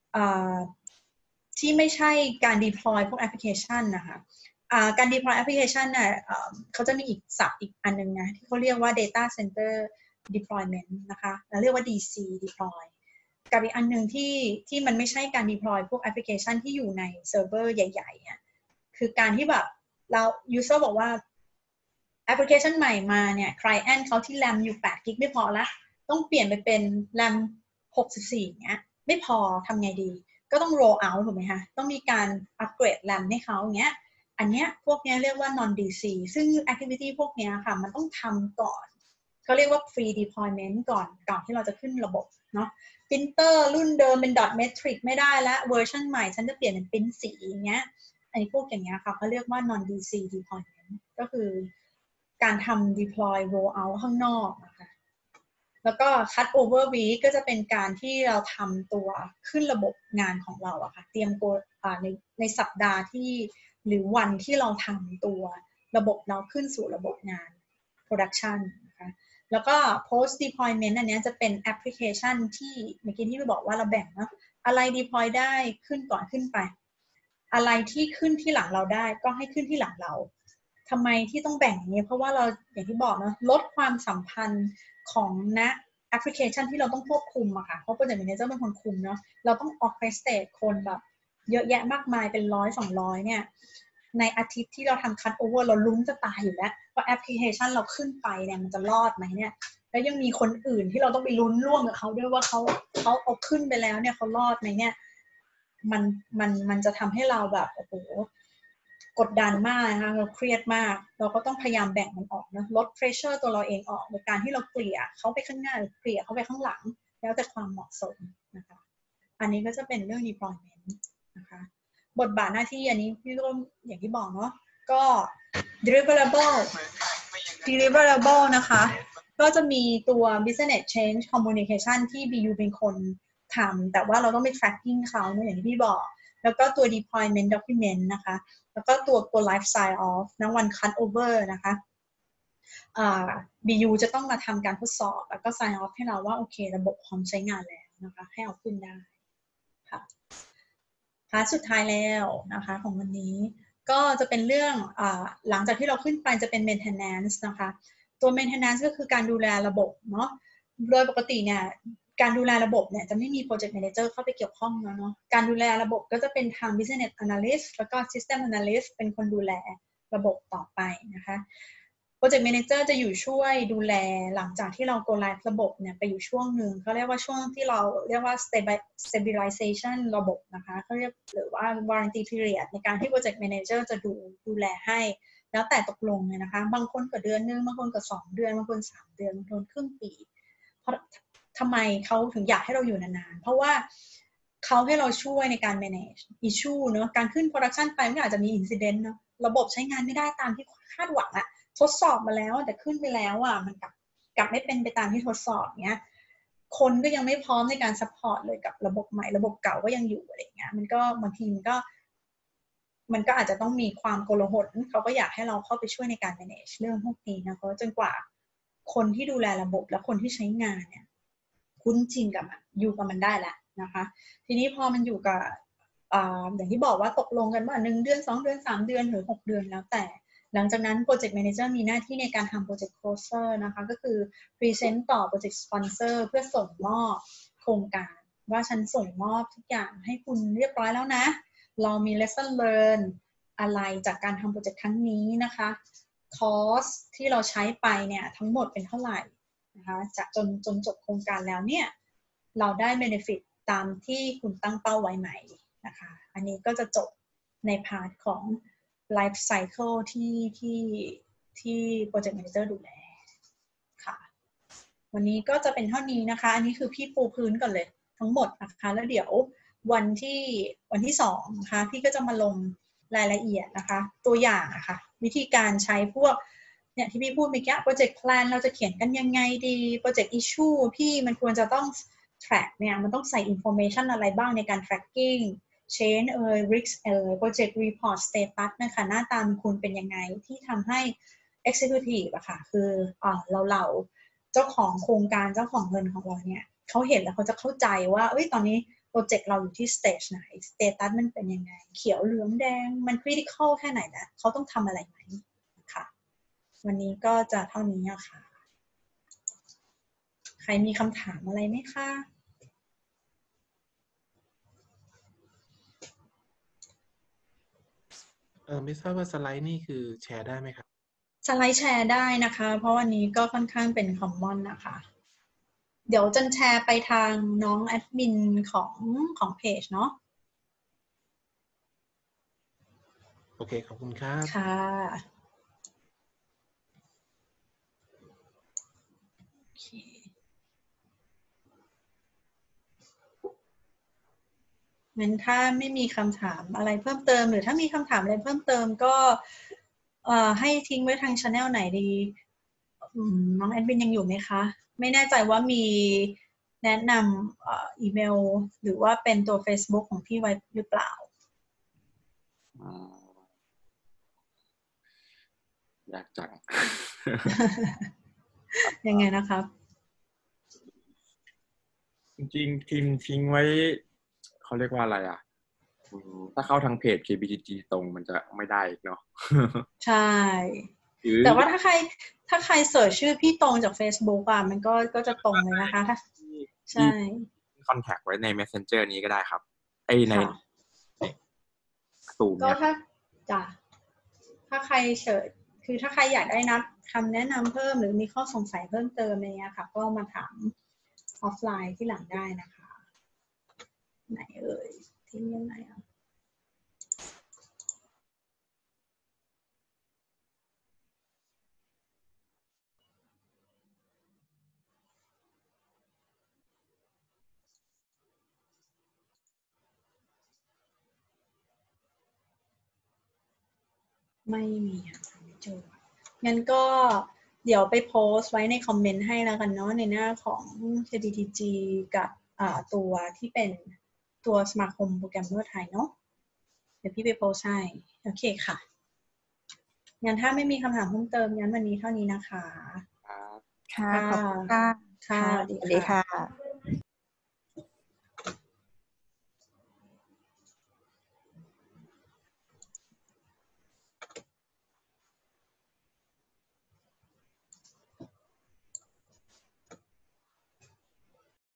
ที่ไม่ใช่การ deploy พวกแอปพลิเคชันนะคะการ deploy แอปพลิเคชันเนี่ยเขาจะมีอีกศัพท์อีกอันนึงนะที่เขาเรียกว่า data center deployment นะคะแล้วเรียกว่า DC deploy กับอีกอันนึงที่มันไม่ใช่การ deploy พวกแอปพลิเคชันที่อยู่ในเซิร์ฟเวอร์ใหญ่ๆเนี่ยคือการที่แบบเรา user บอกว่าแอปพลิเคชันใหม่มาเนี่ย client เขาที่ RAM อยู่8 กิกไม่พอละต้องเปลี่ยนไปเป็น RAM 64เงี้ยไม่พอทำไงดีก็ต้อง roll out ถูกไหมคะต้องมีการอัปเกรด RAM ให้เขาเงี้ยอันเนี้ยพวกเนี้ยเรียกว่า non DC ซึ่ง activity พวกเนี้ยค่ะมันต้องทำก่อนเขาเรียกว่า pre deployment ก่อนที่เราจะขึ้นระบบเนาะปรินเตอร์รุ่นเดิมเป็น dot matrix ไม่ได้แล้วเวอร์ชันใหม่ฉันจะเปลี่ยนเป็นปริ้นสีอย่างเงี้ยไอ้พวกอย่างเงี้ยค่ะเขาเรียกว่า non DC deployment ก็คือการทำ deploy roll out ข้างนอกนะคะแล้วก็ cut over week ก็จะเป็นการที่เราทำตัวขึ้นระบบงานของเราอะค่ะเตรียมตัวในสัปดาห์ที่หรือวันที่เราทำตัวระบบเราขึ้นสู่ระบบงาน production นะคะแล้วก็ post deployment อันนี้จะเป็นแอปพลิเคชันที่เมื่อกี้ที่เราบอกว่าเราแบ่งนะอะไร deploy ได้ขึ้นก่อนขึ้นไปอะไรที่ขึ้นที่หลังเราได้ก็ให้ขึ้นที่หลังเราทำไมที่ต้องแบ่งอย่างนี้เพราะว่าเราอย่างที่บอกนะลดความสัมพันธ์ของแอปพลิเคชันที่เราต้องควบคุมอะค่ะเพราะ Project Manager เป็นคนคุมเนาะเราต้อง orchestrate คนแบบเยอะแยะมากมายเป็น100-200เนี่ยในอาทิตย์ที่เราทำ cut over เราลุ้นจะตายอยู่แล้วว่าแอปพลิเคชันเราขึ้นไปเนี่ยมันจะรอดไหมเนี่ยแล้วยังมีคนอื่นที่เราต้องไปลุ้นร่วมกับเขาด้วยว่าเขาเอาขึ้นไปแล้วเนี่ยเขารอดไหมเนี่ยมันจะทำให้เราแบบโอ้โหกดดันมากนะคะเราเครียดมากเราก็ต้องพยายามแบ่งมันออกนะลด pressure ตัวเราเองออกโดยการที่เราเกลี่ยเขาไปข้างหน้าหรือเกลี่ยเขาไปข้างหลังแล้วแต่ความเหมาะสมนะคะอันนี้ก็จะเป็นเรื่อง deployment นะคะบทบาทหน้าที่อันนี้พี่ก็อย่างที่บอกเนาะก็ deliverable นะคะก็จะมีตัว business change communication ที่ BU เป็นคนทำแต่ว่าเราต้องไป tracking เขาเนาะอย่างที่พี่บอกแล้วก็ตัว deployment document นะคะแล้วก็ตัว life sign off นะ one cut over นะคะBU จะต้องมาทำการทดสอบแล้วก็ sign off ให้เราว่าโอเคระบบพร้อมใช้งานแล้วนะคะให้เอาขึ้นได้ค่ะพาร์ทสุดท้ายแล้วนะคะของวันนี้ก็จะเป็นเรื่องหลังจากที่เราขึ้นไปจะเป็น maintenance นะคะตัว maintenance ก็คือการดูแลระบบเนาะโดยปกติเนี่ยการดูแลระบบเนี่ยจะไม่มี Project Manager เข้าไปเกี่ยวข้องแล้วเนาะการดูแลระบบก็จะเป็นทาง Business Analyst แล้วก็ System Analyst เป็นคนดูแลระบบต่อไปนะคะ Project Manager จะอยู่ช่วยดูแลหลังจากที่เรา go live ระบบเนี่ยไปอยู่ช่วงหนึ่งเขาเรียกว่าช่วงที่เราเรียกว่า stabilization ระบบนะคะเขาเรียกหรือว่า warranty period ในการที่ Project Manager จะดูแลให้แล้วแต่ตกลงเลยนะคะบางคนก็เดือนนึงบางคนก็2 เดือนบางคน3 เดือนบางคนครึ่งปีเพราะทำไมเขาถึงอยากให้เราอยู่นานๆเพราะว่าเขาให้เราช่วยในการ manage issue เนอะการขึ้น production ไปมันอาจจะมี incident เนอะระบบใช้งานไม่ได้ตามที่คาดหวังอะทดสอบมาแล้วแต่ขึ้นไปแล้วอ่ะมันกลับไม่เป็นไปตามที่ทดสอบเนี้ยคนก็ยังไม่พร้อมในการซัพพอร์ตเลยกับระบบใหม่ระบบเก่าก็ยังอยู่อะไรเงี้ยมันก็บางทีมันก็อาจจะต้องมีความโกลาหลเขาก็อยากให้เราเข้าไปช่วยในการ manage เรื่องพวกนี้นะเพราะจนกว่าคนที่ดูแลระบบและคนที่ใช้งานเนี่ยคุ้นชินกับมันอยู่กับมันได้แล้วนะคะทีนี้พอมันอยู่กับอย่างที่บอกว่าตกลงกันว่า1 เดือน2 เดือน3 เดือนหรือ6 เดือนแล้วแต่หลังจากนั้น Project Manager มีหน้าที่ในการทำ Project Closer นะคะก็คือ Present ต่อ Project Sponsor เพื่อส่งมอบโครงการว่าฉันส่งมอบทุกอย่างให้คุณเรียบร้อยแล้วนะเรามี lesson learn อะไรจากการทำโปรเจกต์ครั้งนี้นะคะคอสที่เราใช้ไปเนี่ยทั้งหมดเป็นเท่าไหร่นะคะจากจนจบโครงการแล้วเนี่ยเราได้ benefit ตามที่คุณตั้งเป้าไว้ไหมนะคะอันนี้ก็จะจบในพาร์ทของ life cycle ที่ project manager ดูแลค่ะวันนี้ก็จะเป็นเท่านี้นะคะอันนี้คือพี่ปูพื้นก่อนเลยทั้งหมดนะคะแล้วเดี๋ยววันที่2นะคะพี่ก็จะมาลงรายละเอียดนะคะตัวอย่างนะคะวิธีการใช้พวกเนี่ยที่พี่พูดเมื่อกี้ project plan เราจะเขียนกันยังไงดี project issue พี่มันควรจะต้อง track เนี่ยมันต้องใส่ information อะไรบ้างในการ tracking change risk project report status นะคะหน้าตาคุณเป็นยังไงที่ทำให้ executive อะค่ะคือเราเจ้าของโครงการเจ้าของเงินของเราเนี่ยเขาเห็นแล้วเขาจะเข้าใจว่าตอนนี้โปรเจกต์เราอยู่ที่สเตจไหนสเตตัสมันเป็นยังไงเขียวเหลืองแดงมันคริติคอลแค่ไหนนะเขาต้องทำอะไรไหมค่ะวันนี้ก็จะเท่านี้ค่ะใครมีคำถามอะไรไหมคะ
ไม่ทราบว่าสไลด์นี่คือแชร์ได้ไหมครับ
สไลด์แชร์ได้นะคะเพราะวันนี้ก็ค่อนข้างเป็นคอมมอนนะคะเดี๋ยวจันแชร์ไปทางน้องแอดมินของเพจเนาะ
โอเคขอบคุณครับ
ค่ะโอเคงั้นถ้าไม่มีคำถามอะไรเพิ่มเติมหรือถ้ามีคำถามอะไรเพิ่มเติมก็ให้ทิ้งไว้ทาง channel ไหนดีน้องแอดมินยังอยู่ไหมคะไม่แน่ใจว่ามีแนะนำอีเมลหรือว่าเป็นตัว Facebook ของพี่ไว้หรือเปล่าย
ากจัง
ยังไงนะครับ
จริงๆทีมทิ้งไว้เขาเรียกว่าอะไรถ้าเข้าทางเพจ KBTG ตรงมันจะไม่ได้อีกเนาะ
ใช่แต่ว่าถ้าใครเสิร์ชชื่อพี่ตรงจาก Facebook มันก็จะตรงเลยนะคะใช่
คอนแทคไว้ใน Messenger นี้ก็ได้ครับในตูม
ก็
เนี่ย
ถ้าใครเสิร์ชคือถ้าใครอยากได้นับคำแนะนำเพิ่มหรือมีข้อสงสัยเพิ่มเติมอะไรเงี้ยค่ะก็มาถามออฟไลน์ที่หลังได้นะคะไหนทิ้งยังไงไม่มีค่ะไม่เจองั้นก็เดี๋ยวไปโพสต์ไว้ในคอมเมนต์ให้แล้วกันเนาะในหน้าของ KDTG กับตัวที่เป็นตัวสมาคมโปรแกรมเมอร์ไทยเนาะเดี๋ยวพี่ไปโพสต์ให้โอเคค่ะงั้นถ้าไม่มีคำถามเพิ่มเติมงั้นวันนี้เท่านี้นะคะ
ค่ะขอบคุณค่ะ
ค่ะสวัสดีค่ะ